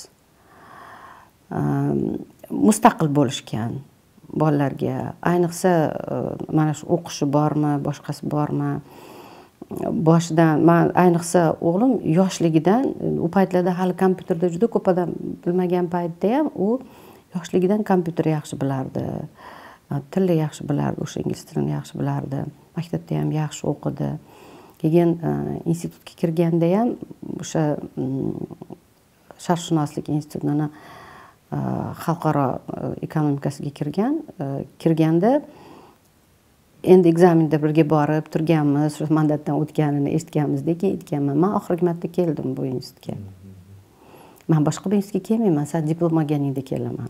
Mustaqil bo'lishgan bolalarga, ayniqsa mana shu o'qishi bormi, boshqasi bormi? Boshidan men ayniqsa o'g'lim yoshligidan, u paytlarda hali kompyuterda juda ko'p odam bilmagan paytda ham u yoshligidan kompyuter yaxshi bilardi. Tilni yaxshi bilardi, o'sha ingliz tilini yaxshi bilardi. Maktabda ham yaxshi o'qidi. Keyin institutga kirganda ham o'sha sharqshunoslik institutining xalqaro ekonomikasiga kirganda endi ekzamenda birga borib turganmiz, shu mandatdan o'tganini eshitganmizdek, aytganman, men oxirgi marta keldim bu institutga. Men boshqa bir institutga kelmayman, sen diplom olganingda kelaman.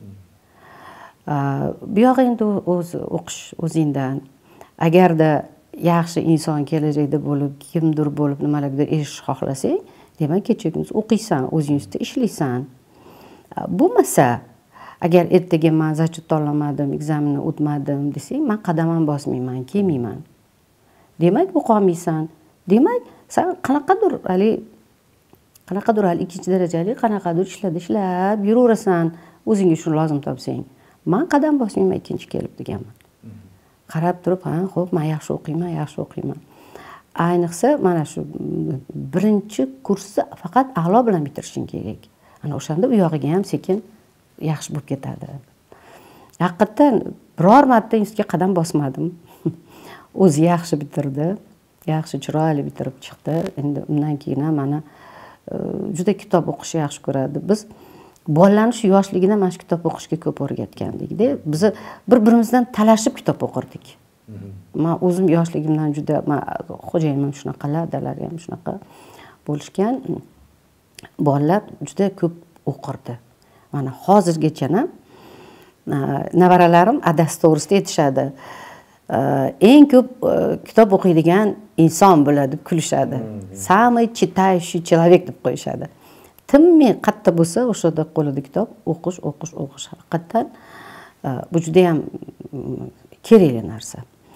Bu yo'q endi o'qish o'zingdan. Agarda yaxshi inson kelajakda bo'lib, kimdir bo'lib nimalardir erishishni xohlasang, demak kecha kunduz o'qiysan, o'zing ustida ishlaysan. Bo'lmasa, agar ertaga men zachut olmadim, ekzamenni o'tmadim desang, men qadam ham bosmayman, kelmayman. Demak, o'qolmaysan. Demak, sen qanaqadir ikkinchi darajali qanaqadir ishlab yuraverasan, o'zingga shuni lozim topsang. Men qadam bosmayman ikkinchi kelib deganman. Qarab turib, ha, xo'p, men yaxshi o'qiyman. Ayniqsa, mana shu birinchi kursni faqat a'lo bilan bitirishing kerak. Ana o'shanda u yog'iga ham sekin yaxshi bo'lib ketadi. Haqiqatan biror marta institutga qadam bosmadim. O'zi yaxshi bitirdi, yaxshi chiroyli bitirib chiqdi. Endi undan keyin ham mana juda kitob o'qishni yaxshi ko'radi. Biz bolalarni shu yoshligidan mana shu kitob o'qishga ko'p o'rgatgandik-da. Biz bir-birimizdan talashib kitob o'qirdik. Men o'zim yoshligimdan juda, xo'jayinim shunaqalar, dalari ham shunaqa bo'lishgan. Bolalar juda ko'p o'qirdi. Mana hozirgacha nevaralarim adasi to'g'risida aytishadi. Eng ko'p kitob o'qiydigan inson bo'ladi deb kulishadi. Самый читающий человек deb qo'yishadi. Timmi qatta bo'lsa, o'shada qo'lida kitob o'qish. Haqiqatan bu juda ham kerakli narsa.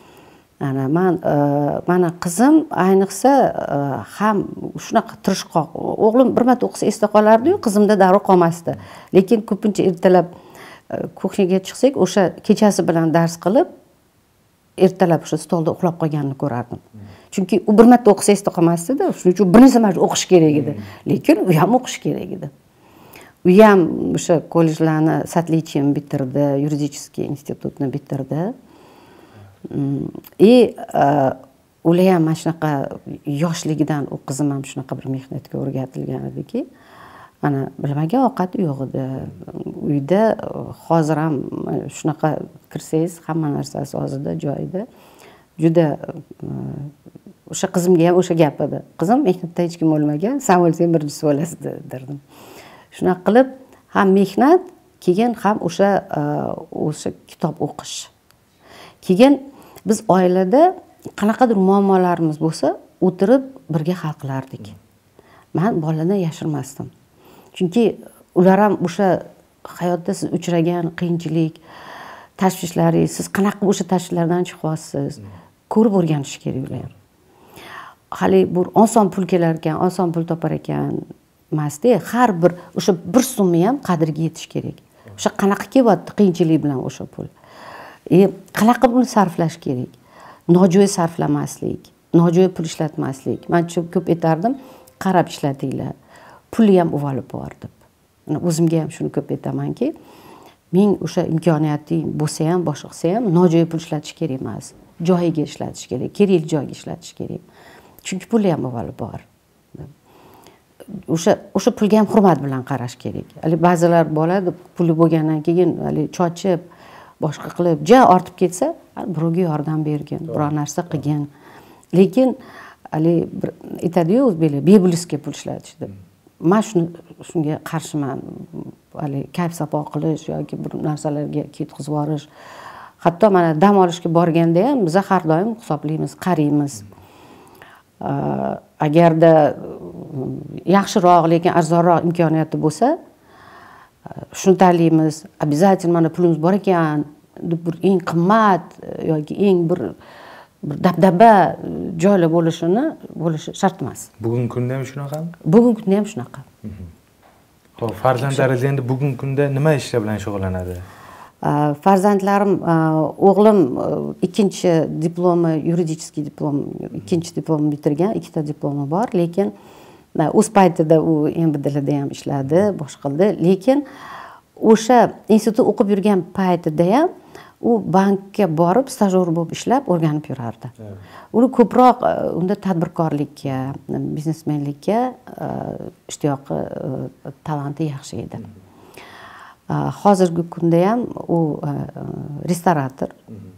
Mana qizim ayniqsa ham shunaqa tirishqoq. O'g'lim bir marta o'qisa esda qolardi-yu, qizimda darrov qolmasdi. Lekin ko'pincha ertalab kuxnyaga chiqsak, o'sha kechasi bilan dars qilib, ertalab o'sha stolda uxlab qolganini ko'rardim. Chunki u bir marta o'qisa esda qolmasdi-da, shuning uchun bir necha marta o'qish kerak edi. Lekin u ham o'qish kerak edi. U ham o'sha kollejlarni Satlichim bitirdi, yuridiический institutni bitirdi. Ular ham mana shunaqa yoshligidan u qizim ham shunaqa bir mehnatga o'rgatilgan ediki, mana bilmagan ovqati yo'q edi. Uyda hozir ham shunaqa kirsangiz, hamma narsasi hozirda joyida. Juda o'sha qizimga ham o'sha gap edi. Qizim mehnatda hech kim o'lmagan, sen o'lsang birinchisi bo'lasiz derdim. Shunaqa qilib ham mehnat, keyin ham o'sha kitob o'qish. keyin biz oilada qanaqadir muammolarimiz bo'lsa o'tirib birga hal qilardik. Men bolalardan yashirmasdim. Chunki ular ham o'sha hayotda siz uchragan qiyinchilik, tashvishlaringiz, siz qanaqa o'sha tashvishlardan chiqyapsiz, ko'rib o'rganish kerak ular. Hali bu oson pul kelar ekan, oson pul topar ekan emasda, har bir o'sha bir so'mni ham qadriga yetish kerak. O'sha qanaqa kelyapti qiyinchilik bilan o'sha pul. Qanaqa buni sarflash kerak? Nojo'ya sarflamaslik, nojo'ya pul ishlatmaslik. Men ko'p aytardim, qarab ishlatinglar. Pulni ham uvalib bor deb. O'zimga ham shuni ko'p aytamanki, men o'sha imkoniyating bo'lsa ham, boshqa qilsa ham nojo'ya pul ishlatish kerak emas. Joyiga ishlatish kerak, kerakli joyga ishlatish kerak. Chunki pulni ham uvalib bor. O'sha pulga ham hurmat bilan qarash kerak. Hali ba'zilar bo'ladi, puli bo'lgandan keyin hali chochib, boshqa qilib, ortib ketsa, birovga yordam bergin, biror narsa qilgin. Lekin hali aytadi-yu o'zbeklar, bebulisga pul ishlatish deb. Men shunga qarshiman. Hali kayf safo qilish yoki bir narsalarga ketkizib yuborish. Hatto mana dam olishga borganda ham biz har doim hisoblaymiz, qaraymiz. Agarda yaxshiroq, lekin arzonroq imkoniyati bo'lsa, shuni tanlaymiz. Обязательно mana pulimiz bor ekan, deb bir eng qimmat yoki eng bir dabdaba joylar bo'lishi shart emas. Bugungi kunda ham shunaqami? Bugungi kunda ham shunaqa. Xo'p, farzandlaringiz endi bugungi kunda nima ishlar bilan shug'ullanadi? Farzandlarim, o'g'lim ikkinchi diplomi, yuridiskiy diplom, ikkinchi diplomni bitirgan, ikkita diplomi bor, lekin o'z paytida u MBDlarda ham ishladi, boshqa qildi, lekin o'sha institutda o'qib yurgan paytida ham u bankka borib stajyor bo'lib ishlab o'rganib yurardi. Uni ko'proq unda tadbirkorlikka, biznesmenlikka ishtiyoqi, talanti yaxshi edi. Hozirgi kunda ham u restorator.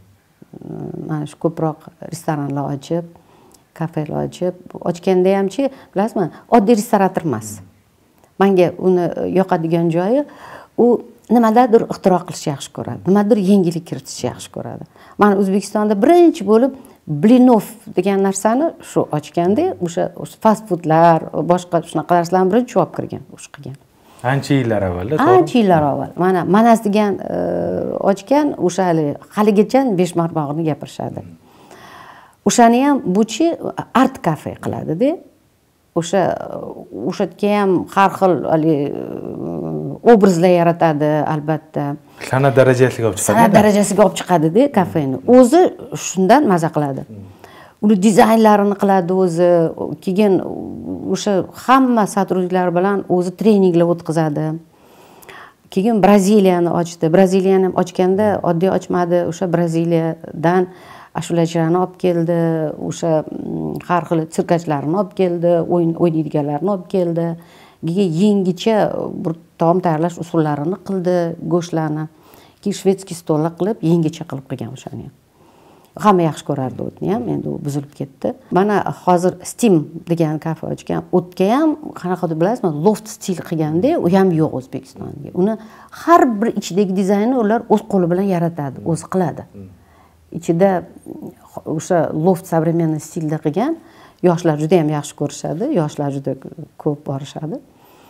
Mana shu ko'proq restoranlar ochib, kafelar ochganda hamchi, bilasizmi, oddiy restorator emas. Menga uni yoqadigan joyi, u nimadir ixtiro qilishni yaxshi ko'radi, nimadir yangilik kiritishni yaxshi ko'radi. Men O'zbekistonda birinchi bo'lib Blinov degan narsani shu ochganda, o'sha fast foodlar, boshqa shunaqa narsalarni birinchi olib kirgan, o'sha qilgan. Ancha yillar avval, to'g'ri? Ancha yillar avval. Mana Manas degan ochgan, o'sha haligacha beshmarmog'ini gapirishadi. O'shani ham buchi art cafe qiladi-da. O'shatga ham har xil obrazlar yaratadi, albatta. San'at darajasiga olib chiqadi. San'at darajasiga olib chiqadi-da kafeni. O'zi shundan maza qiladi. Uni dizaynlarini qiladi o'zi, keyin o'sha hamma sotrudniklar bilan o'zi treninglar o'tkazadi. Keyin Braziliyani ochdi. Braziliyani ham ochganda oddiy ochmadi, o'sha Braziliyadan ashulachilarni olib keldi, o'sha har xil sirkachlarni olib keldi, o'ynaydiganlarni olib keldi. Yangicha bir taom tayyorlash usullarini qildi, go'shtlarni. Keyin shvedskiy stollar qilib, yangicha qilib qilgan o'shani. Hamma yaxshi ko'rardi o'tni ham, endi u buzilib ketdi. Mana hozir Steam degan kafe ochgan. O'tga ham qanaqa deb bilasizmi, loft stil qilganda, u ham yo'q O'zbekistonga. Uni har bir ichidagi dizaynni ular o'z qo'li bilan yaratadi, o'zi qiladi. Ichida o'sha loft современный stilda qilgan, yoshlar juda ham yaxshi ko'rishadi, yoshlar juda ko'p borishadi.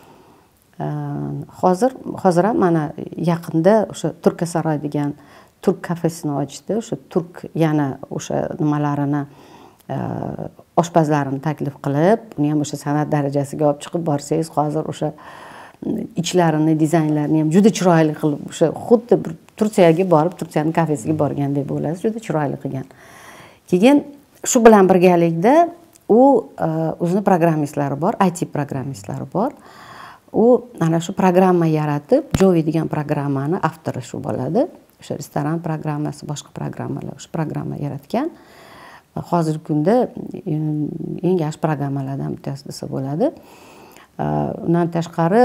Hozir ham mana yaqinda o'sha Turkasaroy degan turk kafesini ochdi. O'sha turk yana o'sha nimalarini, oshpazlarini taklif qilib, uni ham o'sha san'at darajasiga olib chiqib borsangiz, hozir o'sha ichlarini, dizaynlarini ham juda chiroyli qilib, o'sha xuddi bir Turkiyaga borib, Turkiyaning kafesiga borgandek bo'lasiz, juda chiroyli qilgan. Keyin shu bilan birgalikda u o'zining programmistlari bor, IT programmistlari bor. U ana shu programma yaratib, Jovi degan programmani avtori shu bo'ladi. O'sha restoran programmasi, boshqa programmalar, o'sha programma yaratgan. Hozirgi kunda eng yaxshi programmalardan bittasi desa bo'ladi. Undan tashqari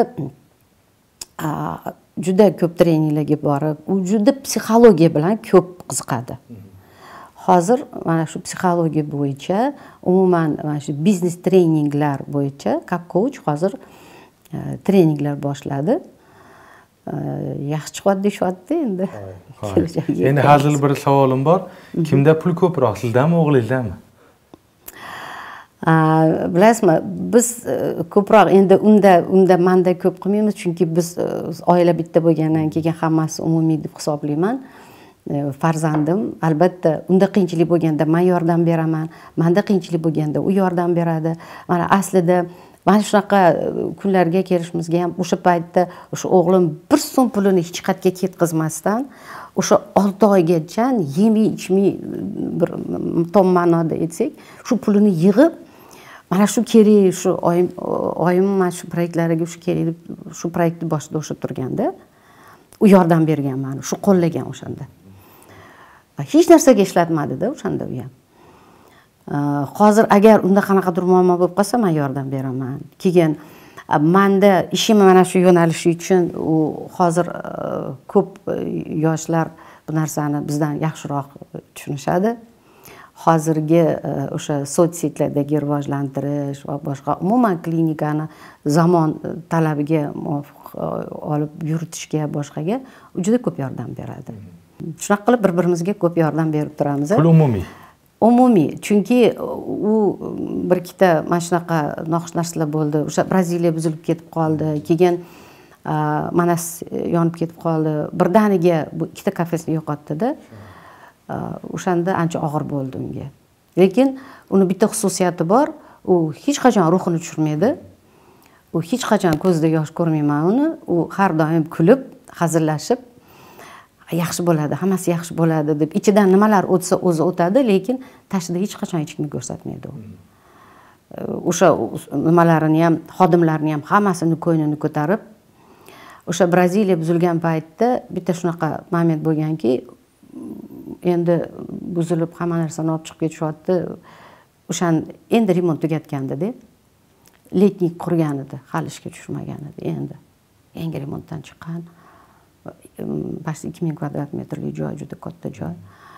juda ko'p treninglarga borib, u juda psixologiya bilan ko'p qiziqadi. Hozir mana shu psixologiya bo'yicha, umuman mana shu biznes treninglar bo'yicha, как coach hozir treninglar boshladi. yaxshi chiqadi deyishyapti endi. Endi hazil bir savolim bor. Kimda pul ko'proq, sizdami, o'g'lingizdami? Bilasizmi, biz ko'proq endi unda manda ko'p qilmaymiz, chunki biz oila bitta bo'lgandan keyin hammasi umumiy deb hisoblayman. Farzandim, albatta, unda qiyinchilik bo'lganda men yordam beraman, menda qiyinchilik bo'lganda u yordam beradi. Mana aslida mana shunaqa kunlarga kelishimizga ham o'sha paytda o'sha o'g'lim 1 so'm pulini hech qayerga ketkazmasdan o'sha 6 oygacha yemay ichmay bir tom ma'noda aytsak, shu pulini yig'ib mana shu kerak, shu oyim mana shu proyektlariga shu kerak deb shu proyektni boshida o'sha turganda u yordam bergan meni, shu qo'llagan o'shanda. Hech narsaga ishlatmadi-da o'shanda u ham. Hozir agar unda qanaqadir muammo bo'lib qolsa, men yordam beraman. Keyin menda ishim mana shu yo'nalishi uchun u hozir ko'p yoshlar bu narsani bizdan yaxshiroq tushunishadi. Hozirgi o'sha sotsiyetlardagi rivojlantirish va boshqa umuman klinikani zamon talabiga muvofiq olib yuritishga, boshqaga juda ko'p yordam beradi. Shunaqa qilib bir-birimizga ko'p yordam berib turamiz. Pul umumiy. Umumiy, chunki u bir ikkita mana shunaqa noxush narsalar bo'ldi. O'sha Braziliya buzilib ketib qoldi, keyin Manas yonib ketib qoldi. Birdaniga bu ikkita kafesni yo'qotdi-da. O'shanda ancha og'ir bo'ldi unga. Lekin uni bitta xususiyati bor, u hech qachon ruhini tushirmaydi. U hech qachon ko'zida yosh ko'rmayman uni. U har doim kulib, hazillashib, yaxshi bo'ladi, hammasi yaxshi bo'ladi deb ichidan nimalar o'tsa o'zi o'tadi, lekin tashida hech qachon hech kimga ko'rsatmaydi u. O'sha nimalarini ham, xodimlarni ham hammasini ko'nglini ko'tarib, o'sha Braziliya buzilgan paytda bitta shunaqa moment bo'lganki, endi buzilib hamma narsani olib chiqib ketishyapti. O'shan endi remont tugatganda-da, letnik qurgan edi, hali ishga tushmagan edi endi. Yangi remontdan chiqqan. Bas 2000 kvadrat metrli joy, juda katta joy.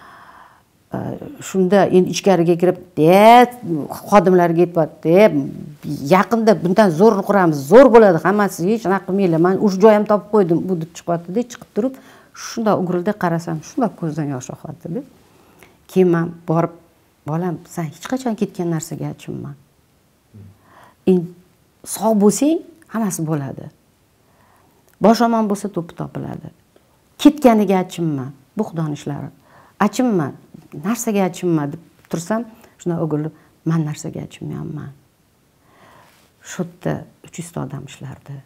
Shunda endi ichkariga kirib, xodimlarga aytibdi, yaqinda bundan zo'r quramiz, zo'r bo'ladi, hammasi hech anaqa qilmanglar. Men o'sha joy ham topib qo'ydim, bu deb chiqyapti-da, chiqib turib, shunda o'girilda qarasam, shunda ko'zdan yosh oqyapti-da. Keyin men borib, bolam, sen hech qachon ketgan narsaga achinma. Endi sog' bo'lsang, hammasi bo'ladi. Bosh omon bo'lsa to'pi topiladi. Ketganiga achinma, bu Xudoning ishlari. Achinma, narsaga achinma deb tursam, shunda o'girilib, men narsaga achinmayapman. Shu yerda 300 ta odam ishlardi.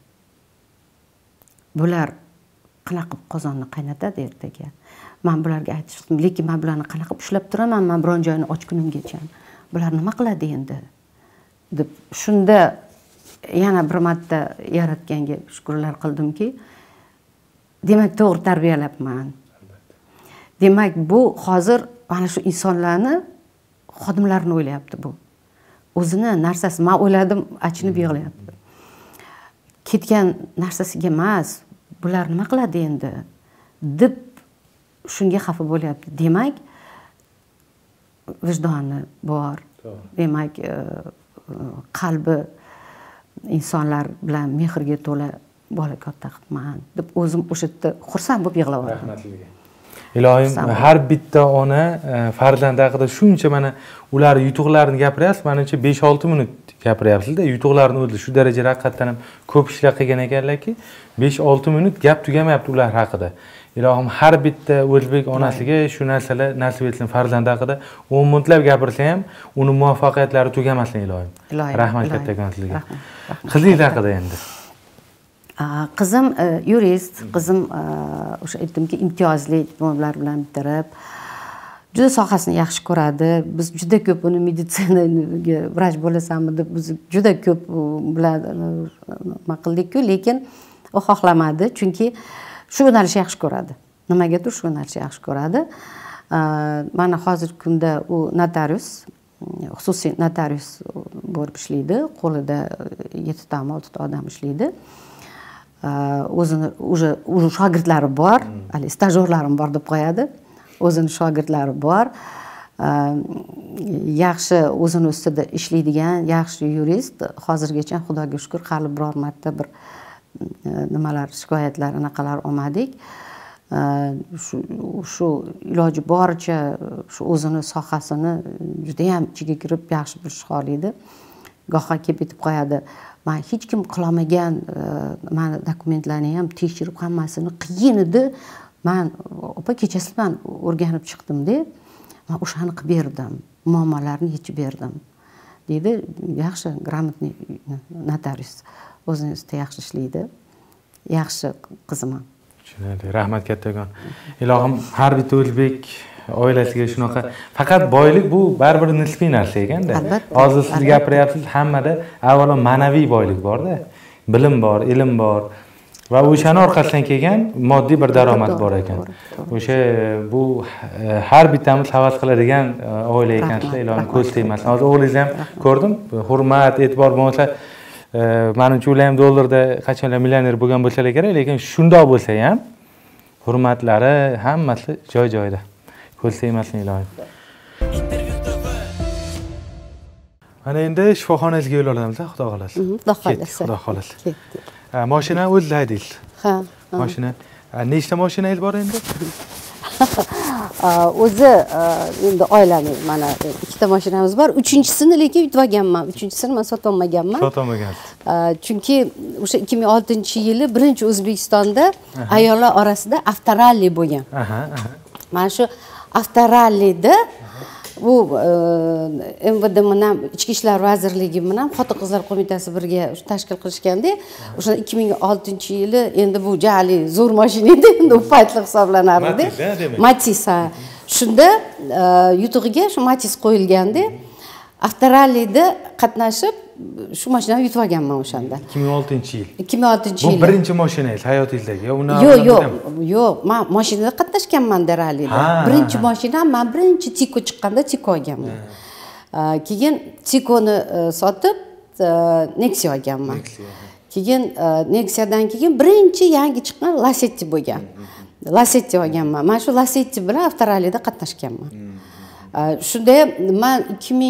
Bular qanaqa qilib qozonni qaynatadi ertaga. Men bularga aytishdim, lekin men bularni qanaqa ushlab turaman, men biron joyini ochgunimgacha. Bular nima qiladi endi? Deb shunda yana bir marta Yaratganga shukrlar qildimki, demak to'g'ri tarbiyalabman. Demak bu hozir mana shu insonlarni, xodimlarni o'ylayapti bu. O'zini narsasi, men o'yladim, achinib yig'layapti. Ketgan narsasiga emas, bular nima qiladi endi deb shunga xafa bo'lyapti. Demak vijdoni bor. Demak qalbi insonlar bilan mehrga to'la bola katta qilibman deb o'zim o'sha yerda xursand bo'lib yig'ladim. Rahmatliga. Ilohim, har bitta ona farzandi haqida shuncha mana ular yutuqlarini gapiryapsiz, menimcha 5-6 minut gapiryapsiz-da. Yutuqlarini o'zi shu darajada haqiqatan ham ko'p ishlar qilgan ekanlarki, 5-6 minut gap tugamayapti ular haqida. Ilohim har bitta o'zbek onasiga shu narsalar nasib etsin, farzandi haqida 10 minutlab gapirsa ham, uni muvaffaqiyatlari tugamasin ilohim. Rahmat kattakon sizga. Qizingiz haqida endi. Qizim yurist, qizim o'sha aytdimki, imtiyozli diplomlar bilan bitirib, juda sohasini yaxshi ko'radi. Biz juda ko'p uni meditsinaga vrach bo'lasanmi deb biz juda ko'p bilan nima qildik-ku, lekin u xohlamadi, chunki shu yo'nalishni yaxshi ko'radi. Nimagadir shu yo'nalishni yaxshi ko'radi. Mana hozirgi kunda u notarius, xususiy notarius bo'lib ishlaydi. Qo'lida 7 ta 6 ta odam ishlaydi. O'zini o'zi shogirdlari bor, hali stajyorlarim bor deb qo'yadi. O'zini shogirdlari bor. Yaxshi o'zini ustida ishlaydigan yaxshi yurist. Hozirgacha Xudoga shukr, hali biror marta bir nimalar shikoyatlar anaqalar olmadik. Shu iloji boricha shu o'zini sohasini juda ham ichiga kirib yaxshi bilish xohlaydi. Gohga kelib aytib qo'yadi, men hech kim qilolmagan mani dokumentlarni ham tekshirib hammasini qiyin edi. Men opa kechasi men o'rganib chiqdim-da. Men o'shani qilib berdim, muammolarni yechib berdim. Deydi, yaxshi, gрамотный notarius. O'zingizda yaxshi ishlaydi. Yaxshi qiziman. Tushunarli. Rahmat kattakon. Ilohim har bitta o'zbek oilasiga shunaqa. Faqat boylik bu baribir nisbiy narsa ekanda. Hozir siz gapiryapsiz, hammada avvalo ma'naviy boylik bor-da. Bilim bor, ilm bor va o'shani orqasidan kelgan moddiy bir daromad bor ekan. O'sha bu har bittamiz havas qiladigan oila ekansizlar, ilohim ko'z tegmasin. Hozir o'g'lingizni ham ko'rdim. Hurmat, e'tibor bo'lmasa, menimcha ular ham dollarda qachonlar millioner bo'lgan bo'lsalar kerak, lekin shundoq bo'lsa ham hurmatlari hammasi joy-joyida. Ko'z tegmasin ilohim. Mana endi shifoxonangizga yo'l olamiz, xudo xolasa. Xudo xolasa. Xudo xolasa. Mashina o'zingiz haydaysiz. Ha. Mashina. Nechta mashinangiz bor endi? O'zi endi oilamiz mana ikkita mashinamiz bor. Uchinchisini lekin yutib olganman. Uchinchisini men sotib olmaganman. Sotib olmagansiz. Chunki o'sha 2006-yili birinchi O'zbekistonda ayollar orasida avtoralli bo'lgan. Mana shu avtorallida bu MVD bilan Ichki ishlar vazirligi bilan Xotin-qizlar qo'mitasi birga tashkil qilishganda, o'sha 2006-yili endi bu jali zo'r mashina edi, endi u paytlar hisoblanardi. Matiz. Shunda yutug'iga shu Matiz qo'yilganda, avtorallida qatnashib shu mashinani yutib olganman o'shanda. 2006-yil. 2006-yil. Bu birinchi mashinangiz hayotingizdagi. Yo'q, men mashinada qatnashganman rallida. Birinchi mashinam men birinchi Tiko chiqqanda Tiko olganman. Keyin Tikoni sotib Nexia olganman. Keyin Nexiadan keyin birinchi yangi chiqqan Lacetti bo'lgan. Lacetti olganman. Men shu Lacetti bilan avtorallida qatnashganman. Shunda men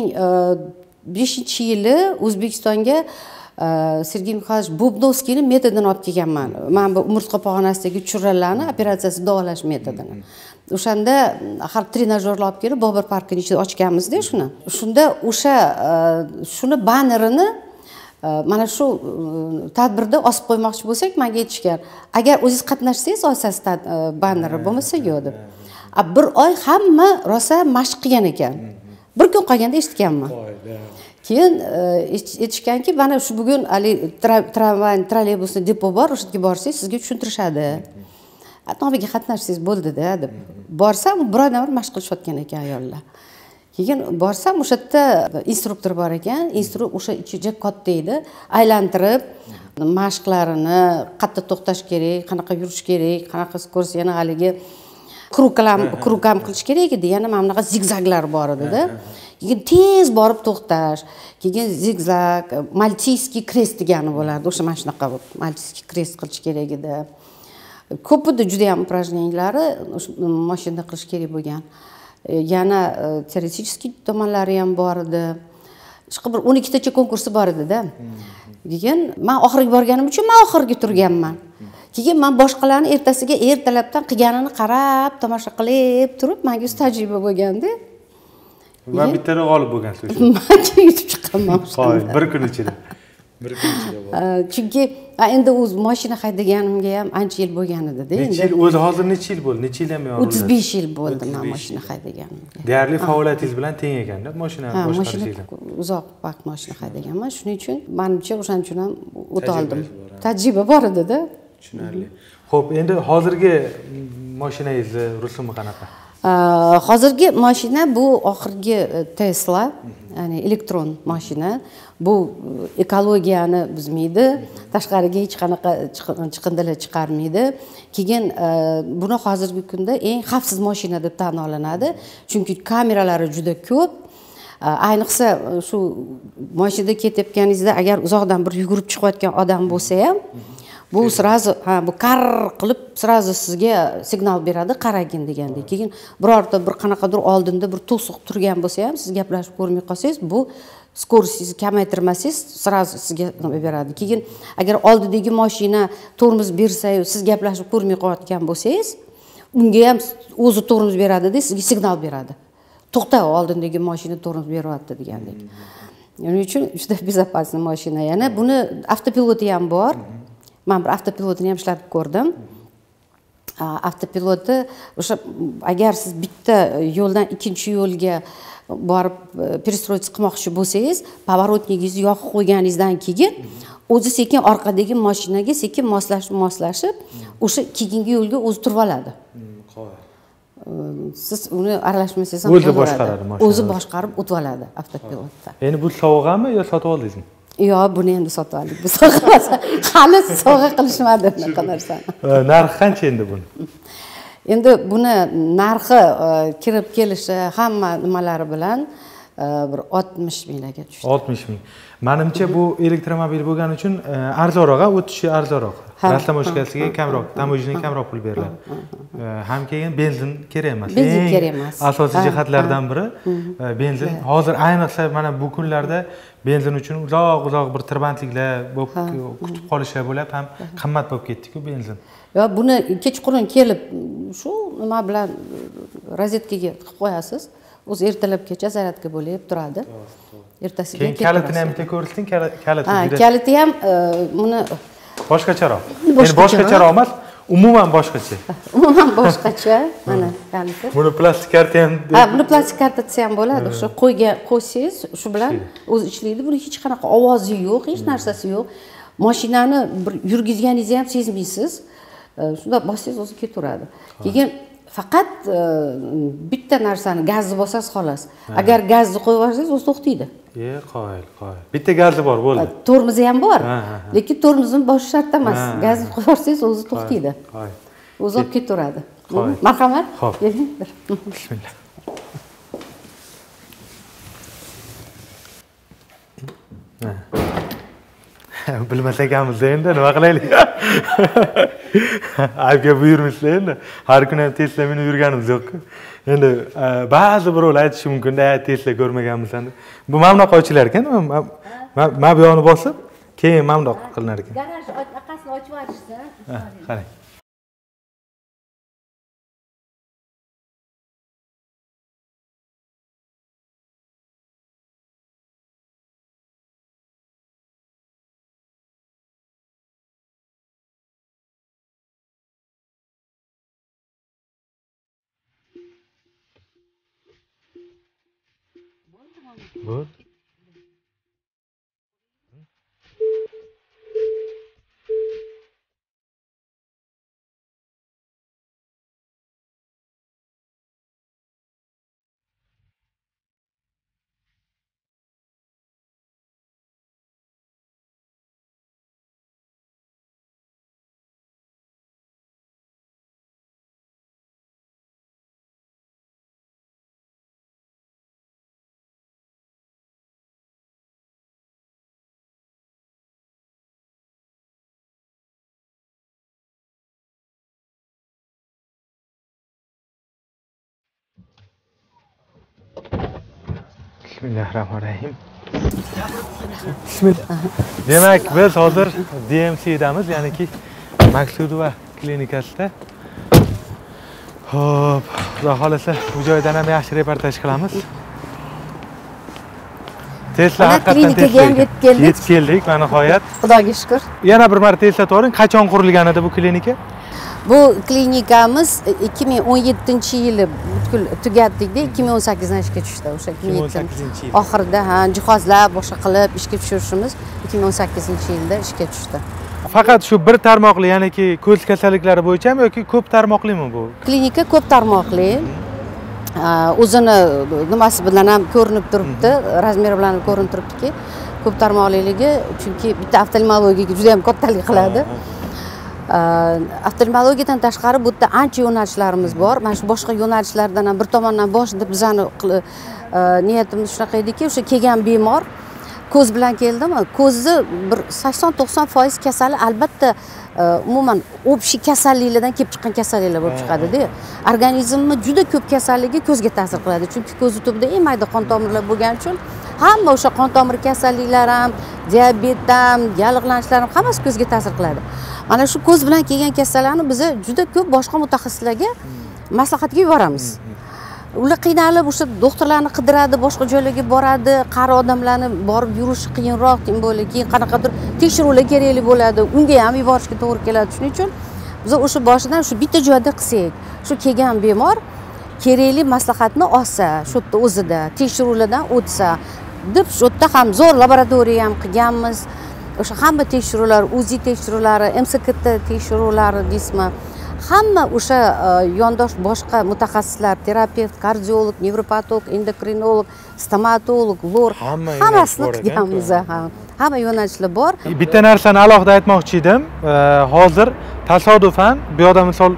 2005-yili O'zbekistonga Sergey Mixaylovich Bubnovskiyning metodini olib kelganman. Men bu umurtqa pog'onasidagi churralarni operatsiyasi davolash metodini. O'shanda har trenajyorlar olib kelib Bobur parkining ichida ochganmiz-da shuni. Shunda o'sha shuni bannerini mana shu tadbirda osib qo'ymoqchi bo'lsak, menga aytishgan, agar o'zingiz qatnashsangiz olasiz banneri, bo'lmasa yo'q deb. Bir oy hamma rosa mashq qilgan ekan. Bir kun qolganda eshitganman. Keyin aytishganki, mana shu bugun ali tramvay, trolleybusni depo bor, o'sha yerga borsangiz sizga tushuntirishadi. Atomiga qatnashsangiz bo'ldi-da deb. Borsam, birodan bir mashq qilishayotgan ekan ayollar. Keyin borsam, o'sha yerda instruktor bor ekan. Instruktor o'sha ichida katta edi, aylantirib mashqlarini, qayerda to'xtash kerak, qanaqa yurish kerak, qanaqa skorost, yana haligi krukam qilish kerak edi. Yana mana bunaqa zigzaglar bor edi-da. Keyin tez borib to'xtash, keyin zigzag, maltiyskiy krest degani bo'lardi. O'sha mana shunaqa maltiyskiy krest qilish kerak edi. Ko'p edi juda ham упражнениялari mashinada qilish kerak bo'lgan. Yana teoretический tomonlari ham bor edi. Chiqib bir 12 tacha konkursi bor edi-da. Keyin men oxirgi borganim uchun men oxirgi turganman. Keyin men boshqalarni ertasiga ertalabdan qilganini qarab, tomosha qilib turib, menga tajriba bo'lganda. Va bittada g'olib bo'lgansiz. Men yutib chiqqanman. Xo'p, bir kun ichida. Bir kun ichida bor. Chunki endi o'z mashina haydaganimga ham ancha yil bo'lgan edi-da. Necha yil, o'zi hozir necha yil bo'ldi? Necha yildan beri? 35 yil bo'ldi men mashina haydaganimga. Deyarli faoliyatingiz bilan teng ekanda mashina boshqarishingizda. Uzoq vaqt mashina haydaganman. Shuning uchun menimcha o'shaning uchun ham o'ta oldim. Tajriba bor edi-da. Tushunarli. Xo'p, endi hozirgi mashinangizni rusumi qanaqa? Hozirgi mashina bu oxirgi Tesla, ya'ni elektron mashina. Bu ekologiyani buzmaydi, tashqariga hech qanaqa chiqindilar chiqarmaydi. Keyin buni hozirgi kunda eng xavfsiz mashina deb tan olinadi, chunki kameralari juda ko'p. Ayniqsa shu mashinada ketayotganingizda agar uzoqdan bir yugurib chiqayotgan odam bo'lsa ham, bu sразу bu qar qilib sразу sizga signal beradi, qaragin degandek. Keyin birorta bir qanaqadir oldinda bir to'siq turgan bo'lsa ham, siz gaplashib ko'rmay qolsangiz, bu skorostizni kamaytirmasangiz, sразу sizga nima beradi. Keyin agar oldidagi mashina tormoz bersa-yu, siz gaplashib ko'rmay qolayotgan bo'lsangiz, unga ham o'zi tormoz beradi-da, sizga signal beradi. To'xta, oldindagi mashina tormoz beryapti degandek. Shuning uchun juda безопасный mashina. Yana buni avtopiloti ham bor. Men bir avtopilotini ham ishlatib ko'rdim. Avtopiloti o'sha agar siz bitta yo'ldan ikkinchi yo'lga borib перестроиться qilmoqchi bo'lsangiz, поворотниgingizni yoqib qo'yganingizdan keyin o'zi sekin orqadagi mashinaga sekin moslashib, o'sha keyingi yo'lga o'zi turib oladi. Siz uni aralashmasangiz ham o'zi boshqaradi mashina. O'zi boshqarib o'tib oladi avtopilotda. Endi bu sovg'ami yo sotib oldingizmi? Yo'q, buni endi sotib oldik. Bu sovg'a hali sovg'a qilishmadi unaqa narsani. Narxi qancha endi buni? Endi buni narxi kirib kelishi hamma nimalari bilan bir 60 minglarga tushdi. 60 ming. Menimcha bu elektromobil bo'lgani uchun arzonroq, o'tishi arzonroq. Rastamojkasiga kamroq, tamojinaga kamroq pul beriladi. Ham keyin benzin kerak emas. Benzin kerak emas. Asosiy jihatlardan biri benzin. Hozir ayniqsa mana bu kunlarda benzin uchun uzoq bir tirbandliklar bo'lib, kutib qolishlar bo'lib, ham qimmat bo'lib ketdi-ku benzin. Yo, buni kechqurun kelib shu nima bilan rozetkaga qilib qo'yasiz. O'zi ertalabgacha zaryadka bo'lib turadi. Ertasiga keyin kalitini ham bitta ko'rsating, kaliti. Kaliti ham buni boshqacharoq. Endi boshqacharoq emas, umuman boshqacha. Umuman boshqacha. Mana kaliti. Buni plastik karta ham. Buni plastik kartasi ham bo'ladi. O'sha qo'ysangiz, shu bilan o'zi ishlaydi. Buni hech qanaqa ovozi yo'q, hech narsasi yo'q. Mashinani bir yurgizganingizni ham sezmaysiz. Shunda bossangiz o'zi ketaveradi. Keyin faqat bitta narsani gazni bosasiz xolos. Agar gazni qo'yib yuborsangiz, o'zi to'xtaydi. Qoyil. Bitta gazi bor, bo'ldi. Tormozi ham bor. Lekin tormozni bosish shart emas. Gazni qo'yib yuborsangiz, o'zi to'xtaydi. O'zi olib ketaveradi. Marhamat. Keling. Bismillah. Bilmas ekanmiz endi nima qilaylik? Aybga buyurmishlar endi. Har kuni ham Tesla minib yurganimiz yo'q-ku. Endi ba'zi birovlar aytishi mumkin-da, Tesla ko'rmaganmiz endi. Bu mamnoq ochilar ekan, men bu yoqni bosib, keyin mamnoq qilinar ekan. Garaj orqasini ochib yuborishsa, qarang. Bu Bismillahirrahmanirrahim. Bismillah. Demak, biz hozir DMC'damiz, ya'niki Maqsudova klinikasida. Xo'p, xudo xolasa bu joydan ham yaxshi reportaj qilamiz. Tesla klinikaga ham yetib keldik, mana nihoyat. Xudoga shukr. Yana bir marta eslatib o'ring, qachon qurilgan edi bu klinika? Bu klinikamiz 2017-yili butkul tugatdik-da, 2018dan ishga tushdi. O'sha 2018 oxirida jihozlar boshqa qilib ishga tushirishimiz 2018-yilda ishga tushdi. Faqat shu bir tarmoqli, ya'niki ko'z kasalliklari bo'yichami yoki ko'p tarmoqlimi bu? Klinika ko'p tarmoqli. O'zini nimasi bilan ham ko'rinib turibdi, razmeri bilan ko'rinib turibdiki, ko'p tarmoqliligi, chunki bitta oftalmologiyaga juda ham kattalik qiladi. Oftalmologiyadan tashqari bu yerda ancha yo'nalishlarimiz bor. Mana shu boshqa yo'nalishlardan ham bir tomondan boshida bizani niyatimiz shunaqa ediki, o'sha kelgan bemor ko'z bilan keldimi, ko'zni bir 80-90% kasali albatta umuman общий kasalliklardan kelib chiqqan kasalliklar bo'lib chiqadi-da. Organizmni juda ko'p kasalligi ko'zga ta'sir qiladi. Chunki ko'z tubida eng mayda qon tomirlar bo'lgani uchun hamma o'sha qon tomir kasalliklari ham, diabet ham, yallig'lanishlar ham hammasi ko'zga ta'sir qiladi. Mana shu ko'z bilan kelgan kasallarni biz juda ko'p boshqa mutaxassislarga maslahatga yuboramiz. Ular qiynalib o'sha doktorlarni qidiradi, boshqa joylarga boradi, qari odamlarni borib yurish qiyinroq, tim bo'ladi, keyin qanaqadir tekshiruvlar kerakli bo'ladi, unga ham yuborishga to'g'ri keladi. Shuning uchun biz o'sha boshidan shu bitta joyda qilsak, shu kelgan bemor kerakli maslahatni olsa, shu yerda o'zida tekshiruvlardan o'tsa, deb shu yerda ham zo'r laboratoriya ham qilganmiz. O'sha hamma tekshiruvlar, UZI tekshiruvlari, MSKT tekshiruvlari deysizmi, hamma o'sha yondosh boshqa mutaxassislar, terapevt, kardiolog, nevropatolog, endokrinolog, stomatolog, lor hammasini qilganmiz. Hamma yo'nalishlar bor. Bitta narsani alohida aytmoqchi edim. Hozir tasodifan bu yoqda misol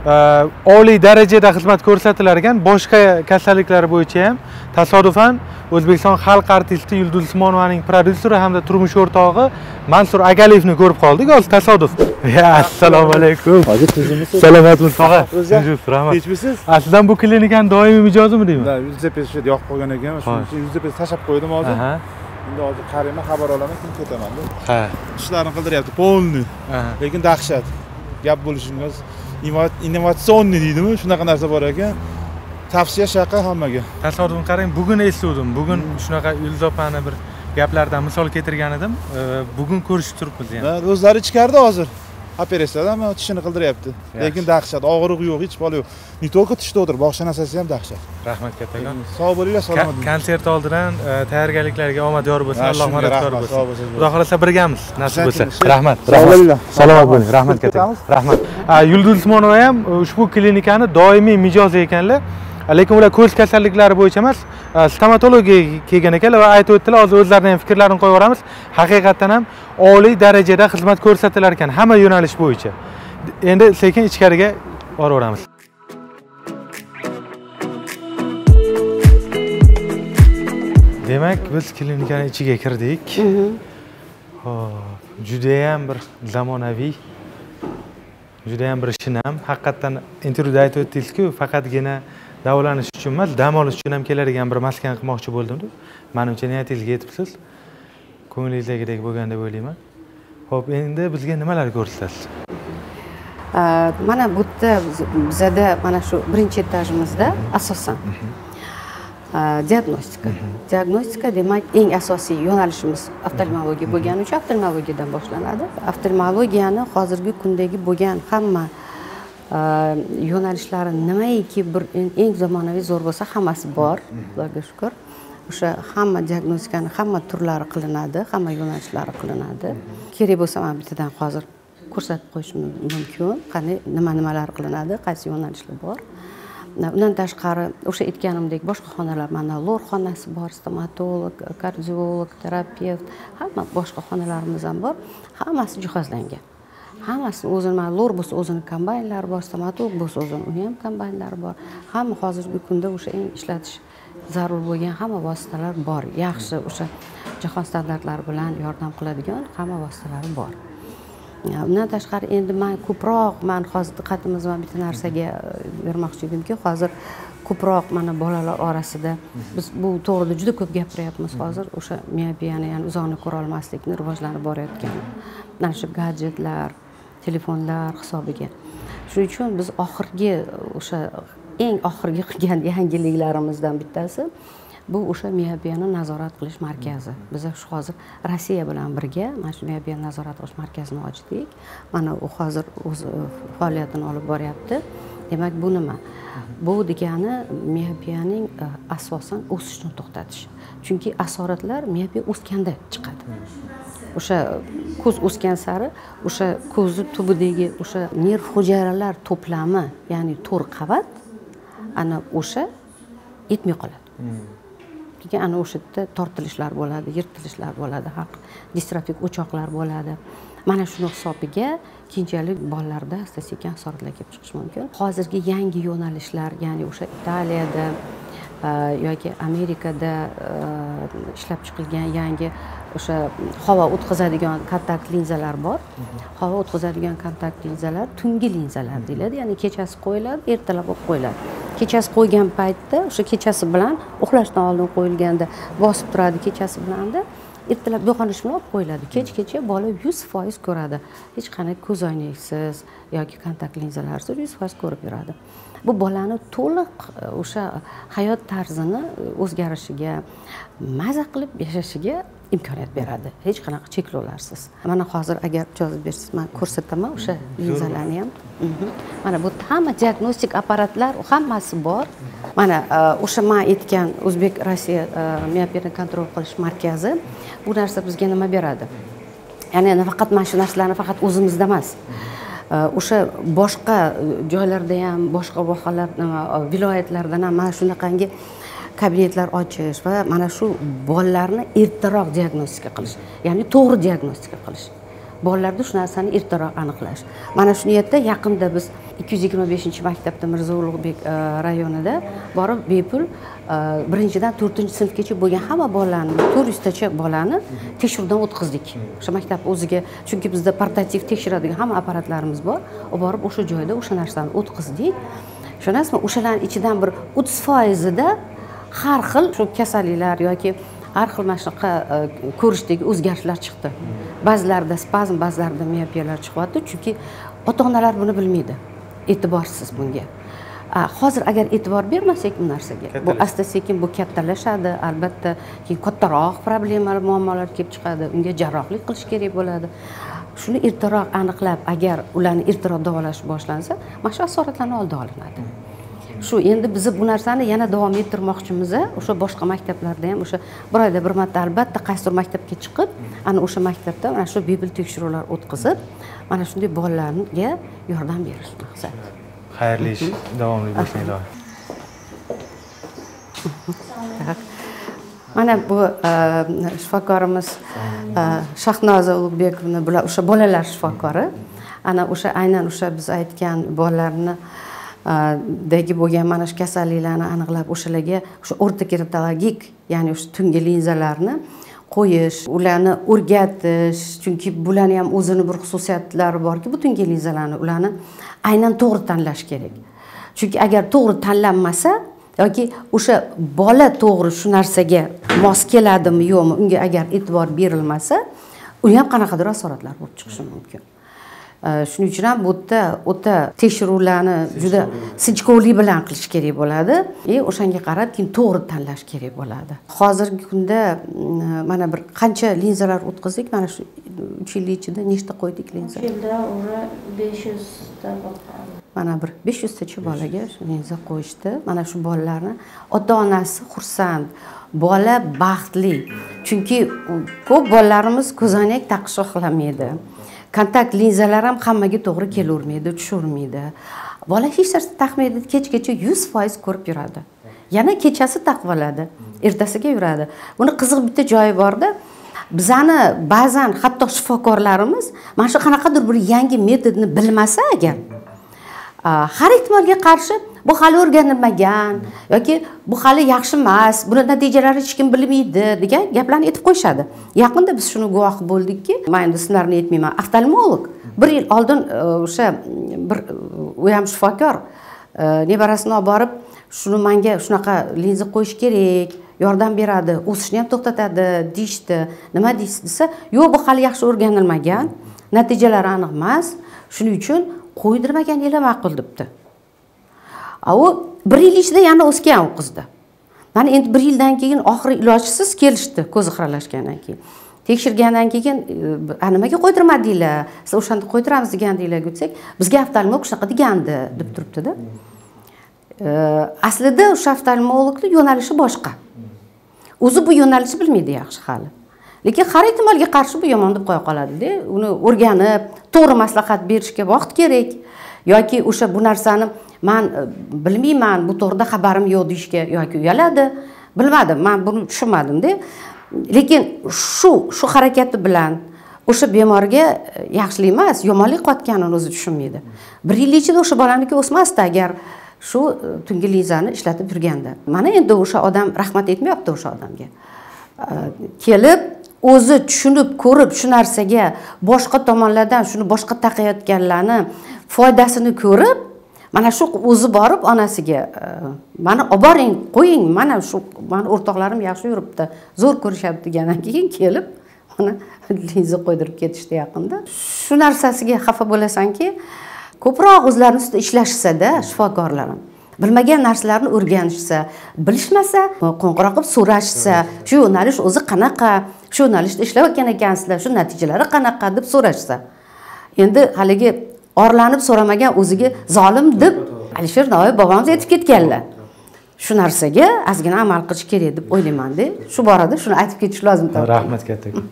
oliy darajada xizmat ko'rsatilar ekan, boshqa kasalliklar bo'yicha ham tasodifan O'zbekiston xalq artisti Yulduz Usmonovaning prodyuseri hamda turmush o'rtog'i Mansur Agaliyevni ko'rib qoldik, hozir tasodif. Assalomu alaykum. Hozir tuzimisiz? Salomatmisiz, tog'a? Rahmat. Kechmisiz? Aslidan bu klinikani doimiy mijozimi deyman? Da, 100% yoqib qolgan ekan, shuning uchun 100% tashab qo'ydim hozir. Endi hozir qarayman, xabar olaman, keyin ketaman-da. Ha. Ishlarni qildiryapti, polni. Lekin dahshat. Gap bo'lishingiz innovatsion deydimi? Shunaqa narsa bor ekan. Tavsiya shaqa hammaga. Tasodifan qarang, bugun eslavdim. Bugun shunaqa Yulduz opani bir gaplardan misol keltirgan edim. Bugun ko'rishib turibmiz ham. O'zlari ichkarida hozir. Operatsiyadan ammo tishini qildiryapti. Lekin dahshat, og'riq yo'q, hech bola yo'q. Ne только tishda o'tir, bog'cha narsasi ham dahshat. Rahmat kattagon. Sog' bo'linglar, salomat bo'ling. Konsert oldidan tayyorgarliklarga omad yor bo'lsin, Alloh madadkor bo'lsin. Xudo xolasa birgamiz, nasib bo'lsa. Rahmat. Salomat bo'ling. Rahmat kattagon. Rahmat. Yulduz Usmonova ham ushbu klinikani doimiy mijoz ekanlar. Lekin ular ko'z kasalliklari bo'yicha emas, stomatologiyaga kelgan ekanlar va aytib o'tdilar, hozir o'zlarining fikrlarini qo'yib yuboramiz. Haqiqatan ham oliy darajada xizmat ko'rsatilar ekan hamma yo'nalish bo'yicha. Endi sekin ichkariga boraveramiz. Demak, biz klinikaning ichiga kirdik. Hop, juda ham bir zamonaviy, juda ham bir shinam. Haqiqatan intervyuda aytib o'tdingiz-ku, faqatgina davolanish uchun emas, dam olish uchun ham keladigan bir maskan qilmoqchi bo'ldim-da. Menimcha niyatingizga yetibsiz. Ko'nglingizagidek bo'lgan deb o'ylayman. Xo'p, endi bizga nimalar ko'rsatasiz? Mana bu yerda bizada mana shu birinchi etajimizda asosan diagnostika. Diagnostika demak eng asosiy yo'nalishimiz oftalmologiya bo'lgani uchun oftalmologiyadan boshlanadi. Oftalmologiyani hozirgi kundagi bo'lgan hamma yo'nalishlari nimaiki bir eng zamonaviy zo'r bo'lsa hammasi bor, Xudoga shukr. O'sha hamma diagnostikani hamma turlari qilinadi, hamma yo'nalishlari qilinadi. Kerak bo'lsa men bittadan hozir ko'rsatib qo'yishim mumkin, qanday nimalar qilinadi, qaysi yo'nalishlar bor. Undan tashqari o'sha aytganimdek boshqa xonalar, mana lor xonasi bor, stomatolog, kardiolog, terapevt, hamma boshqa xonalarimiz ham bor. Hammasi jihozlangan. Hammasini o'zini, mana lor bo'lsa o'zini kombaynlari bor, stomatolog bo'lsa o'zini uni ham kombaynlari bor. Hamma hozirgi kunda o'sha eng ishlatish zarur bo'lgan hamma vositalar bor. Yaxshi o'sha jahon standartlari bilan yordam qiladigan hamma vositalari bor. Undan tashqari endi men ko'proq hozir diqqatimizni bitta narsaga bermoqchi edimki, hozir ko'proq mana bolalar orasida biz bu to'g'rida juda ko'p gapiryapmiz hozir, o'sha miopiyani, ya'ni uzoqni ko'ra olmaslikni rivojlanib borayotgani. Mana shu gadjetlar, telefonlar hisobiga. Shuning uchun biz eng oxirgi qilgan yangiliklarimizdan bittasi bu o'sha miopiyani nazorat qilish markazi. Biz shu hozir Rossiya bilan birga mana shu miopiyani nazorat qilish markazini ochdik. Mana u hozir o'z faoliyatini olib boryapti. Demak, bu nima? Bu degani miopiyaning asosan o'sishini to'xtatish. Chunki asoratlar miopiya o'sganda chiqadi. O'sha ko'z o'sgan sari o'sha ko'zni tubidagi o'sha nerv hujayralar to'plami, ya'ni 4 qavat ana o'sha yetmay qoladi. Chunki ana o'sha yerda tortilishlar bo'ladi, yirtilishlar bo'ladi, distrofik o'choqlar bo'ladi. Mana shuni hisobiga keyinchalik bolalarda asta-sekin asoratlar kelib chiqishi mumkin. Hozirgi yangi yo'nalishlar, ya'ni o'sha Italiyada yoki Amerikada ishlab chiqilgan yangi o'sha havo o'tkazadigan kontakt linzalar bor. Havo o'tkazadigan kontakt linzalar tungi linzalar deyiladi, ya'ni kechasi qo'yiladi, ertalab olib qo'yiladi. Kechasi qo'ygan paytda o'sha kechasi bilan uxlashdan oldin qo'yilganda bosib turadi, kechasi bilanda ertalab uyg'onish bilan olib qo'yiladi. Kechgacha bola 100% ko'radi. Hech qanday ko'zoynaksiz yoki kontakt linzalarsiz 100% ko'rib yuradi. Bu bolani to'liq o'sha hayot tarzini o'zgarishiga, maza qilib yashashiga imkoniyat beradi. Hech qanaqa cheklovlarsiz. Mana hozir agar ijozat bersangiz men ko'rsataman o'sha linzalarni ham. Mana bu hamma diagnostik apparatlar, hammasi bor. Mana o'sha men aytgan O'zbek Rossiya miopiyani kontrol qilish markazi bu narsa bizga nima beradi? Ya'ni faqat mana shu narsalarni faqat o'zimizda emas. O'sha boshqa joylarda ham, boshqa viloyatlarda ham mana shunaqangi kabinetlar ochish va mana shu bolalarni ertaroq diagnostika qilish, ya'ni to'g'ri diagnostika qilish. Bolalarda shu narsani ertaroq aniqlash. Mana shu niyatda yaqinda biz 225-maktabda Mirzo Ulug'bek rayonida borib bepul 1-dan 4-sinfgacha bo'lgan hamma bolalarni, 400 tacha bolani tekshiruvdan o'tkazdik. O'sha maktab o'ziga, chunki bizda portativ tekshiradigan hamma apparatlarimiz bor. Borib o'sha joyda o'sha narsani o'tkazdik. Tushunasizmi? O'shalarning ichidan bir 30% da har xil shu kasalliklar yoki har xil mana shunaqa ko'rishdagi o'zgarishlar chiqdi. Ba'zilarida spazm, ba'zilarida miopiyalar chiqyapti, chunki ota-onalar buni bilmaydi. E'tiborsiz bunga. Hozir agar e'tibor bermasak bu narsaga, bu asta-sekin bu kattalashadi, albatta keyin kattaroq problemalar, muammolar kelib chiqadi. Unga jarrohlik qilish kerak bo'ladi. Shuni ertaroq aniqlab, agar ularni ertaroq davolash boshlansa, mana shu asoratlarning oldi olinadi. Shu endi biz bu narsani yana davom ettirmoqchimiz. O'sha boshqa maktablarda ham o'sha bir oyda bir marta albatta qaysidir maktabga chiqib, ana o'sha maktabda mana shu bepul tekshiruvlar o'tkazib, mana shunday bolalarga yordam berish maqsad. Xayrli ish davomli bo'lsin ilohi. Mana bu shifokorimiz Shahnoza Ulug'bekovna, bular o'sha bolalar shifokori. Ana o'sha aynan o'sha biz aytgan bolalarni dagi bo'lgan mana shu kasalliklarni aniqlab o'shalarga o'sha o'rta keratologik, ya'ni o'sha tungi linzalarni qo'yish, ularni o'rgatish, chunki bularning ham o'zini bir xususiyatlari borki, bu tungi linzalarni ularni aynan to'g'ri tanlash kerak. Chunki agar to'g'ri tanlanmasa yoki o'sha bola to'g'ri shu narsaga mos keladimi yo'qmi, unga agar e'tibor berilmasa, u ham qanaqadir asoratlar bo'lib chiqishi mumkin. Shuning uchun ham bu yerda o'ta tekshiruvlarni juda sinchkovlik bilan qilish kerak bo'ladi. O'shanga qarab keyin to'g'ri tanlash kerak bo'ladi. Hozirgi kunda mana bir qancha linzalar o'tkazdik, mana shu 3 yil ichida nechta qo'ydik linza? 3 yilda uni 500 ta bo'lgan. Mana bir 500 tacha bolaga shu linza qo'yishdi. Mana shu bolalarni ota-onasi xursand, bola baxtli. Chunki ko'p bolalarimiz ko'zoynak taqishni xohlamaydi. Kontakt linzalar ham hammaga to'g'ri kelavermaydi, tushavermaydi. Bola hech narsa taqmaydi, kechgacha 100% ko'rib yuradi. Yana kechasi taqib oladi, ertasiga yuradi. Buni qiziq bitta joyi borda, bizani ba'zan hatto shifokorlarimiz mana shu qanaqadir bir yangi metodni bilmasa agar, har ehtimolga qarshi bu hali o'rganilmagan yoki bu hali yaxshi emas, buni natijalari hech kim bilmaydi degan gaplarni aytib qo'yishadi. Yaqinda biz shuni guvohi bo'ldikki, men endi ismlarini aytmayman, oftalmolog 1 yil oldin o'sha bir u ham shifokor nevarasini olib borib, shuni menga shunaqa linza qo'yish kerak, yordam beradi, o'sishni ham to'xtatadi, deyishdi. Nima deysiz desa, yo'q, bu hali yaxshi o'rganilmagan, natijalari aniq emas, shuning uchun qo'ydirmaganinglar ma'qul debdi. U 1 yil ichida yana o'sgan u qizda. Mana endi 1 yildan keyin oxiri ilojsiz kelishdi, ko'zi xiralashgandan keyin. Tekshirgandan keyin nimaga qo'ydirmadinglar? Siz o'shanda qo'ydiramiz degandinglar desak, bizga oftalmolog shunaqa degandi deb turibdi-da. Aslida o'sha oftalmologning yo'nalishi boshqa. O'zi bu yo'nalishni bilmaydi yaxshi hali. Lekin har ehtimolga qarshi bu yomon deb qo'ya qoladi-da. Uni o'rganib, to'g'ri maslahat berishga vaqt kerak yoki o'sha bu narsani men bilmayman, bu to'g'rida xabarim yo'q deyishga yoki uyaladi. Bilmadim, men buni tushunmadim-da. Lekin shu harakati bilan o'sha bemorga yaxshilik emas, yomonlik qotganini o'zi tushunmaydi. 1 yil ichida o'sha bolaniki o'smasdi agar shu tungi linzani ishlatib yurganda mana endi o'sha odam rahmat aytmayapti o'sha odamga. Kelib o'zi tushunib ko'rib shu narsaga boshqa tomonlardan shuni boshqa taqayotganlarni foydasini ko'rib mana shu o'zi borib onasiga mana olib boring qo'ying mana shu mani o'rtoqlarim yaxshi yuribdi zo'r ko'rishyapti degandan keyin kelib mana linza qo'ydirib ketishdi yaqinda. Shu narsasiga xafa bo'lasanki ko'proq o'zlarini ustida ishlashsa-da shifokorlar ham bilmagan narsalarni o'rganishsa, bilishmasa qo'ng'iroq qilib so'rashsa, shu yo'nalish o'zi qanaqa, shu yo'nalishda ishlayotgan ekansizlar, shu natijalari qanaqa deb so'rashsa. Endi haligi orlanib so'ramagan o'ziga zolim deb Alisher Navoiy bobomiz aytib ketganlar. Shu narsaga ozgina amal qilish kerak deb o'ylayman-da. Shu borada shuni aytib ketish lozim. Rahmat kattakon.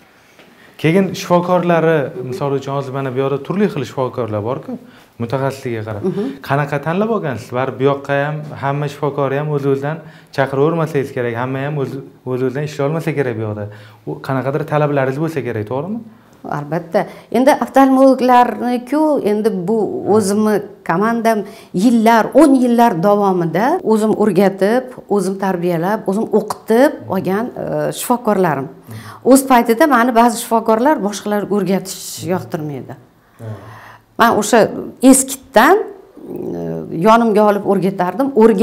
Keyin shifokorlari, misol uchun hozir mana bu yerda turli xil shifokorlar bor-ku, mutaxassisligiga qarab. Qanaqa tanlab olgansiz? Baribir bu yoqqa ham hamma shifokor ham o'z-o'zidan chaqiravermasangiz kerak, hamma ham o'z-o'zidan ishlay olmasa kerak bu yoqda. U qanaqadir talablaringiz bo'lsa kerak, to'g'rimi? Albatta. Endi oftalmologlarni-ku, endi bu o'zimni komandam yillar, 10 yillar davomida o'zim o'rgatib, o'zim tarbiyalab, o'zim o'qitib olgan shifokorlarim. O'z paytida meni ba'zi shifokorlar boshqalarga o'rgatish yoqtirmaydi. Men o'sha eskitdan yonimga olib o'rgatardim,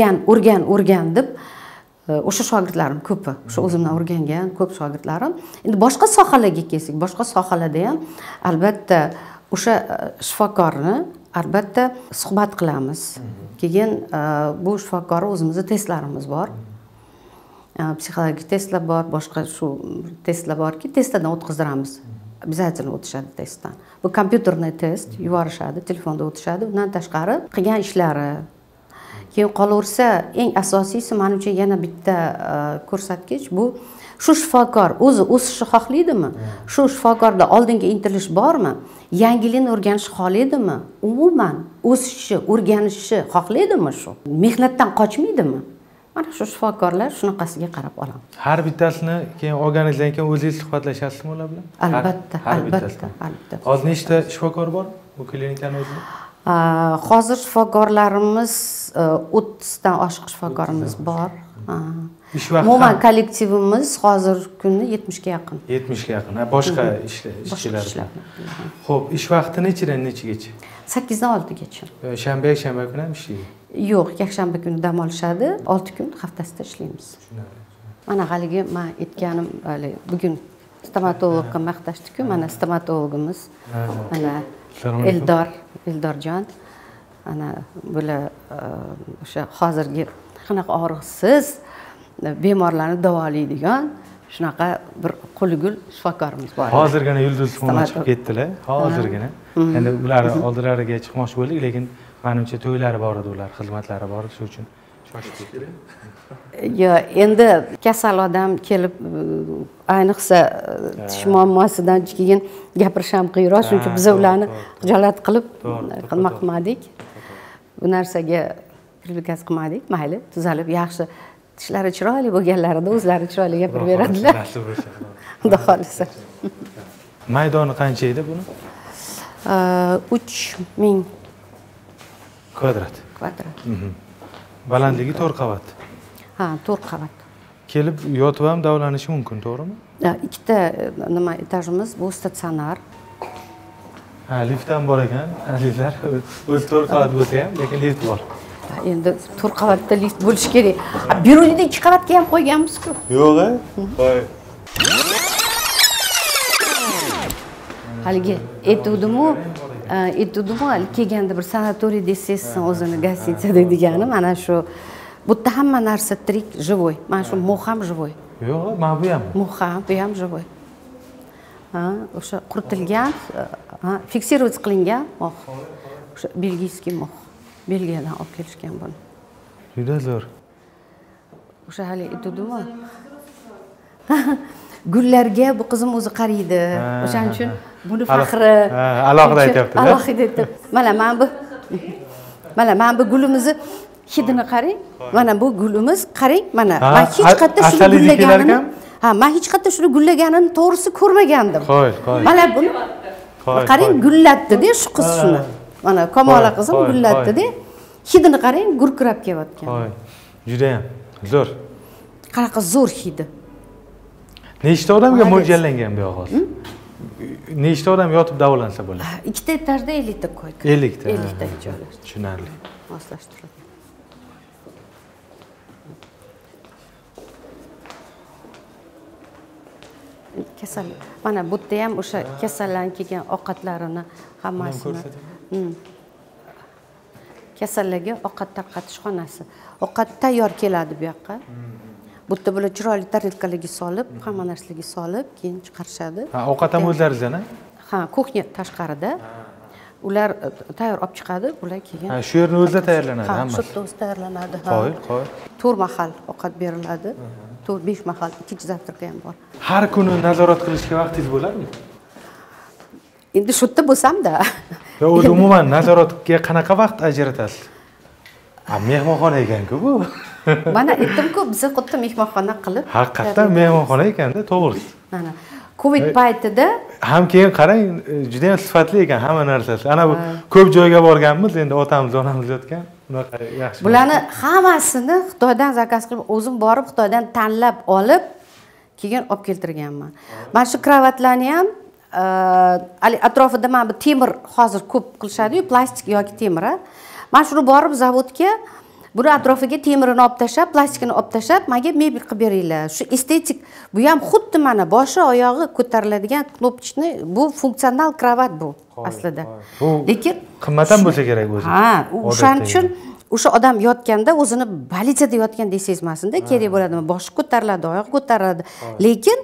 o'rgan deb o'sha shogirdlarim ko'pi, o'sha o'zimdan o'rgangan ko'p shogirdlarim. Endi boshqa sohalarga kelsak, boshqa sohalarda ham albatta o'sha shifokorni albatta suhbat qilamiz. Keyin bu shifokorni o'zimizning testlarimiz bor. Psixologik testlar bor, boshqa shu testlar borki, testdan o'tkazdiramiz. Обязательно o'tishadi testdan. Bu kompyuterniy test, yuborishadi, telefonda o'tishadi. Bundan tashqari qilgan ishlari keyin qolaversa, eng asosiysi menimcha yana bitta ko'rsatkich bu shu shifokor o'zi o'sishni xohlaydimi? Shu shifokorda oldinga intilish bormi? Yangilikni o'rganishni xohlaydimi? Umuman o'sishi, o'rganishni xohlaydimi shu? Mehnatdan qochmaydimi? Mana shu shifokorlar shunaqasiga qarab olamiz. Har bittasini keyin olganingizdan keyin o'zingiz suhbatlashasizmi ular bilan? Albatta. Hozir nechta shifokor bor bu klinikani o'zida? Hozir shifokorlarimiz 30 dan oshiq shifokorimiz bor. Ish vaqti umuman kollektivimiz hozir kunda 70 ga yaqin. 70 ga yaqin. Boshqa ishchilar. Xo'p, ish vaqti nechidan nechigacha? 8 dan 6 gacha. Shanba kuni ham ishlaydi? Yo'q, yakshanba kuni dam olishadi, 6 kun haftasida ishlaymiz. Mana haligi men aytganim, bugun stomatologga maqtashdi-ku, mana stomatologimiz. Mana Eldorjon. Ana bular o'sha hozirgi qanaqa og'riqsiz bemorlarni davolaydigan shunaqa bir qo'ligul shifokorimiz bor. Hozirgina Yulduz Usmonova chiqib ketdilar, hozirgina. Endi ular oldilariga chiqmoqchi bo'ldik, lekin menimcha to'ylari bor edi, ular xizmatlari bor, shuning uchun shoshib ketdi. Yo, endi kasal odam kelib, ayniqsa tish muammosidan keyin gapirish ham qiyinroq, shuning uchun biz ularni xijolat qilib qilmadik. Bu narsaga kritikasi qilmadik, mayli, tuzalib, yaxshi tishlari chiroyli bo'lganlarida o'zlari chiroyli gapirib beradilar. Xudo xolisa. Maydoni qancha edi buni? 3000 kvadrat. Balandligi 4 qavat. Ha, 4 qavat. Kelib yotib ham davolanishi mumkin, to'g'rimi? Ikkita nima etajimiz, bu statsionar. Ha, lift ham bor ekan, azizlar. O'zi 4 qavat bo'lsa ham, lekin lift bor. Endi 4 qavatda lift bo'lishi kerak. Byurolida 2 qavatga ham qo'yganmiz-ku. Yo'q-a? Voy. Haligi aytuvdim-u, kelganda bir sanatoriy desangizsan o'zini gостиницада degani mana shu. Bu yerda hamma narsa tirik, живой. Mana shu mo'x ham живой. Yo'q, mana bu ham. Mo'x ham, bu ham живой. O'sha quritilgan, fiksировать qilingan mo'x. O'sha belgiyskiy mo'x. Belgiyadan olib kelishgan buni. Juda zo'r. O'sha hali aytuvdim-u. Gullarga bu qizim o'zi qaraydi. O'shaning uchun buni faxri. Alohida aytibdi. Alohida aytib. Mana bu gulimizni hidini qarang. Mana bu gulimiz, qarang, mana. Men hech qayerda shuni gullaganini, men hech qayerda shuni gullaganini to'g'risi ko'rmagandim. Qo'y. Mana buni qarang, gullatdi-da shu qiz shuni. Mana Kamola qizim gullatdi-da. hidini qarang, gurkirab kelayotgan. Voy, juda ham zo'r. Qanaqa zo'r hidi. Nechta odamga mo'ljallangan bu yog'oz? Nechta odam yotib davolansa bo'ladi? Ikkita etajda 50 ta koyka. 50 ta. 50 ta joylashtirib. Tushunarli. Moslashtirib. Kasal. Mana bu yerda ham o'sha kasallanib kelgan ovqatlarini hammasini. Kasallarga ovqat tarqatish xonasi. Ovqat tayyor keladi bu yoqqa. Bu yerda bular chiroyli tarelkalarga solib, hamma narsalarga solib, keyin chiqarishadi. Ha, ovqat ham o'zlaringizdan, ha? Ha, kuxnya tashqarida. Ular tayyor olib chiqadi, bular keyin. Ha, shu yerni o'zida tayyorlanadi hammasi. Ha, shu yerda o'zi tayyorlanadi. Qo'y. 4 mahal ovqat beriladi. 4-5 mahal, ikkinchi zavtraqi ham bor. Har kuni nazorat qilishga vaqtingiz bo'ladimi? Endi shu yerda bo'lsam-da. Yo, o'zi umuman nazoratga qanaqa vaqt ajratasiz? Mehmonxona ekan-ku bu. Mana aytdim-ku, biz xuddi mehmonxona qilib. Haqiqatan mehmonxona ekanda, to'g'ri. Mana Covid paytida ham keyin qarang, juda ham sifatli ekan hamma narsasi. Ana bu ko'p joyga borganmiz, endi otamiz, onamiz yotgan. Bunaqa yaxshi. Bularni hammasini Xitoydan zakaz qilib, o'zim borib Xitoydan tanlab olib, keyin olib keltirganman. Mana shu kravatlarni ham atrofida mana bu temir hozir ko'p qilishadi-yu, plastik yoki temir. Mana shuni borib zavodga buni atrofiga temirini olib tashlab, plastikini olib tashlab, menga mebel qilib beringlar. Shu estetik, bu ham xuddi mana boshi oyog'i ko'tariladigan knopочный, bu funksional kravat bu aslida. Lekin qimmat ham bo'lsa kerak o'zi. Ha, o'shaning uchun o'sha odam yotganda o'zini bolitsiyada yotgandek sezmasin-da, kerak bo'ladimi? Boshi ko'tariladi, oyog'i ko'tariladi. Lekin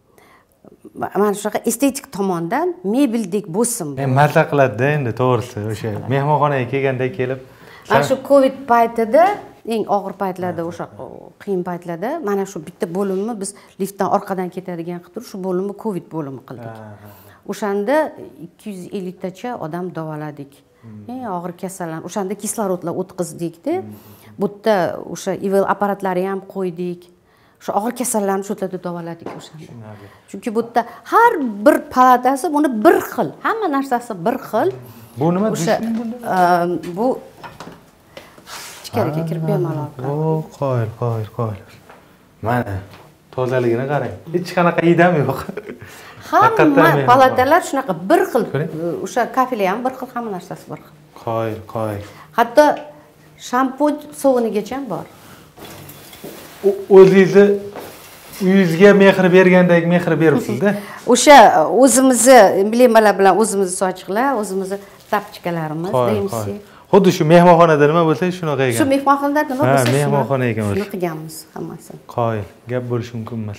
mana shunaqa estetik tomondan mebeldek bo'lsin. Mazza qiladi-da endi to'g'risi, o'sha mehmonxonaga kelganda kelib. Mana shu Covid paytida, eng og'ir paytlarda, o'sha qiyin paytlarda mana shu bitta bo'limni biz liftdan orqadan ketadigan qilib turib, shu bo'limni Covid bo'limi qildik. O'shanda 250 tacha odam davoladik. Eng og'ir kasallar. O'shanda kislorodlar o'tkazdik-da. Bu yerda o'sha IVL apparatlari ham qo'ydik. Shu og'ir kasallarni shu yerda davoladik o'shanda. Chunki bu yerda har bir palatasi buni bir xil, hamma narsasi bir xil. Bu nima o'sha bu ichkariga kirib bemalol. O, qo'yil. Mana tozaligini qarang. Hech qanaqa idam yo'q. Hamma palatalar shunaqa bir xil. O'sha kafelar ham bir xil, hamma narsasi bir xil. Qo'yil. Hatto shampun sovunigacha ham bor. O'zingizni uyingizga mehr bergandek mehr beribsiz-da. O'sha o'zimizni emblemalar bilan o'zimizni sochiqlar, o'zimizni tapchkalarimiz deymiz. Xuddi shu mehmonxonada nima bo'lsa shunaqa ekan. Shu mehmonxonada nima bo'lsa shu mehmonxona ekan o'sha. Shuni qilganmiz hammasini. Qo'yil, gap bo'lishi mumkin emas.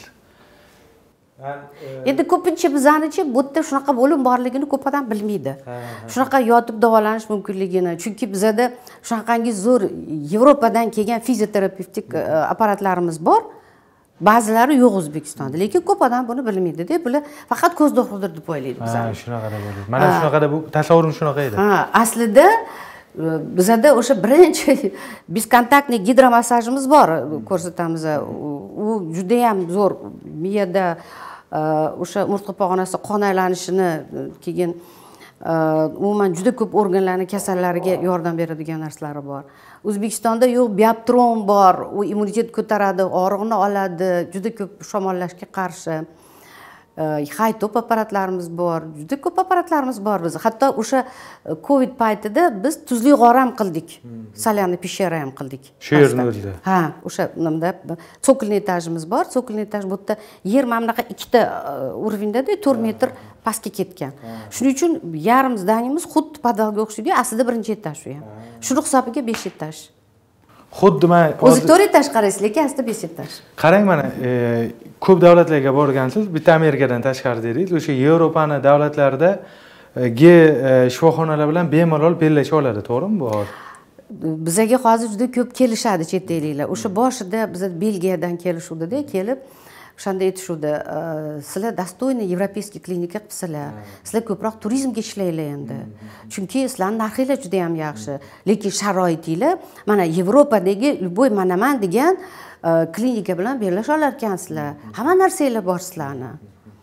Endi ko'pincha bizanichi bu yerda shunaqa bo'lim borligini ko'p odam bilmaydi. Shunaqa yotib davolanish mumkinligini. Chunki bizada shunaqangi zo'r Yevropadan kelgan fizioterapevtik apparatlarimiz bor. Ba'zilari yo'q O'zbekistonda, lekin ko'p odam buni bilmaydi-da. Bular faqat ko'zdoqdir deb o'ylaydi bizlar. Ha, shunaqada bo'ladi. Mana shunaqada bu tasavvurim shunaqa edi. Ha, aslida bizada o'sha birinchi bezkontaktniy gidromassajimiz bor, ko'rsatamiz. U juda ham zo'r miyada o'sha umurtqa pog'onasi qon aylanishini, keyin umuman juda ko'p organlarning kasallariga yordam beradigan narsalari bor. O'zbekistonda yo'q, bioptron bor, u immunitet ko'taradi, og'riqni oladi, juda ko'p shamollashga qarshi. Haytop apparatlarimiz bor, juda ko'p apparatlarimiz bor biz. Hatto o'sha Covid paytida biz tuzli g'or ham qildik. Solyani peshera ham qildik. Shu yerni o'zida. Ha, o'sha nimada sokolniy etajimiz bor. Sokolniy etaj bu yerda yer mana bunaqa ikkita уровеньda-da 4 metr pastga ketgan. Shuning uchun yarim zdaniyamiz xuddi podvalga o'xshaydi, aslida birinchi etaj shu ham. Shuni hisobiga 5 etaj. Xuddi men o'zi 4 etaj qaraysiz, lekin aslida 5 etaj. Qarang mana, ko'p davlatlarga borgansiz, bitta Amerikadan tashqari deylik, o'sha Yevropani davlatlarida shifoxonalar bilan bemalol bellasha oladi, to'g'rimi bu hozir? Bizga hozir juda ko'p kelishadi chet elliklar. O'sha boshida biz Belgiyadan kelishuvdi-da, kelib o'shanda aytishuvdi, sizlar dostoyniy европейский klinika qilibsizlar. Sizlar ko'proq turizmga ishlaylar endi. Chunki sizlarning narxinglar juda ham yaxshi, lekin sharoitinglar mana Yevropadagi любой manaman degan klinika bilan bellasha olar ekansizlar. Hamma narsanglar bor sizlarni.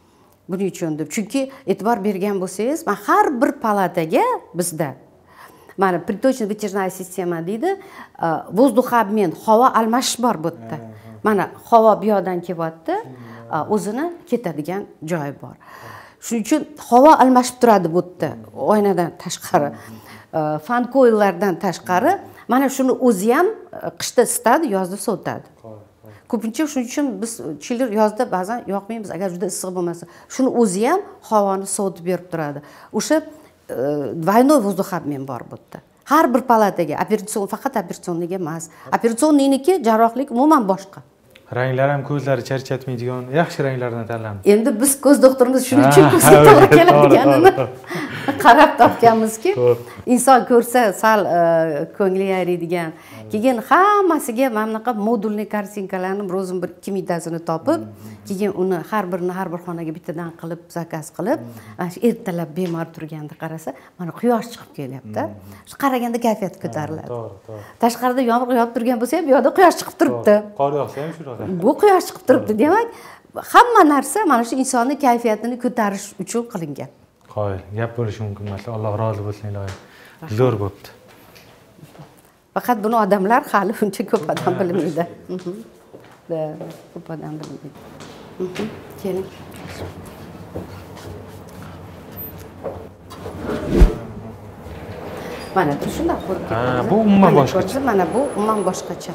Buning uchun deb. Chunki e'tibor bergan bo'lsangiz, men har bir palataga bizda mana приточный вытяжная sistema deydi. Воздухообмен, havo almashish bor bu yerda. Mana havo bu yoqdan kelyapti, o'zini ketadigan joyi bor. Shuning uchun havo almashib turadi bu yerda, oynadan tashqari. Fan coillardan tashqari, mana shuni o'zi ham qishda isitadi, yozda sovutadi. Ko'pincha shuning uchun biz chiller yozda ba'zan yoqmaymiz, agar juda issiq bo'lmasa. Shuni o'zi ham havoni sovutib berib turadi. O'sha двойной воздухообмен bor bu yerda. Har bir palataga, operatsion faqat operatsionnga emas. Operatsionniki jarrohlik umuman boshqa. Ranglar ham ko'zlari charchatmaydigan, yaxshi ranglardan tanlamiz. Endi biz ko'z doktorimiz shuning uchun ko'zga to'g'ri keladiganini qarab topganmizki, inson ko'rsa sal ko'ngli yayraydigan. Keyin hammasiga mana bunaqa modulli kartinkalarni o'zim bir 2 tasini topib, keyin uni har bir xonaga bittadan qilib, zakaz qilib, mana shu ertalab bemor turganda qarasa, mana quyosh chiqib kelyapti. Shu qaraganda kayfiyat ko'tariladi. To'g'ri. Tashqarida yomg'ir yog'ib turgan bo'lsa ham, bu yoqda quyosh chiqib turibdi. Qor yog'sa ham shunaqa. Bu quyosh chiqib turibdi, demak, hamma narsa mana shu insonning kayfiyatini ko'tarish uchun qilingan. Qoyil, gap bo'lishi mumkin emas. Alloh rozi bo'lsin, iloyim. Zo'r bo'pti. Faqat buni odamlar hali uncha ko'p odam bilmaydi. Ko'p odam bilmaydi. Keling. Mana shunday ko'rib ketamiz. Bu umuman boshqacha. Mana bu umuman boshqacha.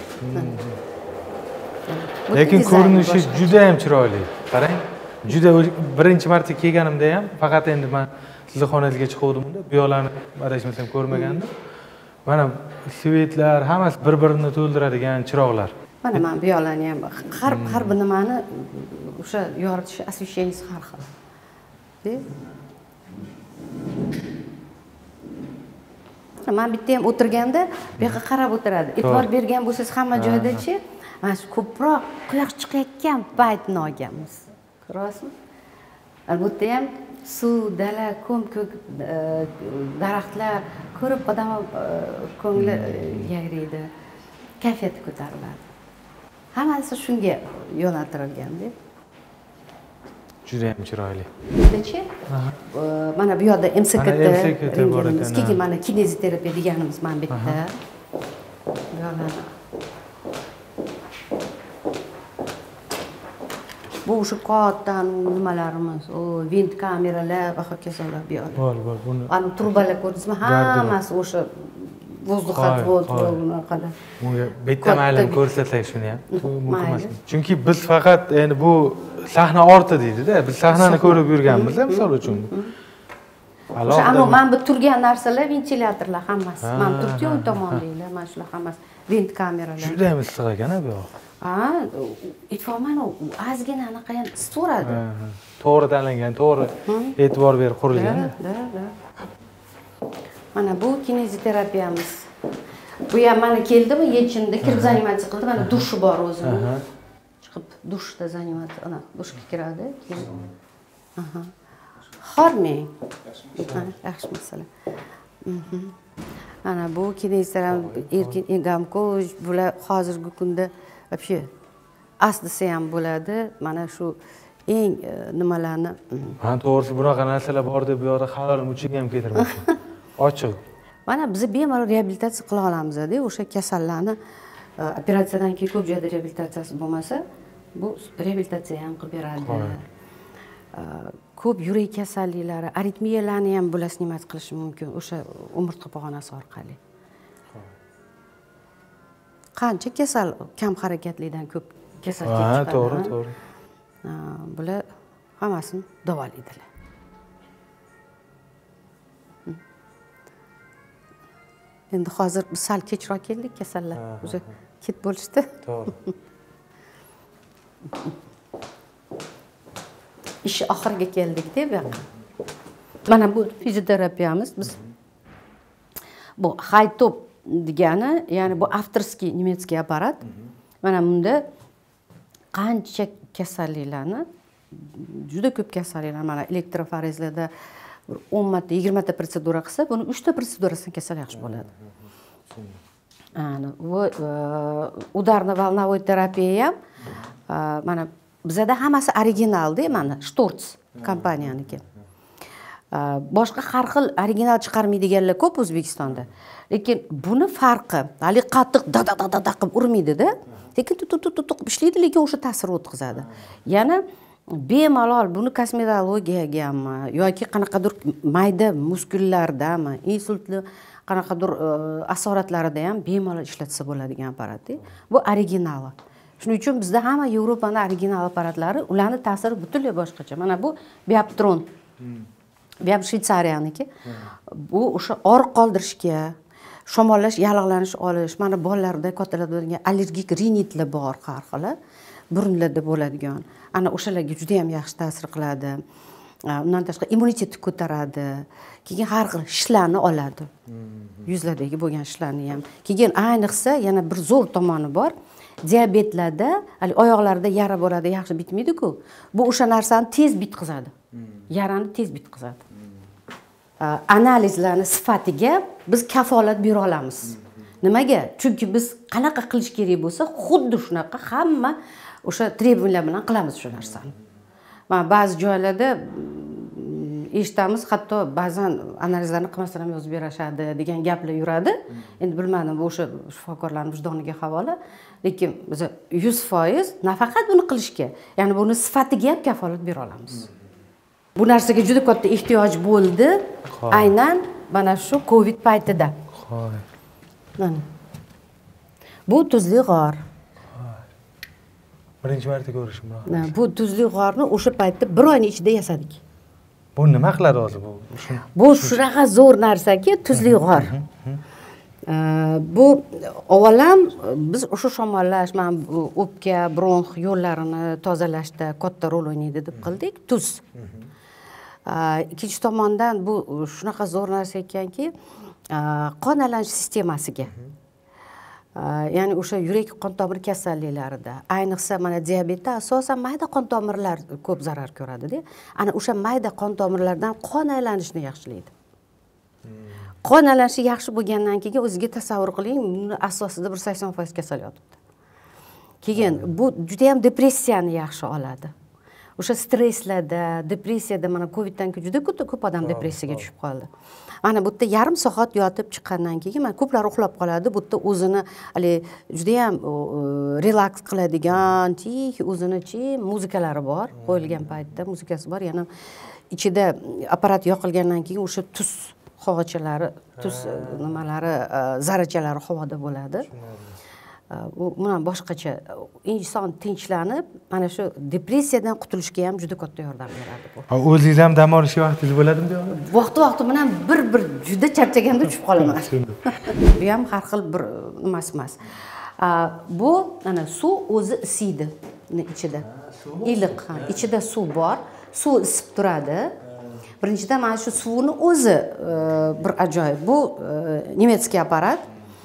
Lekin ko'rinishi juda ham chiroyli. Qarang, juda birinchi marta kelganimda ham faqat endi men sizning xonangizga chiquvdim-da, bu yo'llarni adashmasam ko'rmagandim. Mana svetlar hammasi bir-birini to'ldiradigan chiroqlar. Mana bu yo'llarni ham har bir nimani o'sha yoritish освещениесі har xil. Men bitta ham o'tirganda bu yoqqa qarab o'tiradi. E'tibor bergan bo'lsangiz hamma joyda-chi, mana shu ko'proq quyosh chiqayotgan paytni olganmiz. Ko'ryapsizmi? Albatta ham suv, dala, ko'k daraxtlar ko'rib odam ko'ngli yayraydi, kayfiyati ko'tariladi. Hammasi shunga yo'naltirilganda. Juda ham chiroyli. Bitta-chi? Mana bu yoqda MCKT bor ekan. Keyin mana kineziterapiya deganimiz mana bu yerda. Bu o'sha qotdan nimalarimiz, vent kameralar va hokazolar bu yoqda. Bor, buni. Ana trubalar ko'rdingizmi? Hammasi o'sha воздухотвод bunaqalar. Bunga bitta mayli ko'rsatak shuni ham. Mumkin emas. Chunki biz faqat endi bu sahna orti deydi-da. Biz sahnani ko'rib yurganmiz, misol uchun. O'sha mana bu turgan narsalar ventilyatorlar hammasi. Mana turibdi o'ng tomondagilar, mana shular hammasi vent kameralar. Juda ham issiq ekan bu yoq. Mana ozgina anaqa ham istaveradi. To'g'ri tanlangan, to'g'ri e'tibor berib qurilgan. Mana bu kineziterapiyamiz. Bu ham mana keldimi, yechindi, kirib zanimatsiya qildi. Mana dushi bor o'zini. Chiqib dushda zanimatsiya, ana dushga kiradi. Hormang. Yaxshi masala. Mana bu kineziterapiya erkin engamko'j, bular hozirgi kunda вообще aslisi ham bo'ladi. Mana shu eng nimalarni. Ha, to'g'risi bunaqa narsalar bor deb bu yoqda xayolim uchiga ham keltirmoqchi. Ochiq. Mana biz bemalol reabilitatsiya qila olamiz-da, o'sha kasallarni operatsiyadan keyin ko'p joyda reabilitatsiyasi bo'lmasa, bu reabilitatsiya ham qilib beradi. Ko'p yurak kasalliklari, aritmiyalarni ham bular snimat qilishi mumkin o'sha umurtqa pog'onasi orqali. Qancha kasal kam harakatlidan ko'p kasal kelib chiqadi. Ha, to'g'ri, to'g'ri. Bular hammasini davolaydilar. Endi hozir sal kechroq keldik kasallar. O'zi ket bo'lishdi. To'g'ri. Ish oxiriga keldik-da bu yoqqa. Mana bu fizioterapiyamiz. Biz bu haytop degani, ya'ni bu avtorskiy nemetskiy apparat. Mana bunda qancha kasalliklarni, juda ko'p kasalliklar, mana elektroforezlarda 10 marta, 20 ta protsedura qilsa, buni 3 ta protsedurasidan kasal yaxshi bo'ladi. Ana, udarno-волновой terapiya ham mana bizda hammasi originalda, mana Shtorts kompaniyanniki. boshqa har xil original chiqarmaydiganlar ko'p O'zbekistonda. Lekin buni farqi, hali qattiq da qilib urmaydi-da. Lekin qilib ishlaydi, lekin o'sha ta'sir o'tkazadi. Yana bemalol buni kosmetologiyagami yoki qanaqadir mayda muskullardami, insultli qanaqadir asoratlarida ham bemalol ishlatsa bo'ladigan apparat. Bu originali. Shuning uchun bizda hamma Yevropaning original apparatlari, ularning ta'siri butunlay boshqacha. Mana bu Bioptron. Bu ham Shveysariyaniki. Bu o'sha og'riq qoldirishga, shamollash, yallig'lanish olish, mana bolalarda, kattalarda bo'lgan allergik rinitlar bor har xil. Burunlarda bo'ladigan. Ana o'shalarga juda ham yaxshi ta'sir qiladi. Undan tashqari immunitetni ko'taradi. Keyin har xil shishlarni oladi. Yuzlardagi bo'lgan shishlarni ham. Keyin ayniqsa yana bir zo'r tomoni bor. Diabetlarda, hali oyoqlarida yara bo'ladi, yaxshi bitmaydi-ku. Bu o'sha narsani tez bitqizadi. Yarani tez bitqizadi. Analizlarning sifatiga biz kafolat bera olamiz. Nimaga? Chunki biz qanaqa qilish kerak bo'lsa, xuddi shunaqa hamma o'sha trebunlar bilan qilamiz shu narsani. Mana ba'zi joylarda eshitamiz, hatto ba'zan analizlarni qilmasdan ham yozib berishadi degan gaplar yuradi. Endi bilmadim, bu o'sha shifokorlarning vijdoniga havola. Lekin biz 100% nafaqat buni qilishga, ya'ni buni sifatiga ham kafolat bera olamiz. Bu narsaga juda katta ehtiyoj bo'ldi. Aynan mana shu Covid paytida. Mana. Bu tuzli g'or. Birinchi marta ko'rishim bor. Bu tuzli g'orni o'sha paytda bir oyning ichida yasadik. Bu nima qiladi hozir bu? Bu shunaqa zo'r narsaki, tuzli g'or. Bu avvalam biz o'sha shamollash, mana o'pka, bronx yo'llarini tozalashda katta rol o'ynaydi deb qildik, tuz. Ikkinchi tomondan bu shunaqa zo'r narsa ekanki, qon aylanish sistemasiga. Ya'ni o'sha yurak qon tomir kasalliklarida, ayniqsa mana diabetda asosan mayda qon tomirlar ko'p zarar ko'radi-da. Ana o'sha mayda qon tomirlardan qon aylanishni yaxshilaydi. Qon aylanishi yaxshi bo'lgandan keyin o'ziga tasavvur qiling, buni asosida bir 80% kasal yotibdi. Keyin bu juda ham depressiyani yaxshi oladi. O'sha stresslarda, depressiyada mana Coviddan juda ko'p odam depressiyaga tushib qoldi. Mana bu yerda yarim soat yotib chiqqandan keyin mana ko'plar uxlab qoladi. Bu yerda o'zini hali juda ham relaks qiladigan, tih, o'zini muzikalari bor. Qo'yilgan paytda muzikasi bor. Yana ichida apparat yoqilgandan keyin o'sha tuz havochalari, tuz nimalari, zarrachalari havoda bo'ladi. Buni boshqacha inson tinchlanib, mana shu depressiyadan qutulishga ham juda katta yordam beradi bu. O'zingiz ham dam olishga vaqtingiz bo'ladimi deyapman? Vaqti bilan bir juda charchaganda tushib qolaman. Bu ham har xil bir emas emas. Bu mana suv o'zi isiydi ichida. Iliq, ichida suv bor, suv isib turadi. Birinchidan mana shu suvni o'zi bir ajoyib. Bu nemetskiy apparat.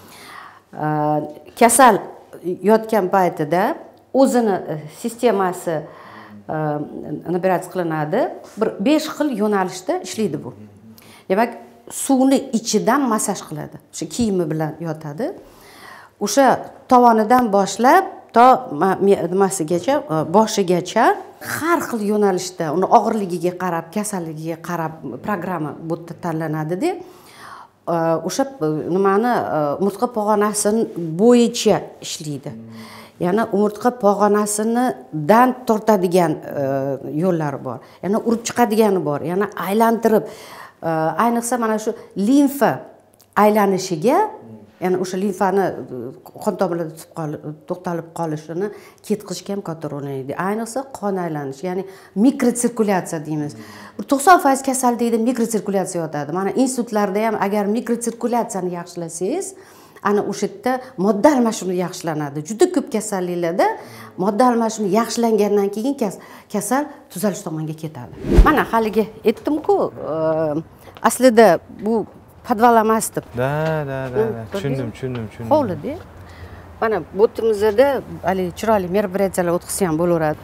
Kasal yotgan paytida o'zini sistemasi operatsiya qilinadi. Bir 5 xil yo'nalishda ishlaydi bu. Demak, suvni ichidan massaj qiladi. O'sha kiyimi bilan yotadi. O'sha tovonidan boshlab to nimasigacha, boshigacha har xil yo'nalishda, uni og'irligiga qarab, kasalligiga qarab programma bu tanlanadi-da. O'sha nimani umurtqa pog'onasini bo'yicha ishlaydi. Yana umurtqa pog'onasidan tortadigan yo'llari bor. Yana urib chiqadigani bor. Yana aylantirib, ayniqsa mana shu limfa aylanishiga, ya'ni o'sha limfani qon tomirlarida to'xtalib qolishini ketqizishga ham katta rol o'ynaydi. Ayniqsa qon aylanishi, ya'ni mikrotsirkulyatsiya deymiz. 90% kasallikda mikrotsirkulyatsiya yotadi. Mana insultlarda ham agar mikrotsirkulyatsiyani yaxshilasangiz, ana o'sha yerda modda almashinuvi yaxshilanadi. Juda ko'p kasalliklarda modda almashinuvi yaxshilangandan keyin kasal tuzalish tomonga ketadi. Mana haligi aytdim-ku, aslida bu podval emas deb. Da. Tushundim. Hovlida. Mana bu o'timizda hali chiroyli meroperatsiyalar o'tkazsa ham bo'laveradi.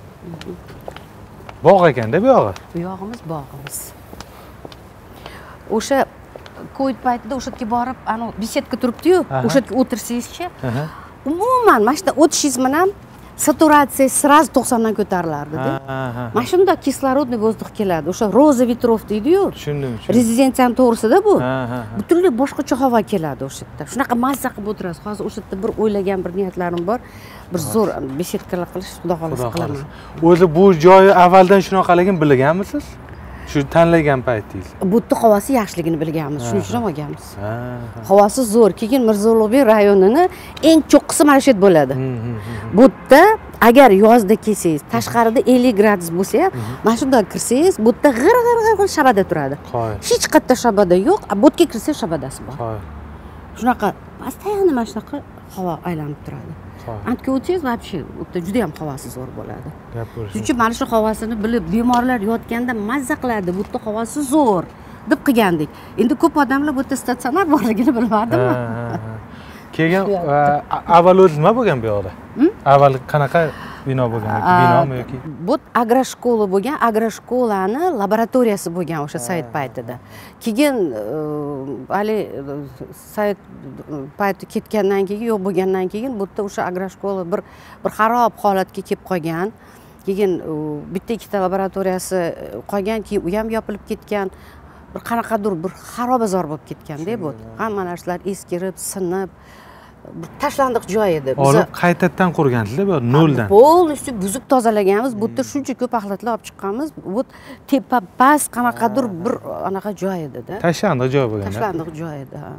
Bog' ekanda bu yog'i? Bu yog'imiz bog'imiz. O'sha Covid paytida o'sha yerga borib, ana besedka turibdi-yu, o'sha yerga o'tirsangizchi, umuman mana shunda o'tishingiz bilan saturatsiya sразу 90 dan ko'tarilardi-da. Mana shunda kislorodniy vozdux keladi. O'sha roza vetrov deydi-yu. Tushundim. Rezidensiyam to'g'risida bu. Butunlay boshqacha havo keladi o'sha yerda. Shunaqa mazza qilib o'tirasiz. Hozir o'sha yerda bir o'ylagan bir niyatlarim bor. Bir zo'r beshetkalar qilish xudo xolasa qilaman. O'zi bu joyi avvaldan shunaqaligini bilganmisiz? Shu tanlagan paytingiz. Bu yerda havosi yaxshiligini bilganmiz. Shuning uchun ham olganmiz. Havosi zo'r. Keyin Mirzo Ulug'bek rayonini eng cho'qqisi mana shu yer bo'ladi. Bu yerda agar yozda kelsangiz, tashqarida 50 gradus bo'lsa ham, mana shunday kirsangiz, bu yerda g'ir shabada turadi. Hech qayerda shabada yo'q, bu yerga kirsangiz shabadasi bor. Shunaqa, постоянно mana shunaqa havo aylanib turadi. Antga o'tsangiz, вообще, juda ham havosi zo'r bo'ladi. Shuning uchun mana shu havosini bilib, bemorlar yotganda mazza qiladi. Bu yerda havosi zo'r deb qilgandik. Endi ko'p odamlar bu yerda statsionar borligini bilmadimmi? Keyin avval o'zi nima bo'lgan bu yoqda? Avval qanaqa bino bo'lgan yoki binomi yoki? Bu agroshkola bo'lgan, agroshkolani laboratoriyasi bo'lgan o'sha Sovet paytida. Keyin hali Sovet payti ketgandan keyin, yo'q bo'lgandan keyin bu yerda o'sha agroshkola bir xarob holatga kelib qolgan. Keyin bitta ikkita laboratoriyasi qolgan, keyin u ham yopilib ketgan. Bir qanaqadir bir xarobazor bo'lib ketganda bu. Hamma narsalar eskirib, sinib, bir tashlandiq joy edi. Olib qaytadan qurgansizlar bu noldan. Polностью buzib tozalaganmiz. Bu yerda shuncha ko'p axlatlar olib chiqqanmiz. Bu tepa past qanaqadir bir anaqa joy edi-da. Tashlandiq joy bo'lgan. Tashlandiq joy edi, ha.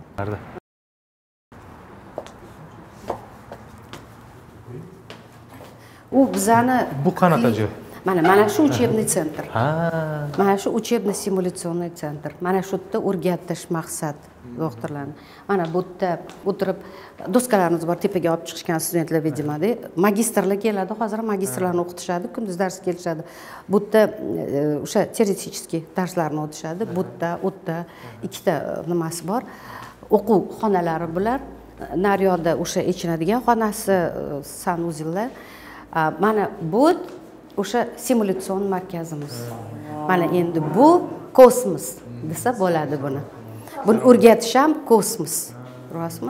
U bizani bu qanaqa joy? Mana shu учебный центр. Mana shu учебный simulyatsioniy sentr. Mana shu yerda o'rgatish maqsad doktorlarni. Mana bu yerda o'tirib doskalarimiz bor, tepaga olib chiqishgan studentlar, видимо-da. Magistrlar keladi, hozir magistrlarni o'qitishadi, kunduz dars kelishadi. Bu yerda o'sha teoretический darslarni o'tishadi. Bu yerda, u yerda ikkita nimasi bor. O'quv xonalari bular. Naryoqda o'sha echinadigan xonasi, sanuzillar. Mana bu o'sha simulятsion markazimiz. Mana endi bu kosmos desa bo'ladi buni. Buni o'rgatish ham kosmos. Rostmi?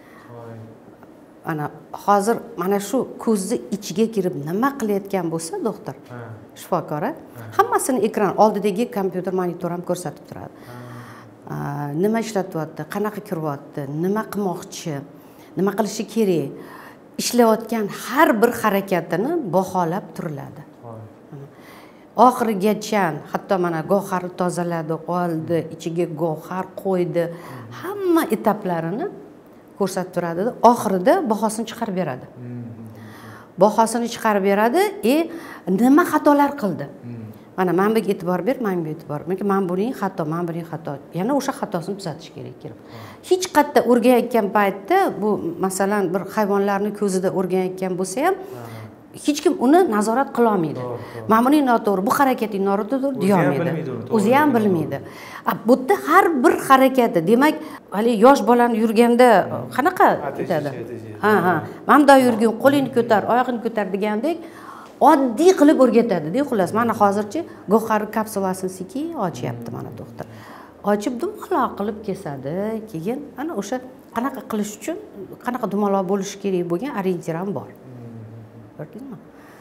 Ana hozir mana shu ko'zni ichiga kirib nima qilayotgan bo'lsa doktor, shifokor, hammasini ekran oldidagi kompyuter monitor ham ko'rsatib turadi. Nima ishlatyapti, qanaqa kiryapti, nima qilmoqchi, nima qilishi kerak, ishlayotgan har bir harakatini baholab turiladi. Oxirigacha hatto mana gohar tozaladi, oldi, ichiga gohar qo'ydi, hamma etaplarini ko'rsatib turadi. Oxirida bahosini chiqarib beradi. Bahosini chiqarib beradi, nima xatolar qildi? Mana men bunga e'tibor ber, men bunga e'tibor ber. Men buning xato, men buning xato. Yana o'sha xatosini tuzatish kerak kelib. Hech qayerda o'rganayotgan paytda bu masalan bir hayvonlarni ko'zida o'rganayotgan bo'lsa ham hech kim uni nazorat qila olmaydi. Mana buning noto'g'ri, bu harakating noto'g'ri deya olmaydi. O'zi ham bilmaydi. Bu yerda har bir harakati, demak, hali yosh bolani yurganda qanaqa aytadi? Ha. Mana yurgin, qo'lingni ko'tar, oyog'ingni ko'tar degandek oddiy qilib o'rgatadi-da. Xullas, mana hozirchi gohar kapsulasini sekin ochyapti mana doktor. Ochib dumaloq qilib kesadi. Keyin ana o'sha qanaqa qilish uchun, qanaqa dumaloq bo'lishi kerak bo'lgan orientir ham bor. Ko'rdingmi?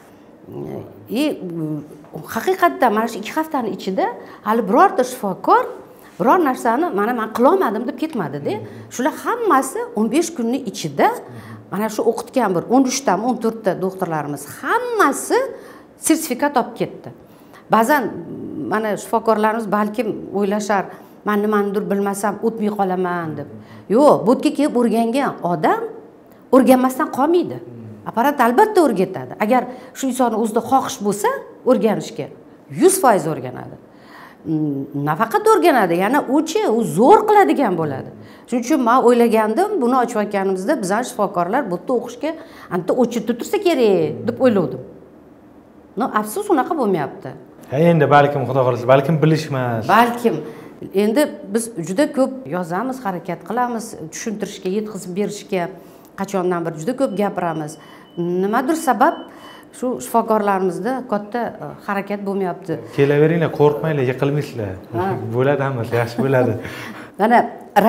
Haqiqatdan mana shu 2 haftani ichida hali birorta shifokor biror narsani men qila olmadim deb ketmadi-da. Shular hammasi 15 kunning ichida mana shu o'qitgan bir 13 dan 14 ta doktorlarimiz hammasi sertifikat olib ketdi. Ba'zan mana shifokorlarimiz balkim o'ylashar, men nimanidir bilmasam o'tmay qolaman deb. Yo'q, bu yerga kelib o'rgangan odam o'rganmasdan qolmaydi. Apparat albatta o'rgatadi. Agar shu insonning o'zida xohish bo'lsa, o'rganishga 100% o'rganadi. Nafaqat o'rganadi, yana u zo'r qiladigan bo'ladi. Shuning uchun men o'ylagandim, buni ochayotganimizda bizlar shifokorlar bu yerda o'qishga anta o'chirib tursa kerak deb o'yladim. No, afsus unaqa bo'lmayapti. Endi balkim xudo xolasa, balkim bilishmas. Balkim endi biz juda ko'p yozamiz, harakat qilamiz, tushuntirishga, yetkazib berishga qachondan bir juda ko'p gapiramiz. Nimadir sabab shu shifokorlarimizda katta harakat bo'lmayapti. Kelaveringlar, qo'rqmanglar, yiqilmaysizlar. Bo'ladi hammasi, yaxshi bo'ladi. Mana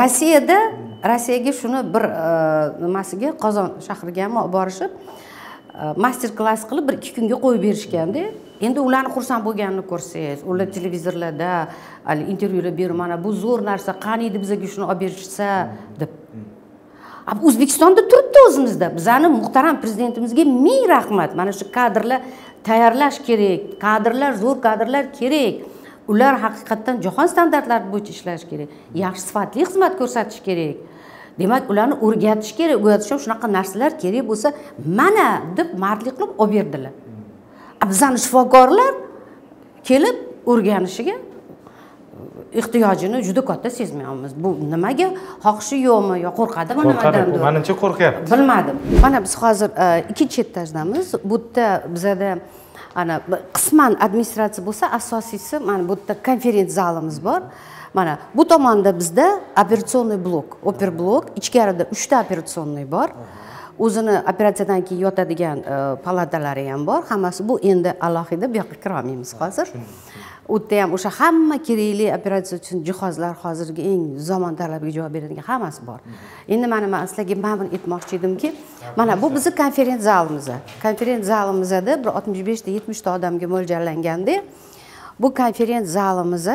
Rossiyaga shuni bir nimasiga Qozon shahriga ham borishib, master klass qilib 1-2 kunga qo'yib berishganda, endi ularni xursand bo'lganini ko'rsangiz, ular televizorlarda intervyular berib, mana bu zo'r narsa, qani edi bizga shuni olib berishsa deb. O'zbekistonda turibdi o'zimizda. Bizning muhtaram prezidentimizga ming rahmat. Mana shu kadrlar tayyorlash kerak. Kadrlar, zo'r kadrlar kerak. Ular haqiqatan jahon standartlari bo'yicha ishlash kerak. Yaxshi sifatli xizmat ko'rsatish kerak. Demak, ularni o'rgatish kerak. O'rgatish uchun shunaqa narsalar kerak bo'lsa, mana deb mardlik qilib olib berdilar. Bizning shifokorlar kelib o'rganishiga ehtiyojini juda katta sezmayapmiz. Bu nimaga xohishi yo'qmi yo qo'rqadimi nimadandir? Menimcha qo'rqyapti. Bilmadim. Mana biz hozir ikkinchi etajdamiz. Bu yerda bizada ana qisman administratsiya bo'lsa, asosiysi mana bu yerda konferensiya zalimiz bor. Mana bu tomonda bizda operatsionniy blok, oper blok, ichkarida 3 ta operatsionniy bor. O'zini operatsiyadan keyin yotadigan palatalari ham bor. Hammasi bu endi alohida bu yoqqa kira olmaymiz hozir. U yerda ham o'sha hamma kerakli operatsiya uchun jihozlar, hozirgi eng zamon talabiga javob beradigan hammasi bor. Endi men sizlarga ma'lum etmoqchi edimki, mana bu bizning konferensiya zalimiz. Konferensiya zalimizda bir 65 ta 70 ta odamga mo'ljallanganda, bu konferensiya zalimiz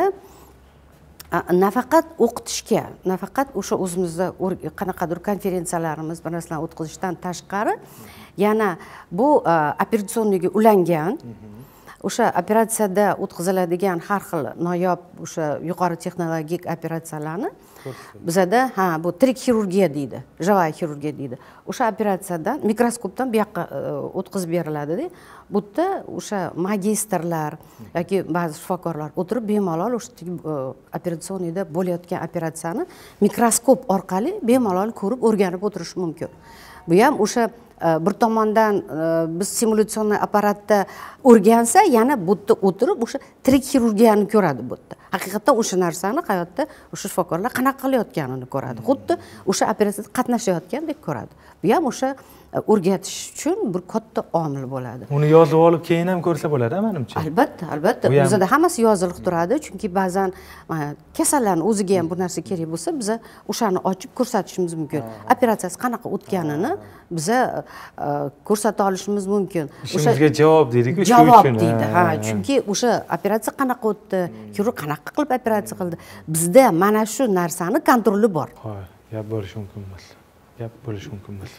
nafaqat o'qitishga, nafaqat o'sha o'zimizda qanaqadir konferensiyalarimiz, bir narsalarni o'tkazishdan tashqari, yana bu operatsiyonga ulangan, o'sha operatsiyada o'tkaziladigan har xil noyob o'sha yuqori texnologik operatsiyalarni bizada bu tirik xirurgiya deydi, живая xirurgiya deydi. O'sha operatsiyadan mikroskopdan bu yoqqa o'tkazib beriladi-da. Bu yerda o'sha magistrlar yoki ba'zi shifokorlar o'tirib bemalol o'sha operatsiyonda bo'layotgan operatsiyani mikroskop orqali bemalol ko'rib o'rganib o'tirish mumkin. Bu ham o'sha bir tomondan biz simulyatsiyon apparatda o'rgansa, yana bu yerda o'tirib o'sha tirik xirurgiyani ko'radi bu yerda. Haqiqatan o'sha narsani hayotda o'sha shifokorlar qanaqa qilayotganini ko'radi. Xuddi o'sha operatsiyada qatnashayotgandek ko'radi. Bu ham o'sha o'rgatish uchun bir katta omil bo'ladi. Uni yozib olib keyin ham ko'rsa bo'ladi, menimcha. Albatta, albatta. Bizda hammasi yozilib turadi, chunki ba'zan kasallarning o'ziga ham bu narsa kerak bo'lsa, biz o'shani ochib ko'rsatishimiz mumkin. Operatsiyasi qanaqa o'tganini biz ko'rsata olishimiz mumkin. Ishimizga javob deydi-ku, shu javob uchun. deydi. Chunki o'sha operatsiya qanaqa o'tdi, kirurg qanaqa qilib operatsiya qildi. Bizda mana shu narsani kontroli bor. Hoy, gap bo'lishi mumkin emas. Gap bo'lishi mumkin emas.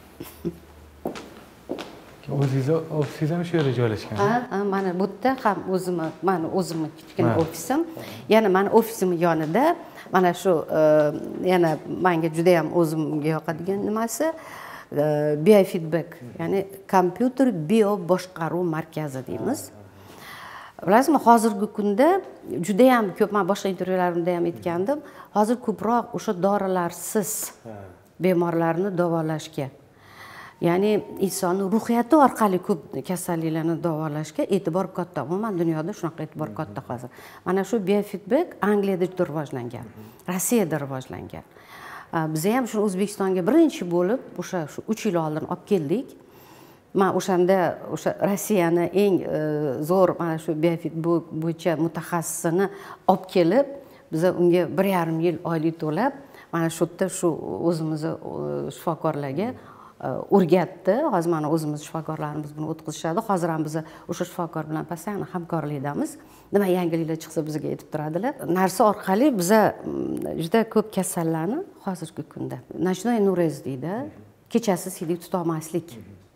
O'zingiz ofisingiz ham shu yerda joylashgan? Mana bu yerda ham o'zimni kichkina ofisim. Yana mana ofisim yonida mana shu yana menga juda ham o'zimga yoqadigan nimasi biofeedback, ya'ni kompyuter bio boshqaruv markazi deymiz. Bilasizmi, hozirgi kunda juda ham ko'p, men boshqa intervyularimda ham aytgandim, hozir ko'proq o'sha dorilarsiz bemorlarni davolashga, ya'ni insonning ruhiyati orqali ko'p kasalliklarni davolashga e'tibor katta. Umuman dunyoda shunaqa e'tibor katta hozir. Mana shu biofeedback Angliyada juda rivojlangan, Rossiyada rivojlangan. Biz ham shu O'zbekistonga birinchi bo'lib o'sha 3 yil oldin olib keldik. Men o'shanda o'sha Rossiyani eng zo'r mana shu biofeedback bo'yicha mutaxassisini olib kelib, biz unga 1,5 yil oylik to'lab, mana shu yerda shu o'zimizni shifokorlarga o'rgatdi. Hozir mana o'zimiz shifokorlarimiz buni o'tkazishadi. Hozir ham biz o'sha shifokor bilan pasayam hamkorlikdamiz. Nima yangiliklar chiqsa bizga aytib turadilar. Narsa orqali biz juda ko'p kasallarni hozirgi kunda nashnoy nurez deydi, kechasi siydik tuta olmaslik.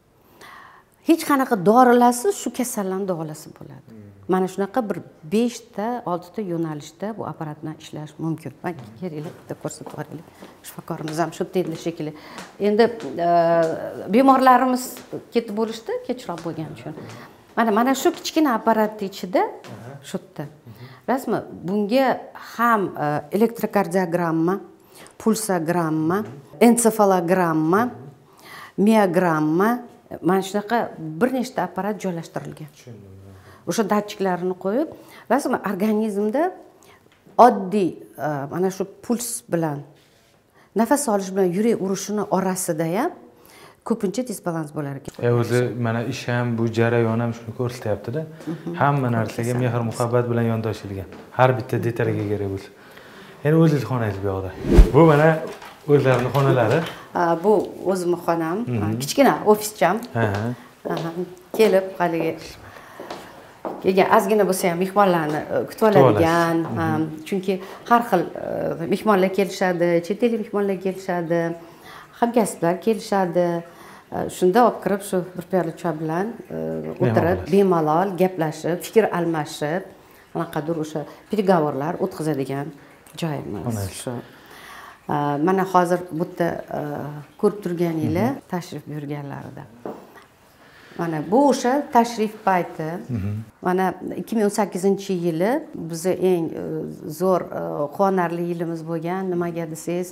Hech qanaqa dorilarsiz shu kasallarni davolasa bo'ladi. Mana shunaqa bir 5 ta, 6 ta yo'nalishda bu apparat bilan ishlash mumkin. Men kerakli bitta ko'rsatib qo'yaylik. Shifokorimiz ham shu deydi shekilli. Endi bemorlarimiz ketib bo'lishdi, kechroq bo'lgani uchun. Mana shu kichkina apparatning ichida shu yerda. Bilasizmi, bunga ham elektrokardiogramma, pulsogramma, ensefalogramma, miogramma, mana shunaqa bir nechta apparat joylashtirilgan. O'sha datchiklarni qo'yib, bilasizmi, organizmda oddiy mana shu puls bilan nafas olish bilan yurak urishini orasida ham ko'pincha disbalans bo'lar ekan. O'zi mana ish ham, bu jarayon ham shuni ko'rsatyapti-da. Hamma narsaga mehr muhabbat bilan yondoshilgan. Har bitta detalga kerak bo'lsa. Endi o'zingiz xonangiz bu yoqda. Bu mana o'zlarining xonalari. Bu o'zimning xonam, kichkina ofischam. kelib haligi kelgan ozgina bo'lsa ham mehmonlarni kutib oladigan, chunki har xil mehmonlar kelishadi, chet ellik mehmonlar kelishadi, hamkasblar kelishadi. Shunda olib kirib shu bir piyola choy bilan o'tirib, bemalol gaplashib, fikr almashib, qanaqadir o'sha переговорlar o'tkazadigan joyimiz shu. Mana hozir bu yerda ko'rib turganinglar tashrif buyurganlarida. Mana bu o'sha tashrif payti. Mana 2018-yili bizni eng zo'r quvonarli yilimiz bo'lgan. Nimaga desangiz,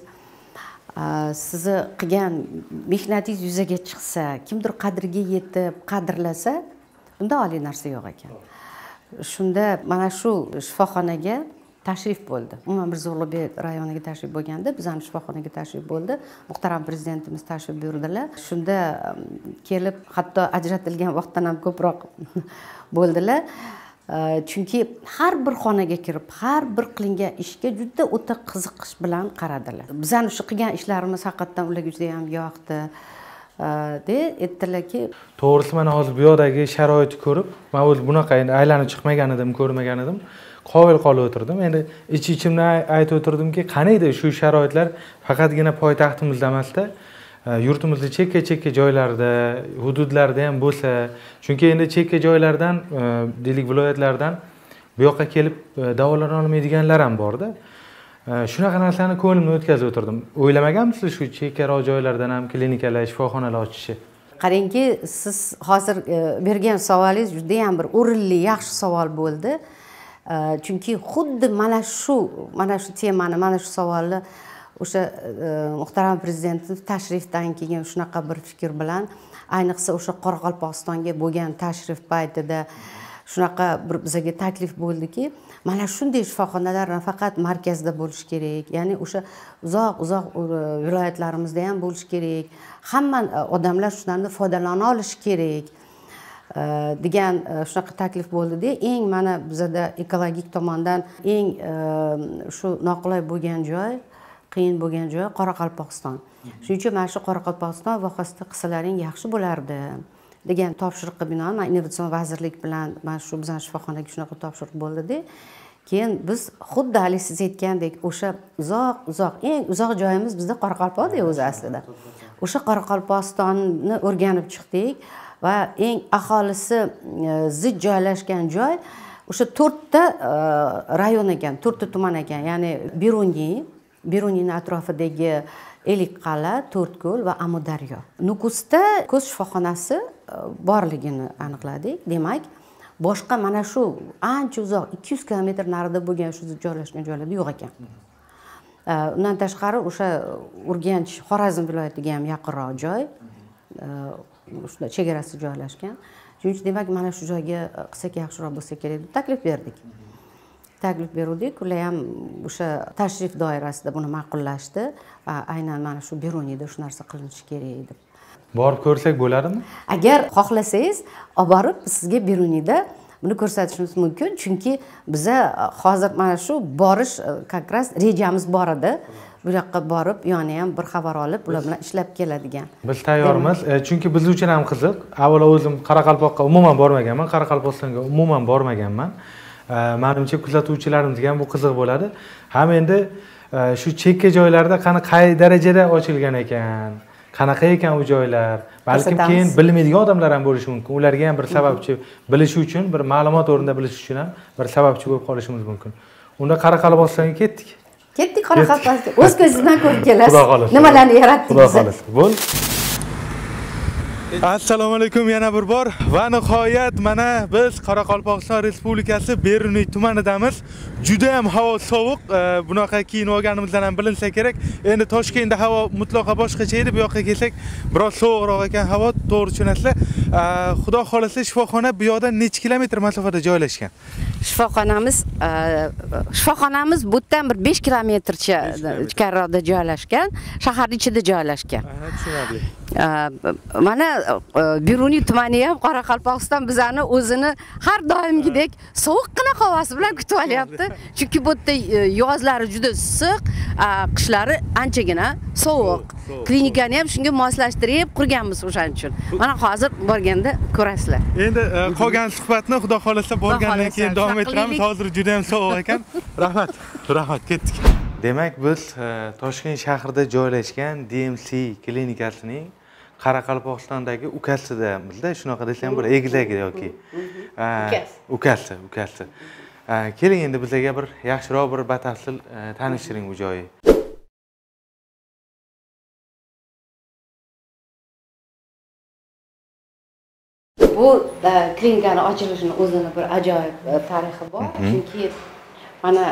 sizni qilgan mehnatingiz yuzaga chiqsa, kimdir qadriga yetib, qadrlasa, unda oliy narsa yo'q ekan. Shunda mana shu shifoxonaga tashrif bo'ldi. Umuman Mirzo Ulug'bek rayoniga tashrif bo'lganda, bizning shifoxonaga tashrif bo'ldi. Muhtaram prezidentimiz tashrif buyurdilar. Shunda kelib, hatto ajratilgan vaqtdan ham ko'proq bo'ldilar. Chunki har bir xonaga kirib, har bir qilingan ishga juda o'ta qiziqish bilan qaradilar. Bizning shu qilgan ishlarimiz haqiqatan ularga juda ham yoqdi. Aytdilarki, to'g'risi mana hozir bu yoqdagi sharoitni ko'rib, men o'z bunaqa endi aylanib chiqmagan edim, ko'rmagan edim. Qoyil qolib o'tirdim. Endi ichimdan aytib o'tirdimki, qaniydi shu sharoitlar faqatgina poytaxtimizda emasda, yurtimizda chekka joylarda, hududlarda ham bo'lsa, chunki endi chekka joylardan, deylik viloyatlardan bu yoqqa kelib davolana olmaydiganlar ham borda. Shunaqa narsalarni ko'nglimdan o'tkazib o'tirdim. O'ylamaganmisiz shu chekkaroq joylardan ham klinikalar, shifoxonalar ochishi? Qarangki, siz hozir bergan savolingiz juda ham bir o'rinli, yaxshi savol bo'ldi. Chunki xuddi mana shu temani, mana shu savolni o'sha muhtaram prezidentimiz tashrifdan keyin shunaqa bir fikr bilan, ayniqsa o'sha Qoraqalpog'istonga bo'lgan tashrif paytida shunaqa bir bizga taklif bo'ldiki, mana shunday shifoxonalar faqat markazda bo'lish kerak, ya'ni o'sha uzoq viloyatlarimizda ham bo'lish kerak. Hamma odamlar shundan foydalana olishi kerak degan shunaqa taklif bo'ldi-da. Eng mana bizda ekologik tomondan eng shu noqulay bo'lgan joy, qiyin bo'lgan joy Qoraqalpog'iston. Shuning uchun mana shu Qoraqalpog'iston vohasida qilsalaring yaxshi bo'lardi degan topshiriqqa binoan men innovatsion vazirlik bilan mana shu bizning shifoxonaga shunaqa topshiriq bo'ldi-da. Keyin biz xuddi hali siz aytgandek o'sha eng uzoq joyimiz bizda Qoraqalpoqda o'zi aslida. O'sha Qoraqalpog'istonni o'rganib chiqdik va eng aholisi zich joylashgan joy o'sha 4 ta rayon ekan, 4 ta tuman ekan, ya'ni Berunining atrofidagi Elikqal'a, To'rtko'l va Amudaryo. Nukusda ko'z shifoxonasi borligini aniqladik. Demak, boshqa mana shu ancha uzoq 200 kilometr narida bo'lgan shu joylashgan joylarda yo'q ekan. Undan tashqari o'sha Urganch, Xorazm viloyatiga ham yaqinroq joy, shunda chegarasi joylashgan. Shuning uchun demak mana shu joyga qilsak yaxshiroq bo'lsa kerak deb taklif berdik. Taklif berdik, ular ham o'sha tashrif doirasida buni ma'qullashdi va aynan mana shu Beruniyda shu narsa qilinishi kerak deb. Borib ko'rsak bo'ladimi? Agar xohlasangiz, olib borib sizga Beruniyda buni ko'rsatishimiz mumkin, chunki biza hozir mana shu borish как раз rejamiz bor edi. Bu yoqqa borib, yoni ham bir xabar olib, ular bilan ishlab keladigan. Biz tayyormiz, chunki biz uchun ham qiziq. Avvalo o'zim Qoraqalpoqqa umuman bormaganman, Qoraqalpog'istonga umuman bormaganman. Menimcha kuzatuvchilarimizga ham bu qiziq bo'ladi. Ham endi shu chekka joylarda qay darajada ochilgan ekan, qanaqa ekan u joylar, balkim keyin bilmaydigan odamlar ham bo'lishi mumkin. Ularga ham bir sababchi bilish uchun, bir ma'lumot o'rnida bilish uchun ham bir sababchi bo'lib qolishimiz mumkin. Unda Qoraqalpog'istonga ketdik. Qoraqalpog'istonga. O'z ko'zingiz bilan ko'rib kelasiz. Nimalarni yaratdingiz? Xudo xohlasa. Bo'l. Assalomu alaykum yana bir bor va nihoyat mana biz Qoraqalpog'iston Respublikasi Beruniy tumanidamiz. Juda ham havo sovuq, bunaqa kiyinib olganimizdan ham bilinsa kerak. Endi Toshkentda havo mutlaqo boshqacha edi, bu yoqqa kelsak biroz sovuqroq ekan havo, to'g'ri tushunasizlar. Xudo xolasa shifoxona bu yoqdan necha kilometr masofada joylashgan? Shifoxonamiz bu yerdan bir 5 kilometrcha ichkariroqda joylashgan, shahar ichida joylashgan. Tushunarli. Mana Beruniy tumani ham Qoraqalpog'iston bizani o'zini har doimgidek sovuqqina havosi bilan kutib olyapti. Chunki bu yerda yozlari juda issiq, qishlari anchagina sovuq. klinikani ham shunga moslashtirib qurganmiz o'shaning uchun. Mana hozir borganda ko'rasizlar. Endi qolgan suhbatni xudo xolasa borgandan keyin davom ettiramiz. Hozir juda ham sovuq ekan. Rahmat. Rahmat, ketdik. Demak, biz Toshkent shahrida joylashgan DMC klinikasining Qoraqalpog'istondagi ukasidamizda, shunaqa desam bo'ladi, egizagi yoki ukasi. Keling endi bizlarga bir yaxshiroq bir batafsil tanishtiring bu joyi. Bu klinikani ochilishini o'zini bir ajoyib tarixi bor. Chunki mana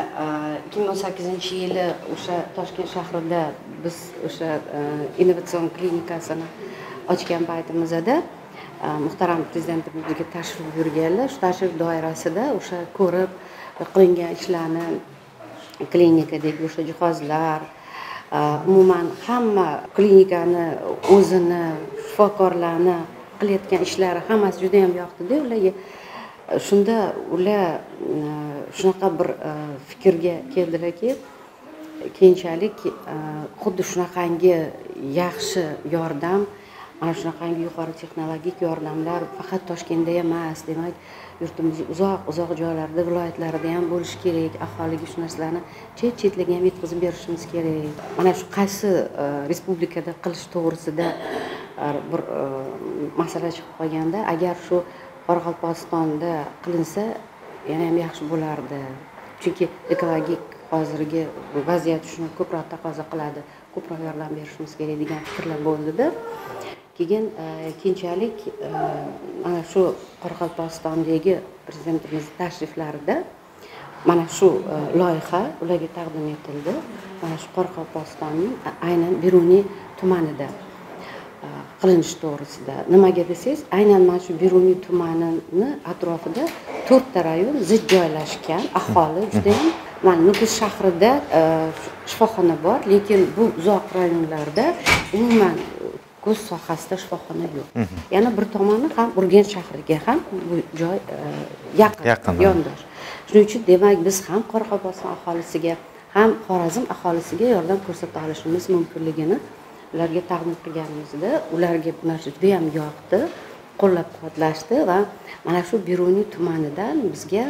2018-yili o'sha Toshkent shahrida biz o'sha innovatsion klinikasini ochgan paytimizda muhtaram prezidentimizga tashrif buyurganlar. Shu tashrif doirasida o'sha ko'rib qilingan ishlarni, klinikadagi o'sha jihozlar, umuman hamma klinikani o'zini, shifokorlarni qilayotgan ishlari hammasi juda ham yoqdi-da ularga. Shunda ular shunaqa bir fikrga keldilarki, keyinchalik xuddi shunaqangi yaxshi yordam, mana shunaqangi yuqori texnologik yordamlar faqat Toshkentda emas, demak, yurtimizning uzoq joylarida, viloyatlarida ham bo'lishi kerak. Aholiga shu narsalarni chet-chetlarga ham yetkazib berishimiz kerak. Mana shu qaysi respublikada qilish to'g'risida bir masala chiqib qolganda, agar shu Qoraqalpog'istonda qilinsa, yana ham yaxshi bo'lardi. Chunki ekologik hozirgi vaziyat shuni ko'proq taqozo qiladi. Ko'proq yordam berishimiz kerak degan fikrlar bo'ldi-da. Keyin keyinchalik mana shu Qoraqalpog'istondagi prezidentimiz tashriflarida mana shu loyiha ularga taqdim etildi. Mana shu Qoraqalpog'istonning aynan Beruniy tumanida qilinish to'g'risida. Nimaga desangiz, aynan mana shu Beruniy tumanini atrofida 4 ta rayon zich joylashgan, aholi juda ham, mana Nukus shahrida shifoxona bor, lekin bu uzoq rayonlarda umuman ko'z sohasida shifoxona yo'q. Yana bir tomoni ham Urganch shahriga ham bu joy yaqin, yondosh. Shuning uchun demak biz ham Qoraqalpog'iston aholisiga, ham Xorazm aholisiga yordam ko'rsata olishimiz mumkinligini ularga taqdim qilganimizda, ularga bu narsa juda ham yoqdi, qo'llab-quvvatlashdi va mana shu Beruniy tumanidan bizga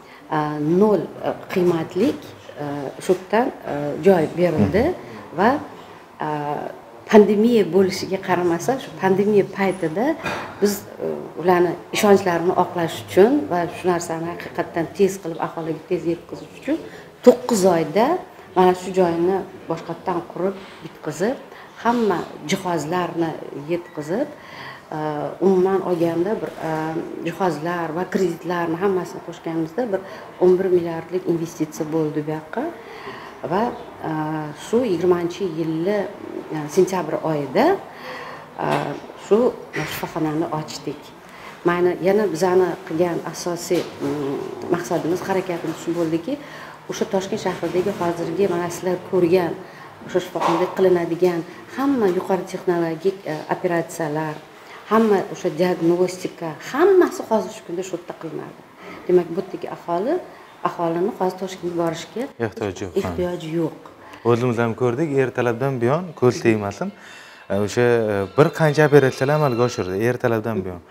0 qiymatlik shu yerdan joy berildi va pandemiya bo'lishiga qaramasa, shu pandemiya paytida biz ularni ishonchlarini oqlash uchun va shu narsani haqiqatdan tez qilib aholiga tez yetkazish uchun 9 oyda mana shu joyni boshqatdan qurib, bitkazib, hamma jihozlarni yetkazib, umuman olganda bir jihozlar va kreditlarni hammasini qo'shganimizda bir 11 milliardlik investitsiya bo'ldi bu yoqqa. Va shu 20-yili sentyabr oyida shu shifoxonani ochdik. Mana yana bizani qilgan asosiy maqsadimiz, harakatimiz shu bo'ldiki, o'sha Toshkent shahridagi hozirgi mana sizlar ko'rgan o'sha shifoxonada qilinadigan hamma yuqori texnologik operatsiyalar, hamma o'sha diagnostika, hammasi hozir shu kunda shu yerda qilinadi. Demak, bu yerdagi aholini hozir Toshkentga borishga ehtiyoji yo'q. O'zimiz ham ko'rdik, ertalabdan buyon ko'z tegmasin. O'sha bir qancha operatsiyalar amalga oshirdi ertalabdan buyon.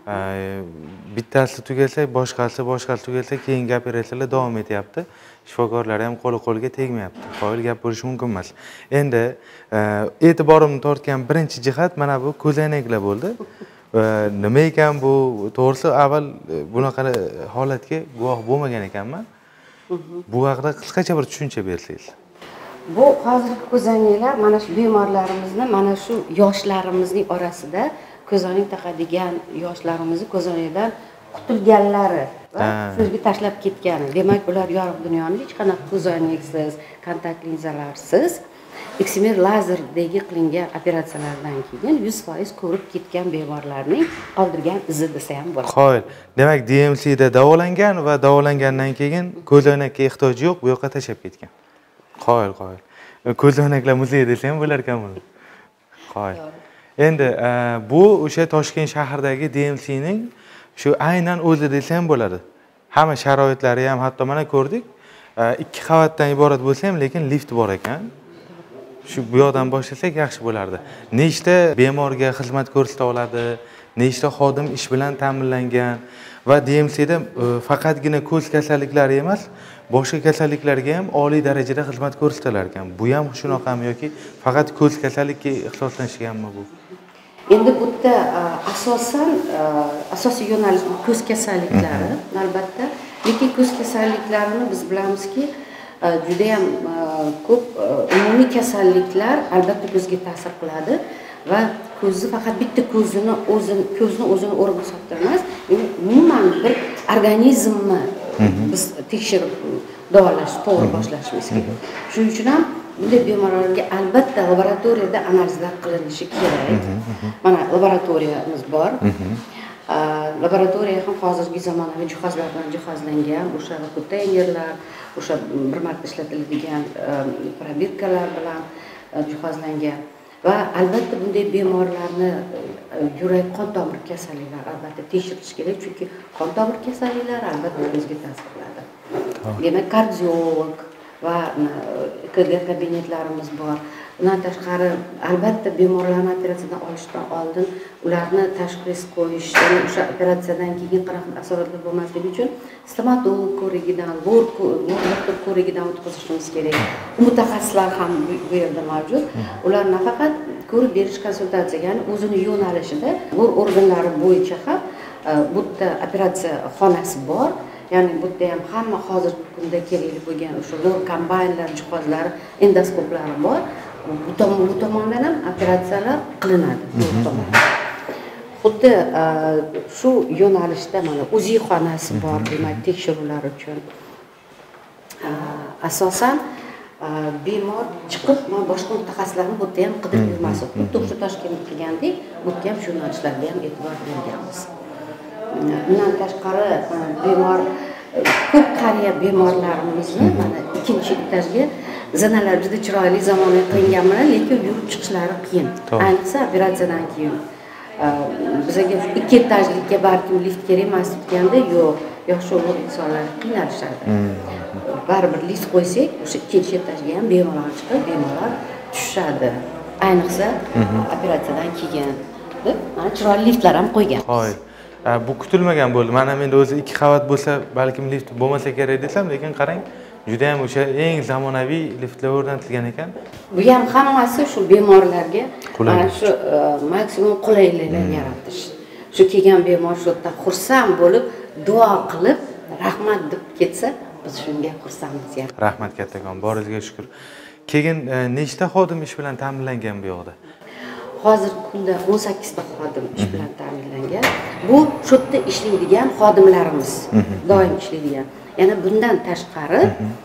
Bittasi tugasa, boshqasi tugasa, keyingi operatsiyalar davom etyapti. Shifokorlar ham qo'li-qo'lga tegmayapti. Qoyil gap bo'lishi mumkin emas. Endi e'tiborimni tortgan birinchi jihat mana bu ko'zoynaklar bo'ldi. Nima ekan bu? To'g'risi avval bunaqa holatga guvoh bo'lmagan ekanman. Bu haqida qisqacha bir tushuncha bersangiz. Bu hozirgi ko'zoynaklar mana shu bemorlarimizni, mana shu yoshlarimizning orasida ko'zoynak taqadigan yoshlarimizni ko'zoynakdan qutulganlari va sizga tashlab ketgani. Demak, ular yorug' dunyoni hech qanaqa ko'zoynaksiz, kontakt linzalarsiz, eksimer lazerdagi qilingan operatsiyalardan keyin 100% ko'rib ketgan bemorlarning qoldirgan izi desa ham bo'ladi. Qoyil. Demak, DMC da davolangan va davolangandan keyin ko'zoynakka ehtiyoji yo'q, bu yoqqa tashlab ketgan. Qoyil. Ko'zoynaklar muzeyi desa ham bo'lar ekan buni. Qoyil. Endi bu o'sha Toshkent shahridagi DMC ning shu aynan o'zi desa ham bo'ladi. Hamma sharoitlari ham hatto mana ko'rdik. 2 qavatdan iborat bo'lsa ham, lekin lift bor ekan. shu bu yoqdan boshlasak yaxshi bo'lardi. Nechta bemorga xizmat ko'rsata oladi, nechta xodim ish bilan ta'minlangan va DMCda faqatgina ko'z kasalliklari emas, boshqa kasalliklarga ham oliy darajada xizmat ko'rsatalar ekan. Bu ham shunaqami yoki faqat ko'z kasallikka ixtisoslashganmi bu? Endi bu yerda asosiy yo'nalish ko'z kasalliklari, albatta. Lekin ko'z kasalliklarini biz bilamizki, juda ham ko'p umumiy kasalliklar albatta ko'zga ta'sir qiladi va ko'zni faqat bitta ko'zni o'zini o'rib hisoblamas, umuman bir organizmni biz tekshirib davolash, to'g'ri boshlashimiz kerak. Shuning uchun ham bunday bemorlarga albatta laboratoriyada analizlar qilinishi kerak. Mana laboratoriyamiz bor. Laboratoriya ham hozirgi zamonaviy jihozlar bilan jihozlangan, o'sha konteynerlar, o'sha bir marta ishlatiladigan probirkalar bilan jihozlangan va albatta bunday bemorlarni yurak qon tomir kasalliklari albatta tekshirish kerak, chunki qon tomir kasalliklari albatta o'zga ta'sir qiladi. Demak, kardiolog va EKG kabinetlarimiz bor. Bundan tashqari albatta bemorlarni operatsiyadan olishdan oldin ularni tashxis qo'yish, ya'ni o'sha operatsiyadan keyin qanaqa asoratlar bo'lmasligi uchun stomatolog ko'rigidan, doktor ko'rigidan o'tkazishimiz kerak. Mutaxassislar ham bu yerda mavjud. Ular nafaqat ko'rib berish konsultatsiya, ya'ni o'zini yo'nalishida lor organlari bo'yicha ham bu yerda operatsiya xonasi bor. Ya'ni bu yerda ham hamma hozirgi kunda kerakli bo'lgan o'sha lor kombaynlar, jihozlari, endoskoplari bor. Bu tomondan ham operatsiyalar qilinadi. Xuddi shu yo'nalishda mana UZI xonasi bor, demak, tekshiruvlar uchun. Asosan bemor chiqib, boshqa mutaxassislarni bu yerda ham qidirib yurmasdi. Xuddi o'sha Toshkentda qilgandek, bu yerda ham shu yo'nalishlarga ham e'tibor berganmiz. Bundan tashqari bemor ko'p qariya bemorlarimizni mana ikkinchi etajga zinalar juda chiroyli zamonaviy qilingan bilan, lekin yurib chiqishlari qiyin. Ayniqsa operatsiyadan keyin. Bizga ikki etajlikka balkim lift kerak emas deganda, yo'q, yosh insonlar qiynalishadi. Baribir lift qo'ysak, o'sha ikkinchi etajga ham bemalol chiqib, bemalol tushadi. Ayniqsa operatsiyadan keyin. Mana chiroyli liftlar ham qo'ygan. Xo'p. Bu kutilmagan bo'ldi. Mana menda o'zi 2 qavat bo'lsa, balkim lift bo'lmasa kerak desam, lekin qarang, juda ham o'sha eng zamonaviy liftlar o'rnatilgan ekan. Bu ham hammasi shu bemorlarga mana shu maksimum qulayliklar yaratish. Shu kelgan bemor shu yerda xursand bo'lib, duo qilib, rahmat deb ketsa, biz shunga xursandmiz. Rahmat kattakon, boringizga shukr. Keyin nechta xodim ish bilan ta'minlangan bu yoqda? Hozirgi kunda 18 ta xodim ish bilan ta'minlangan. Bu shu yerda ishlaydigan xodimlarimiz, doim ishlaydigan. Yana bundan tashqari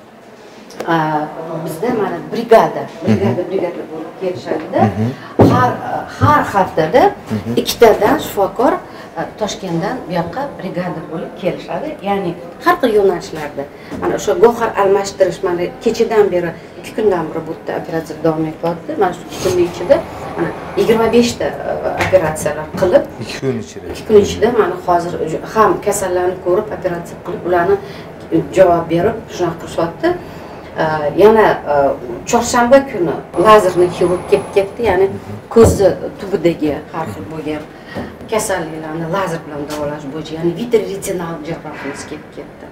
bizda mana brigada bo'lib kelishadi. Har haftada ikkitadan shifokor Toshkentdan bu yoqqa brigada bo'lib kelishadi. Ya'ni har xil yo'nalishlarda. Mana o'sha gohar almashtirish, mana kechadan beri 2 kundan beri bu yerda operatsiya davom etyapti. Mana shu 2 kunning ichida mana 25 ta operatsiyalar qilib, 2 kun ichida. 2 kun ichida mana hozir ham kasallarni ko'rib, operatsiya qilib, ularni javob berib, shunaqa qilishyapti. Yana chorshanba kuni lazerni xirurg kelib ketdi, ya'ni ko'zni tubidagi har xil bo'lgan kasalliklarni lazer bilan davolash bo'yicha, ya'ni vitreoretinal jarrohimiz kelib ketdi.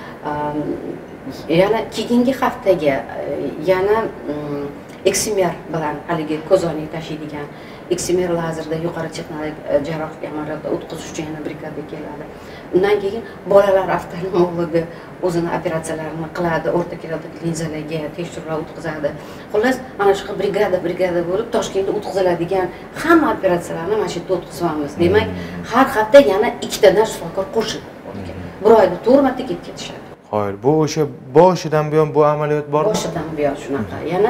Yana keyingi haftaga yana eksimer bilan haligi ko'z o'yini tashiydigan eksimer lazerda yuqori texnologik jarrohlik amaliyotda o'tkazish uchun yana brigada keladi. Undan keyin bolalar oftalmologi o'zini operatsiyalarini qiladi, o'rta keladi linzalarga tekshiruvlar o'tkazadi. Xullas, mana shu brigada bo'lib Toshkentda o'tkaziladigan hamma operatsiyalarni mana shu yerda o'tkazamiz. Demak, har hafta yana 2 tadan shifokor qo'shilib o'tgan. Bir oyda 4 marta kelib ketishadi. Xo'p, bu o'sha boshidan buyon bu amaliyot bormi? Boshidan buyon shunaqa. Yana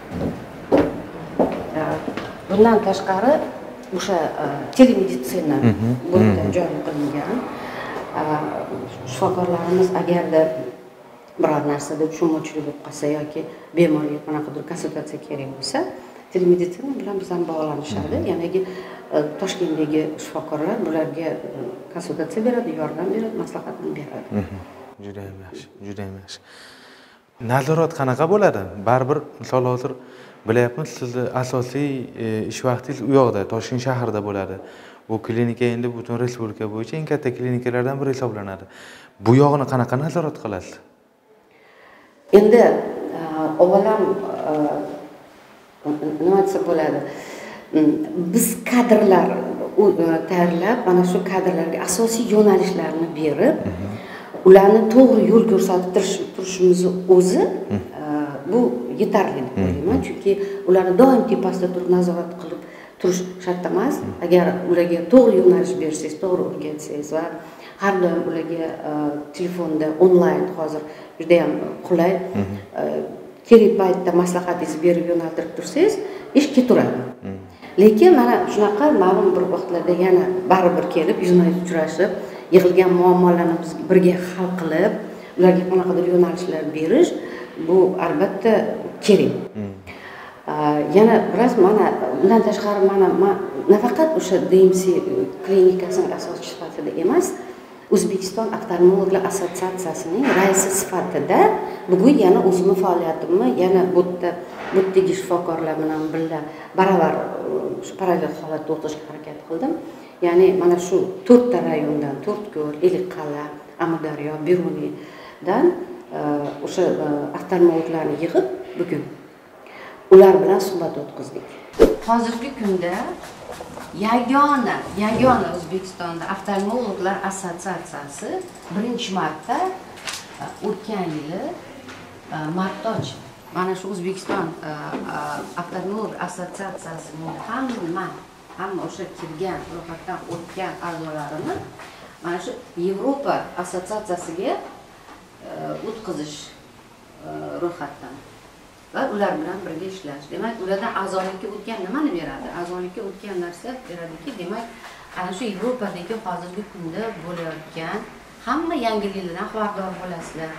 bundan tashqari o'sha telemeditsina bo'ldi joriy qilingan. Shifokorlarimiz agarda biror narsada tushunmovchilik bo'lib qolsa yoki bemorga qanaqadir konsultatsiya kerak bo'lsa, telemeditsina bilan bizdan bog'lanishadi. Ya'ni Toshkentdagi shifokorlar bularga konsultatsiya beradi, yordam beradi, maslahat beradi. Juda ham yaxshi, juda ham yaxshi. Nazorat qanaqa bo'ladi? Baribir misol hozir Bilyapmiz, sizni asosiy ish vaqtingiz u yoqda, Toshkent shahrida bo'ladi. Bu klinika endi butun respublika bo'yicha eng katta klinikalardan biri hisoblanadi. Bu yog'ini qanaqa nazorat qilasiz? Endi avvalam nima desa bo'ladi? Biz kadrlar tayyorlab, mana shu kadrlarga asosiy yo'nalishlarni berib, ularni to'g'ri yo'l ko'rsatib turishimiz o'zi bu yetarli deb o'ylayman. Chunki ularni doim tepasida turib nazorat qilib turish shart emas. Agar ularga to'g'ri yo'nalish bersangiz, to'g'ri o'rgatsangiz va har doim ularga telefonda onlayn hozir juda ham qulay kerak paytda maslahatingizni berib yo'naltirib tursangiz, ish ketaveradi. Lekin mana shunaqa ma'lum bir vaqtlarda yana baribir kelib, yuzma-yuz uchrashib, yig'ilgan muammolarni biz birga hal qilib, ularga qanaqadir yo'nalishlar berish bu albatta kerak. Yana biroz mana bundan tashqari mana nafaqat o'sha DMC klinikasining asoschi sifatida emas, O'zbekiston oftalmologlar assotsiatsiyasining raisi sifatida bugun yana o'zimni faoliyatimni yana bu yerdagi shifokorlar bilan birga baravar parallel holatda o'tishga harakat qildim. Ya'ni mana shu 4 ta rayondan, To'rtko'l, Eliqal'a, Amudaryo, Beruniydan o'sha oftalmologlarni yig'ib bugun ular bilan suhbat o'tkazdik. Hozirgi kunda yagona O'zbekistonda oftalmologlar assotsiatsiyasi 1-marta o'tgan yili martda ochdi. Mana shu O'zbekiston oftalmolog assotsiatsiyasining hamma o'sha kirgan, ro'yxatdan o'tgan a'zolarini mana shu Yevropa assotsiatsiyasiga o'tkazish ro'yxatdan va ular bilan birga ishlash. Demak, ulardan a'zolikka o'tgan nimani beradi? A'zolikka o'tgan narsa beradiki, demak, ana shu Yevropadagi hozirgi kunda bo'layotgan hamma yangiliklardan xabardor bo'lasizlar.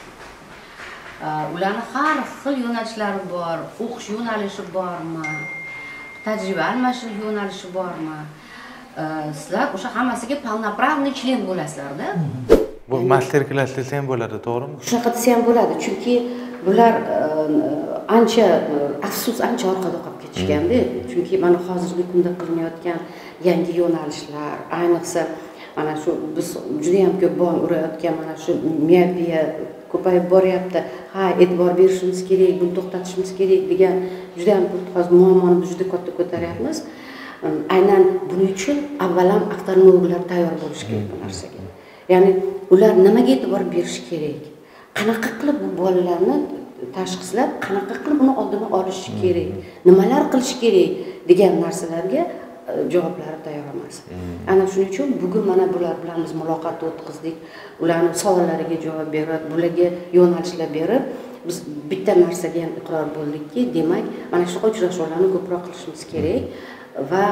Ularning har xil yo'nalishlari bor, o'qish yo'nalishi bormi, tajriba almashish yo'nalishi bormi? Sizlar o'sha hammasiga полноправный член bo'lasizlar-da. Bu master klass desa ham bo'ladi, to'g'rimi? Shunaqa desa ham bo'ladi, chunki bular ancha afsus ancha orqada qolib ketishganda, chunki mana hozirgi kunda qilinayotgan yangi yo'nalishlar, ayniqsa mana shu biz juda ham ko'p bo'm urayotgan mana shu miopiya ko'payib boryapti. Ha, e'tibor berishimiz kerak, buni to'xtatishimiz kerak degan juda ham hozir muammoni biz juda katta ko'taryapmiz. Aynan buning uchun avvalam oftalmologlar tayyor bo'lish kerak bu narsaga. Ya'ni ular nimaga e'tibor berish kerak? Qanaqa qilib bu bolalarni tashxislab, qanaqa qilib uni oldini olish kerak? Nimalar qilish kerak degan narsalarga javoblari tayyor emas. Ana shuning uchun bugun mana bular bilan biz muloqot o'tkazdik. Ularning savollariga javob berib, bularga yo'nalishlar berib, biz bitta narsaga ham iqror bo'ldikki, demak, mana shu uchrashuvlarni ko'proq qilishimiz kerak va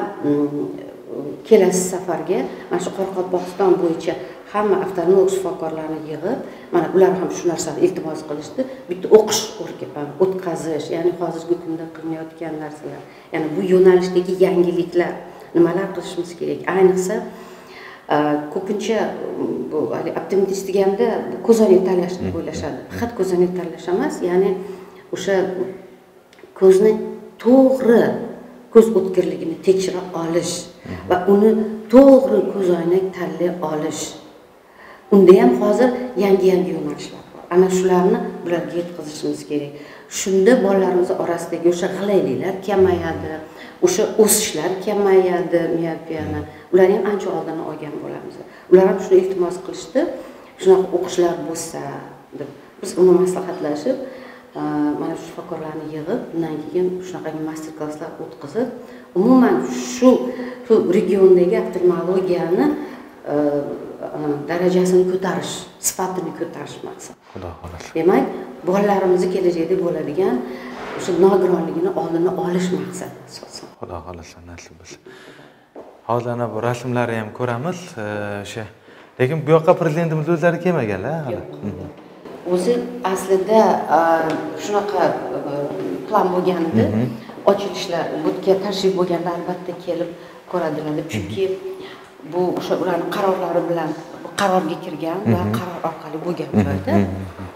kelasi safarga mana shu Qoraqalpog'iston bo'yicha hamma oftalmolog shifokorlarni yig'ib, mana ular ham shu narsani iltimos qilishdi. Bitta o'qish o'tkazish, ya'ni hozirgi kunda qilinayotgan narsalar, ya'ni bu yo'nalishdagi yangiliklar, nimalar qilishimiz kerak. Ayniqsa ko'pincha bu optometrist deganda ko'zoynak tanlash deb o'ylashadi. Faqat ko'zoynak tanlash emas, ya'ni o'sha ko'zni to'g'ri ko'z o'tkirligini tekshira olish va uni to'g'ri ko'zoynak tanlay olish. Unda ham hozir yangi yo'nalishlar bor. Ana shularni bularga yetkazishimiz kerak. Shunda bolalarimiz orasidagi o'sha g'ilayliklar kamayadi, o'sha o'sishlar kamayadi, miopiyani. Ularni ham ancha oldini olgan bo'lamiz. Ular ham shuni iltimos qilishdi. Shunaqa o'qishlar bo'lsa deb biz uni maslahatlashib, mana shu shifokorlarni yig'ib, undan keyin shunaqangi master klasslar o'tkazib, umuman shu regiondagi oftalmologiyani darajasini ko'tarish, sifatini ko'tarish maqsad. Xudo xolasa. Demak, bolalarimizni kelajakda bo'ladigan o'sha nogironligini oldini olish maqsadi asosan. Xudo xolasa nasib bo'lsa. Hozir ana bu rasmlarni ham ko'ramiz, o'sha. Lekin bu yoqqa prezidentimiz o'zlari kelmaganlar hali. O'zi aslida shunaqa plan bo'lgan edi. Ochilishlar, bu yerga tashrif bo'lganda albatta kelib ko'radilar deb, chunki bu o'sha ularning qarorlari bilan qarorga kirgan va qaror orqali bo'lgan bo'ladi.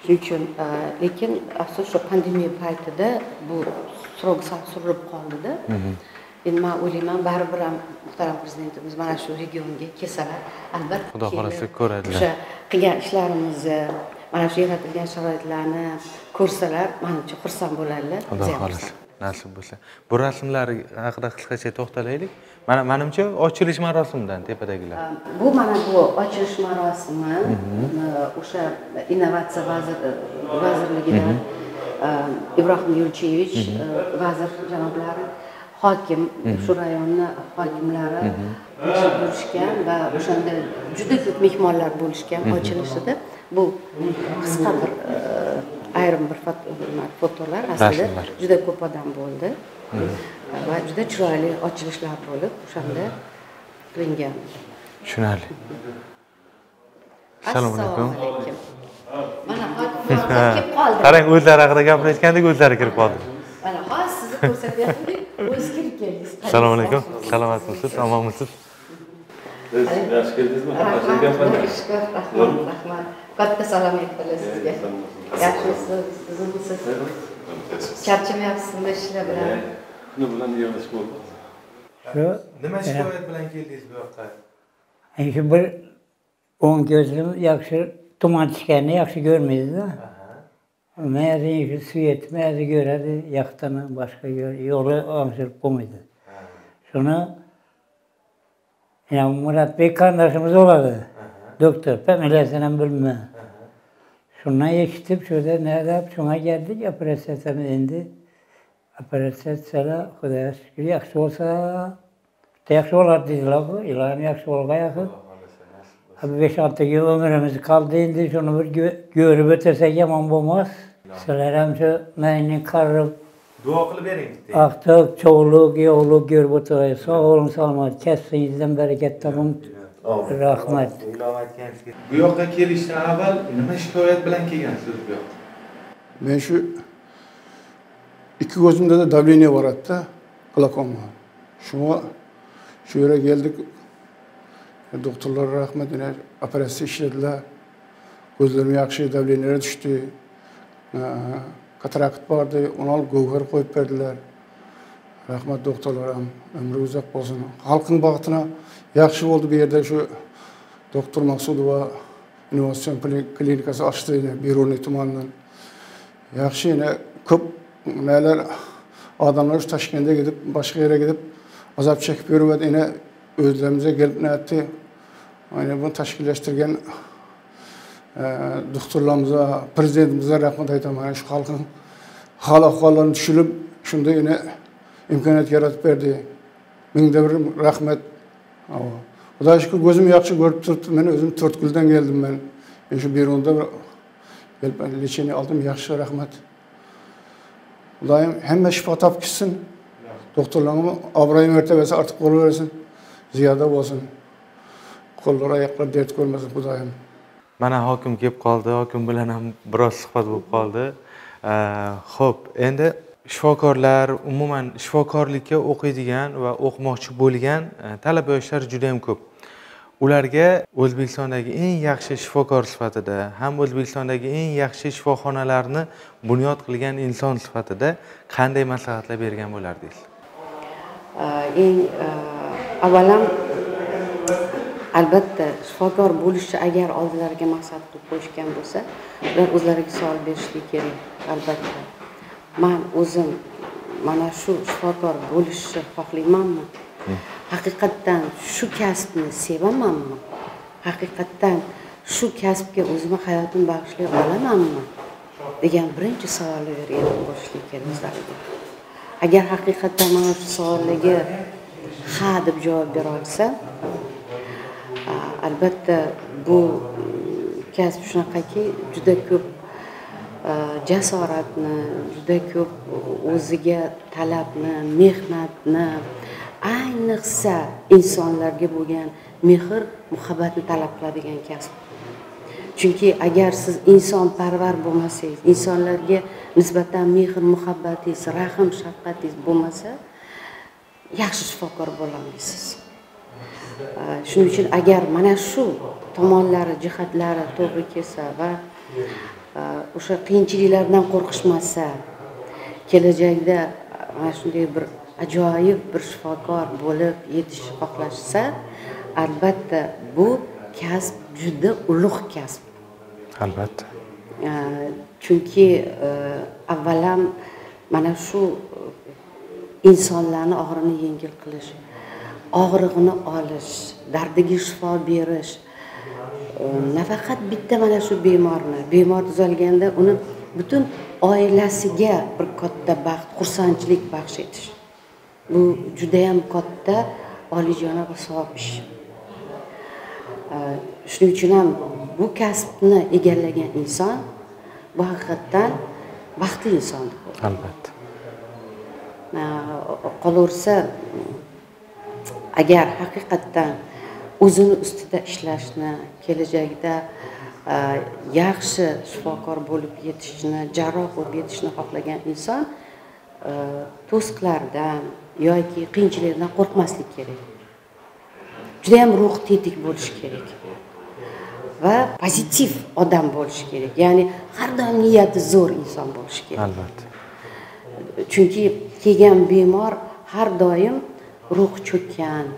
shuning uchun lekin afsus shu pandemiya paytida bu srok sal surilib qoldida. Endi men o'ylayman baribir ham muhtaram prezidentimiz mana shu regionga kelsalar, albatta Xudo xolasa ko'radilar. O'sha qilgan ishlarimizni, mana shu yaratilgan sharoitlarni ko'rsalar, menimcha xursand bo'ladilar. Xudo xolasa nasib bo'lsa. Bu rasmlar haqida qisqacha to'xtalaylik. Menimcha ochilish marosimidan tepadagilar. Bu mana bu ochilish marosimi o'sha innovatsiya vazirligidan Ibrohim Yo'lchiyevich vazir janoblari, hokim, shu rayonni hokimlari yurishgan va o'shanda juda ko'p mehmonlar bo'lishgan ochilishida. Bu qisqa bir ayrim bir fotolar aslida juda ko'p odam bo'ldi va juda chiroyli ochilishlar bo'lib o'shanda qilingan. Tushunarli. Assalomu alaykum. Mana kelib qoldi. Qarang, o'zlari haqida gapirayotgandek o'zlari kirib qoldi. Mana hozir sizni ko'rsatyapman, o'zingiz kirib keldingiz. Assalomu alaykum. Salomatmisiz? Omonmisiz? Yaxshi keldingizmi? Rahmat. Katta salom aytdilar sizga. Yaxshimisiz? Sizmisiz? Charchamayapsizmi ishlar bilan? Kuni bilan yig'ilish bo'ldi. Nima shikoyat bilan keldingiz bu yoqqa? Shu bir o'ng ko'zim yaxshi tuman tushganini yaxshi ko'rmaydi-da. Mayli shu svet, mayli ko'radi, yoqdan boshqa yo'li o'ngshirib bo'lmaydi. Shuni Muratbek qarindashimiz bo'ladi. Doktor, familiyasini ham bilmayman. Shundan eshitib, shuda nima shunga keldik, operatsiyadan endi operatsiyalar Xudoga shukr yaxshi bo'lsa, yaxshi bo'ladi dedilar bu, ilohim yaxshi bo'lgan yaqin. 5-6 yil umrimiz qoldi endi, shuni bir ko'rib o'tsak yomon bo'lmas. Sizlar ham shu meni qarib duo qilib bering bitta. Aqtoq, cho'g'liq, yo'qliq ko'rib o'tiraylik. Sog' bo'ling, salomat, kasbingizdan barakat toping. Rahmat. Bu yoqqa kelishdan avval nima shikoyat bilan kelgansiz bu yoqqa? Men shu ikki ko'zimda da давление boradi-da, glaukom. Shunga shu yerga keldik. Doktorlar rahmat, yana operatsiya ishladilar. Ko'zlarim yaxshi, давление tushdi. Katarakt bordi, uni olib g'o'g'ar qo'yib berdilar. Rahmat doktorlar ham, umri uzoq bo'lsin. Xalqning baxtına yaxshi bo'ldi bu yerda shu doktor Maqsudova innovatsion klinikasi ochdi Beruniy tumanidan. Yaxshi, yana ko'p nimalar odamlar Toshkentga ketib, boshqa yerga ketib azob chekib yuribdi. Yana o'zlarimizga kelib netdi. Ayni buni tashkillashtirgan doktorlarimizga, prezidentimizga rahmat aytaman. Shu xalqning hol-ahvollarini tushunib, shunda yana imkoniyat yaratib berdi. Mingda bir rahmat. Xudoga shukr, ko'zim yaxshi ko'rib turibdi. Men o'zim To'rtko'ldan keldim men. Men shu Berunda kelib lecheniya oldim, yaxshi rahmat. Xudoyim hamma shifo topib ketsin. Doktorlarga obro'yi martabasi ortiq bo'laversin. Ziyoda bo'lsin. Qo'llar oyoqlar dard ko'rmasin Xudoyim. Mana hokim kelib qoldi, hokim bilan ham biroz suhbat bo'lib qoldi. Xo'p, endi shifokorlar, umuman shifokorlikka o'qiydigan va o'qimoqchi bo'lgan talaba yoshlar juda ham ko'p. Ularga O'zbekistondagi eng yaxshi shifokor sifatida, ham O'zbekistondagi eng yaxshi shifoxonalarni bunyod qilgan inson sifatida qanday maslahatlar bergan bo'lardingiz? Eng avvalam albatta shifokor bo'lishni agar oldilariga maqsad qilib qo'yishgan bo'lsa, ular o'zlariga savol berishligi kerak, albatta. Men o'zim mana shu shifokor bo'lishni xohlaymanmi? Haqiqatdan shu kasbni sevamanmi? Haqiqatdan shu kasbga o'zimni hayotimni bag'ishlay olamanmi? degan birinchi savollarga borishlik kerak o'zlariga. Agar haqiqatdan mana shu savollarga ha deb javob bera olsa, albatta bu kasb shunaqaki juda ko'p jasoratni, juda ko'p o'ziga talabni, mehnatni, ayniqsa insonlarga bo'lgan mehr, muhabbatni talab qiladigan kasb. Chunki agar siz insonparvar bo'lmasangiz, insonlarga nisbatan mehr, muhabbatingiz, rahm, shafqatingiz bo'lmasa, yaxshi shifokor bo'la olmaysiz. Shuning uchun agar mana shu tomonlari, jihatlari to'g'ri kelsa va o'sha qiyinchiliklardan qo'rqishmasa, kelajakda mana shunday bir ajoyib bir shifokor bo'lib yetishni xohlashsa, albatta bu kasb juda ulug' kasb. Albatta. Chunki avvalam mana shu insonlarning og'irini yengil qilish, og'rig'ini olish, dardiga shifo berish, nafaqat bitta mana shu bemor tuzalganda uni butun oilasiga bir katta baxt, xursandchilik baxsh etish. Bu juda ham katta oliyjanob va savob ish. Shuning uchun ham bu kasbni egallagan inson bu haqiqatdan baxtli inson. Albatta. Qolaversa, agar haqiqatdan o'zini ustida ishlashni, kelajakda yaxshi shifokor bo'lib yetishni, jarroh bo'lib yetishni xohlagan inson to'siqlardan yoki qiyinchiliklardan qo'rqmaslik kerak. Juda ham ruh tetik bo'lish kerak va pozitiv odam bo'lish kerak. Ya'ni har doim niyati zo'r inson bo'lish kerak. Albatta. Chunki kelgan bemor har doim ruh cho'kkan,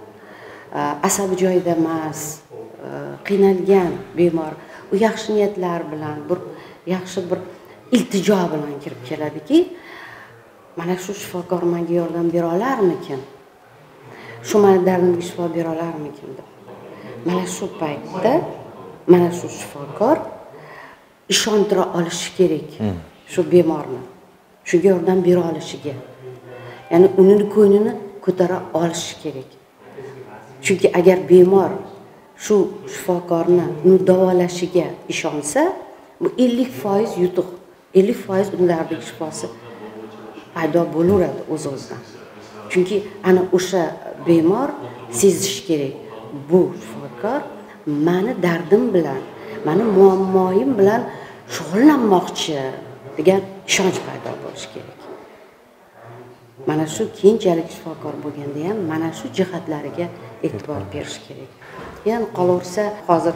asabi joyida emas, qiynalgan bemor u yaxshi niyatlar bilan, yaxshi bir iltijo bilan kirib keladiki, mana shu shifokor menga yordam bera olarmikin? Shu meni dardimga shifo bera olarmikin deb. Mana shu paytda mana shu shifokor ishontira olishi kerak shu bemorni. Shunga yordam bera olishiga. Ya'ni uning ko'nglini ko'tara olishi kerak. Chunki agar bemor shu shifokorni uni davolashiga ishonsa, bu 50% yutuq, 50% uning dardiga shifosi paydo bo'laveradi o'z-o'zidan. Chunki ana o'sha bemor sezish kerak. Bu shifokor meni dardim bilan, meni muammoyim bilan shug'ullanmoqchi degan ishonch paydo bo'lishi kerak. Mana shu keyinchalik shifokor bo'lganda ham mana shu jihatlariga e'tibor berish kerak. Yana qolaversa, hozir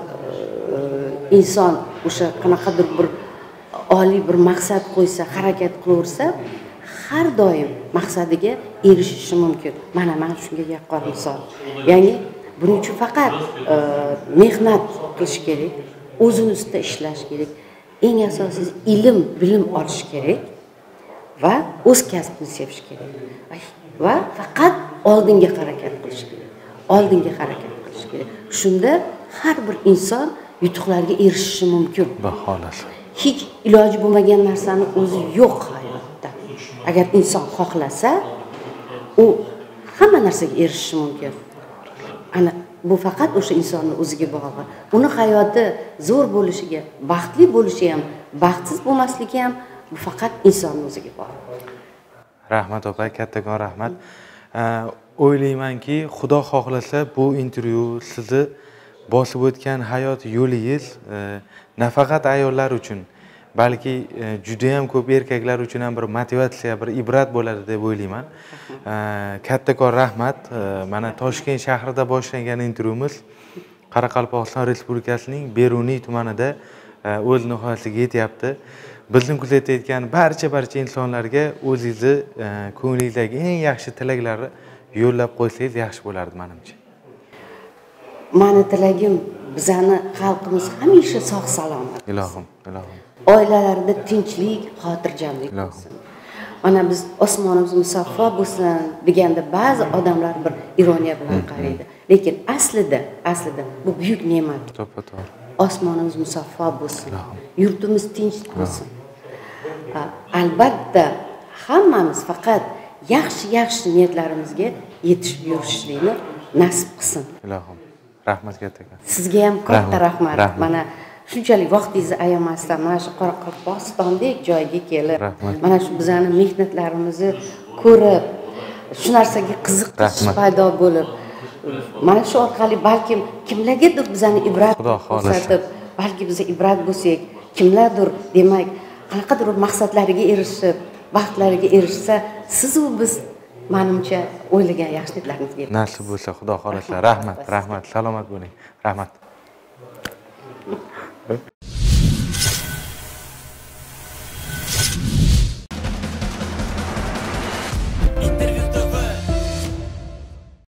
inson o'sha qanaqadir bir oliy bir maqsad qo'ysa, harakat qilaversa, har doim maqsadiga erishishi mumkin. Mana shunga yaqqol misol. Ya'ni buning uchun faqat mehnat qilish kerak, o'zini ustida ishlash kerak. Eng asosiysi ilm, bilim olish kerak va o'z kasbini sevish kerak. Va faqat oldinga harakat qilish kerak. Oldinga harakat qilish kerak. Shunda har bir inson yutuqlarga erishishi mumkin. Baholasi. Hech iloji bo'lmagan narsani o'zi yo'q hayotda. Agar inson xohlasa, u hamma narsaga erishishi mumkin. Ana bu faqat o'sha insonning o'ziga bog'liq. Uni hayoti zo'r bo'lishiga, baxtli bo'lishi ham, baxtsiz bo'lmasligi ham bu faqat insonning o'ziga bog'liq. Rahmat opa, kattakon rahmat. O'ylaymanki, Xudo xohlasa bu intervyu sizni bosib o'tgan hayot yo'lingiz nafaqat ayollar uchun, balki juda ham ko'p erkaklar uchun ham bir motivatsiya, bir ibrat bo'ladi deb o'ylayman. Kattakon rahmat. Mana Toshkent shahrida boshlangan intervyumiz Qoraqalpog'iston Respublikasining Beruniy tumanida o'z nihoyasiga yetyapti. Bizni kuzatayotgan barcha insonlarga o'zingizni ko'nglingizdagi eng yaxshi tilaklarni yo'llab qo'ysangiz yaxshi bo'lardi menimcha. Meni tilagim bizani xalqimiz hamisha sog' salomat. Ilohim. Oilalarida tinchlik, xotirjamlik bo'lsin. Mana biz osmonimiz musaffo bo'lsin deganda ba'zi odamlar bir ironiya bilan qaraydi. Lekin aslida bu buyuk ne'mat. To'ppa-to'g'ri. Osmonimiz musaffo bo'lsin. Yurtimiz tinch bo'lsin. Albatta hammamiz faqat yaxshi niyatlarimizga yetishib yurishlikni nasib qilsin. Ilohim. Rahmat kattakon. Sizga ham katta rahmat. Mana shunchalik vaqtingizni ayamasdan mana shu Qoraqalpog'istondek joyga kelib, mana shu bizning mehnatlarimizni ko'rib, shu narsaga qiziqish paydo bo'lib, mana shu orqali balkim kimlargadir bizani ibrat ko'rsatib, balki biz ibrat bo'lsak, kimlardir demak, qanaqadir maqsadlariga erishib, baxtlariga erishsa, siz u biz menimcha o'ylagan yaxshiliklaringizga nasib bo'lsa, Xudo xohlasa. Rahmat. Salomat bo'ling. Rahmat.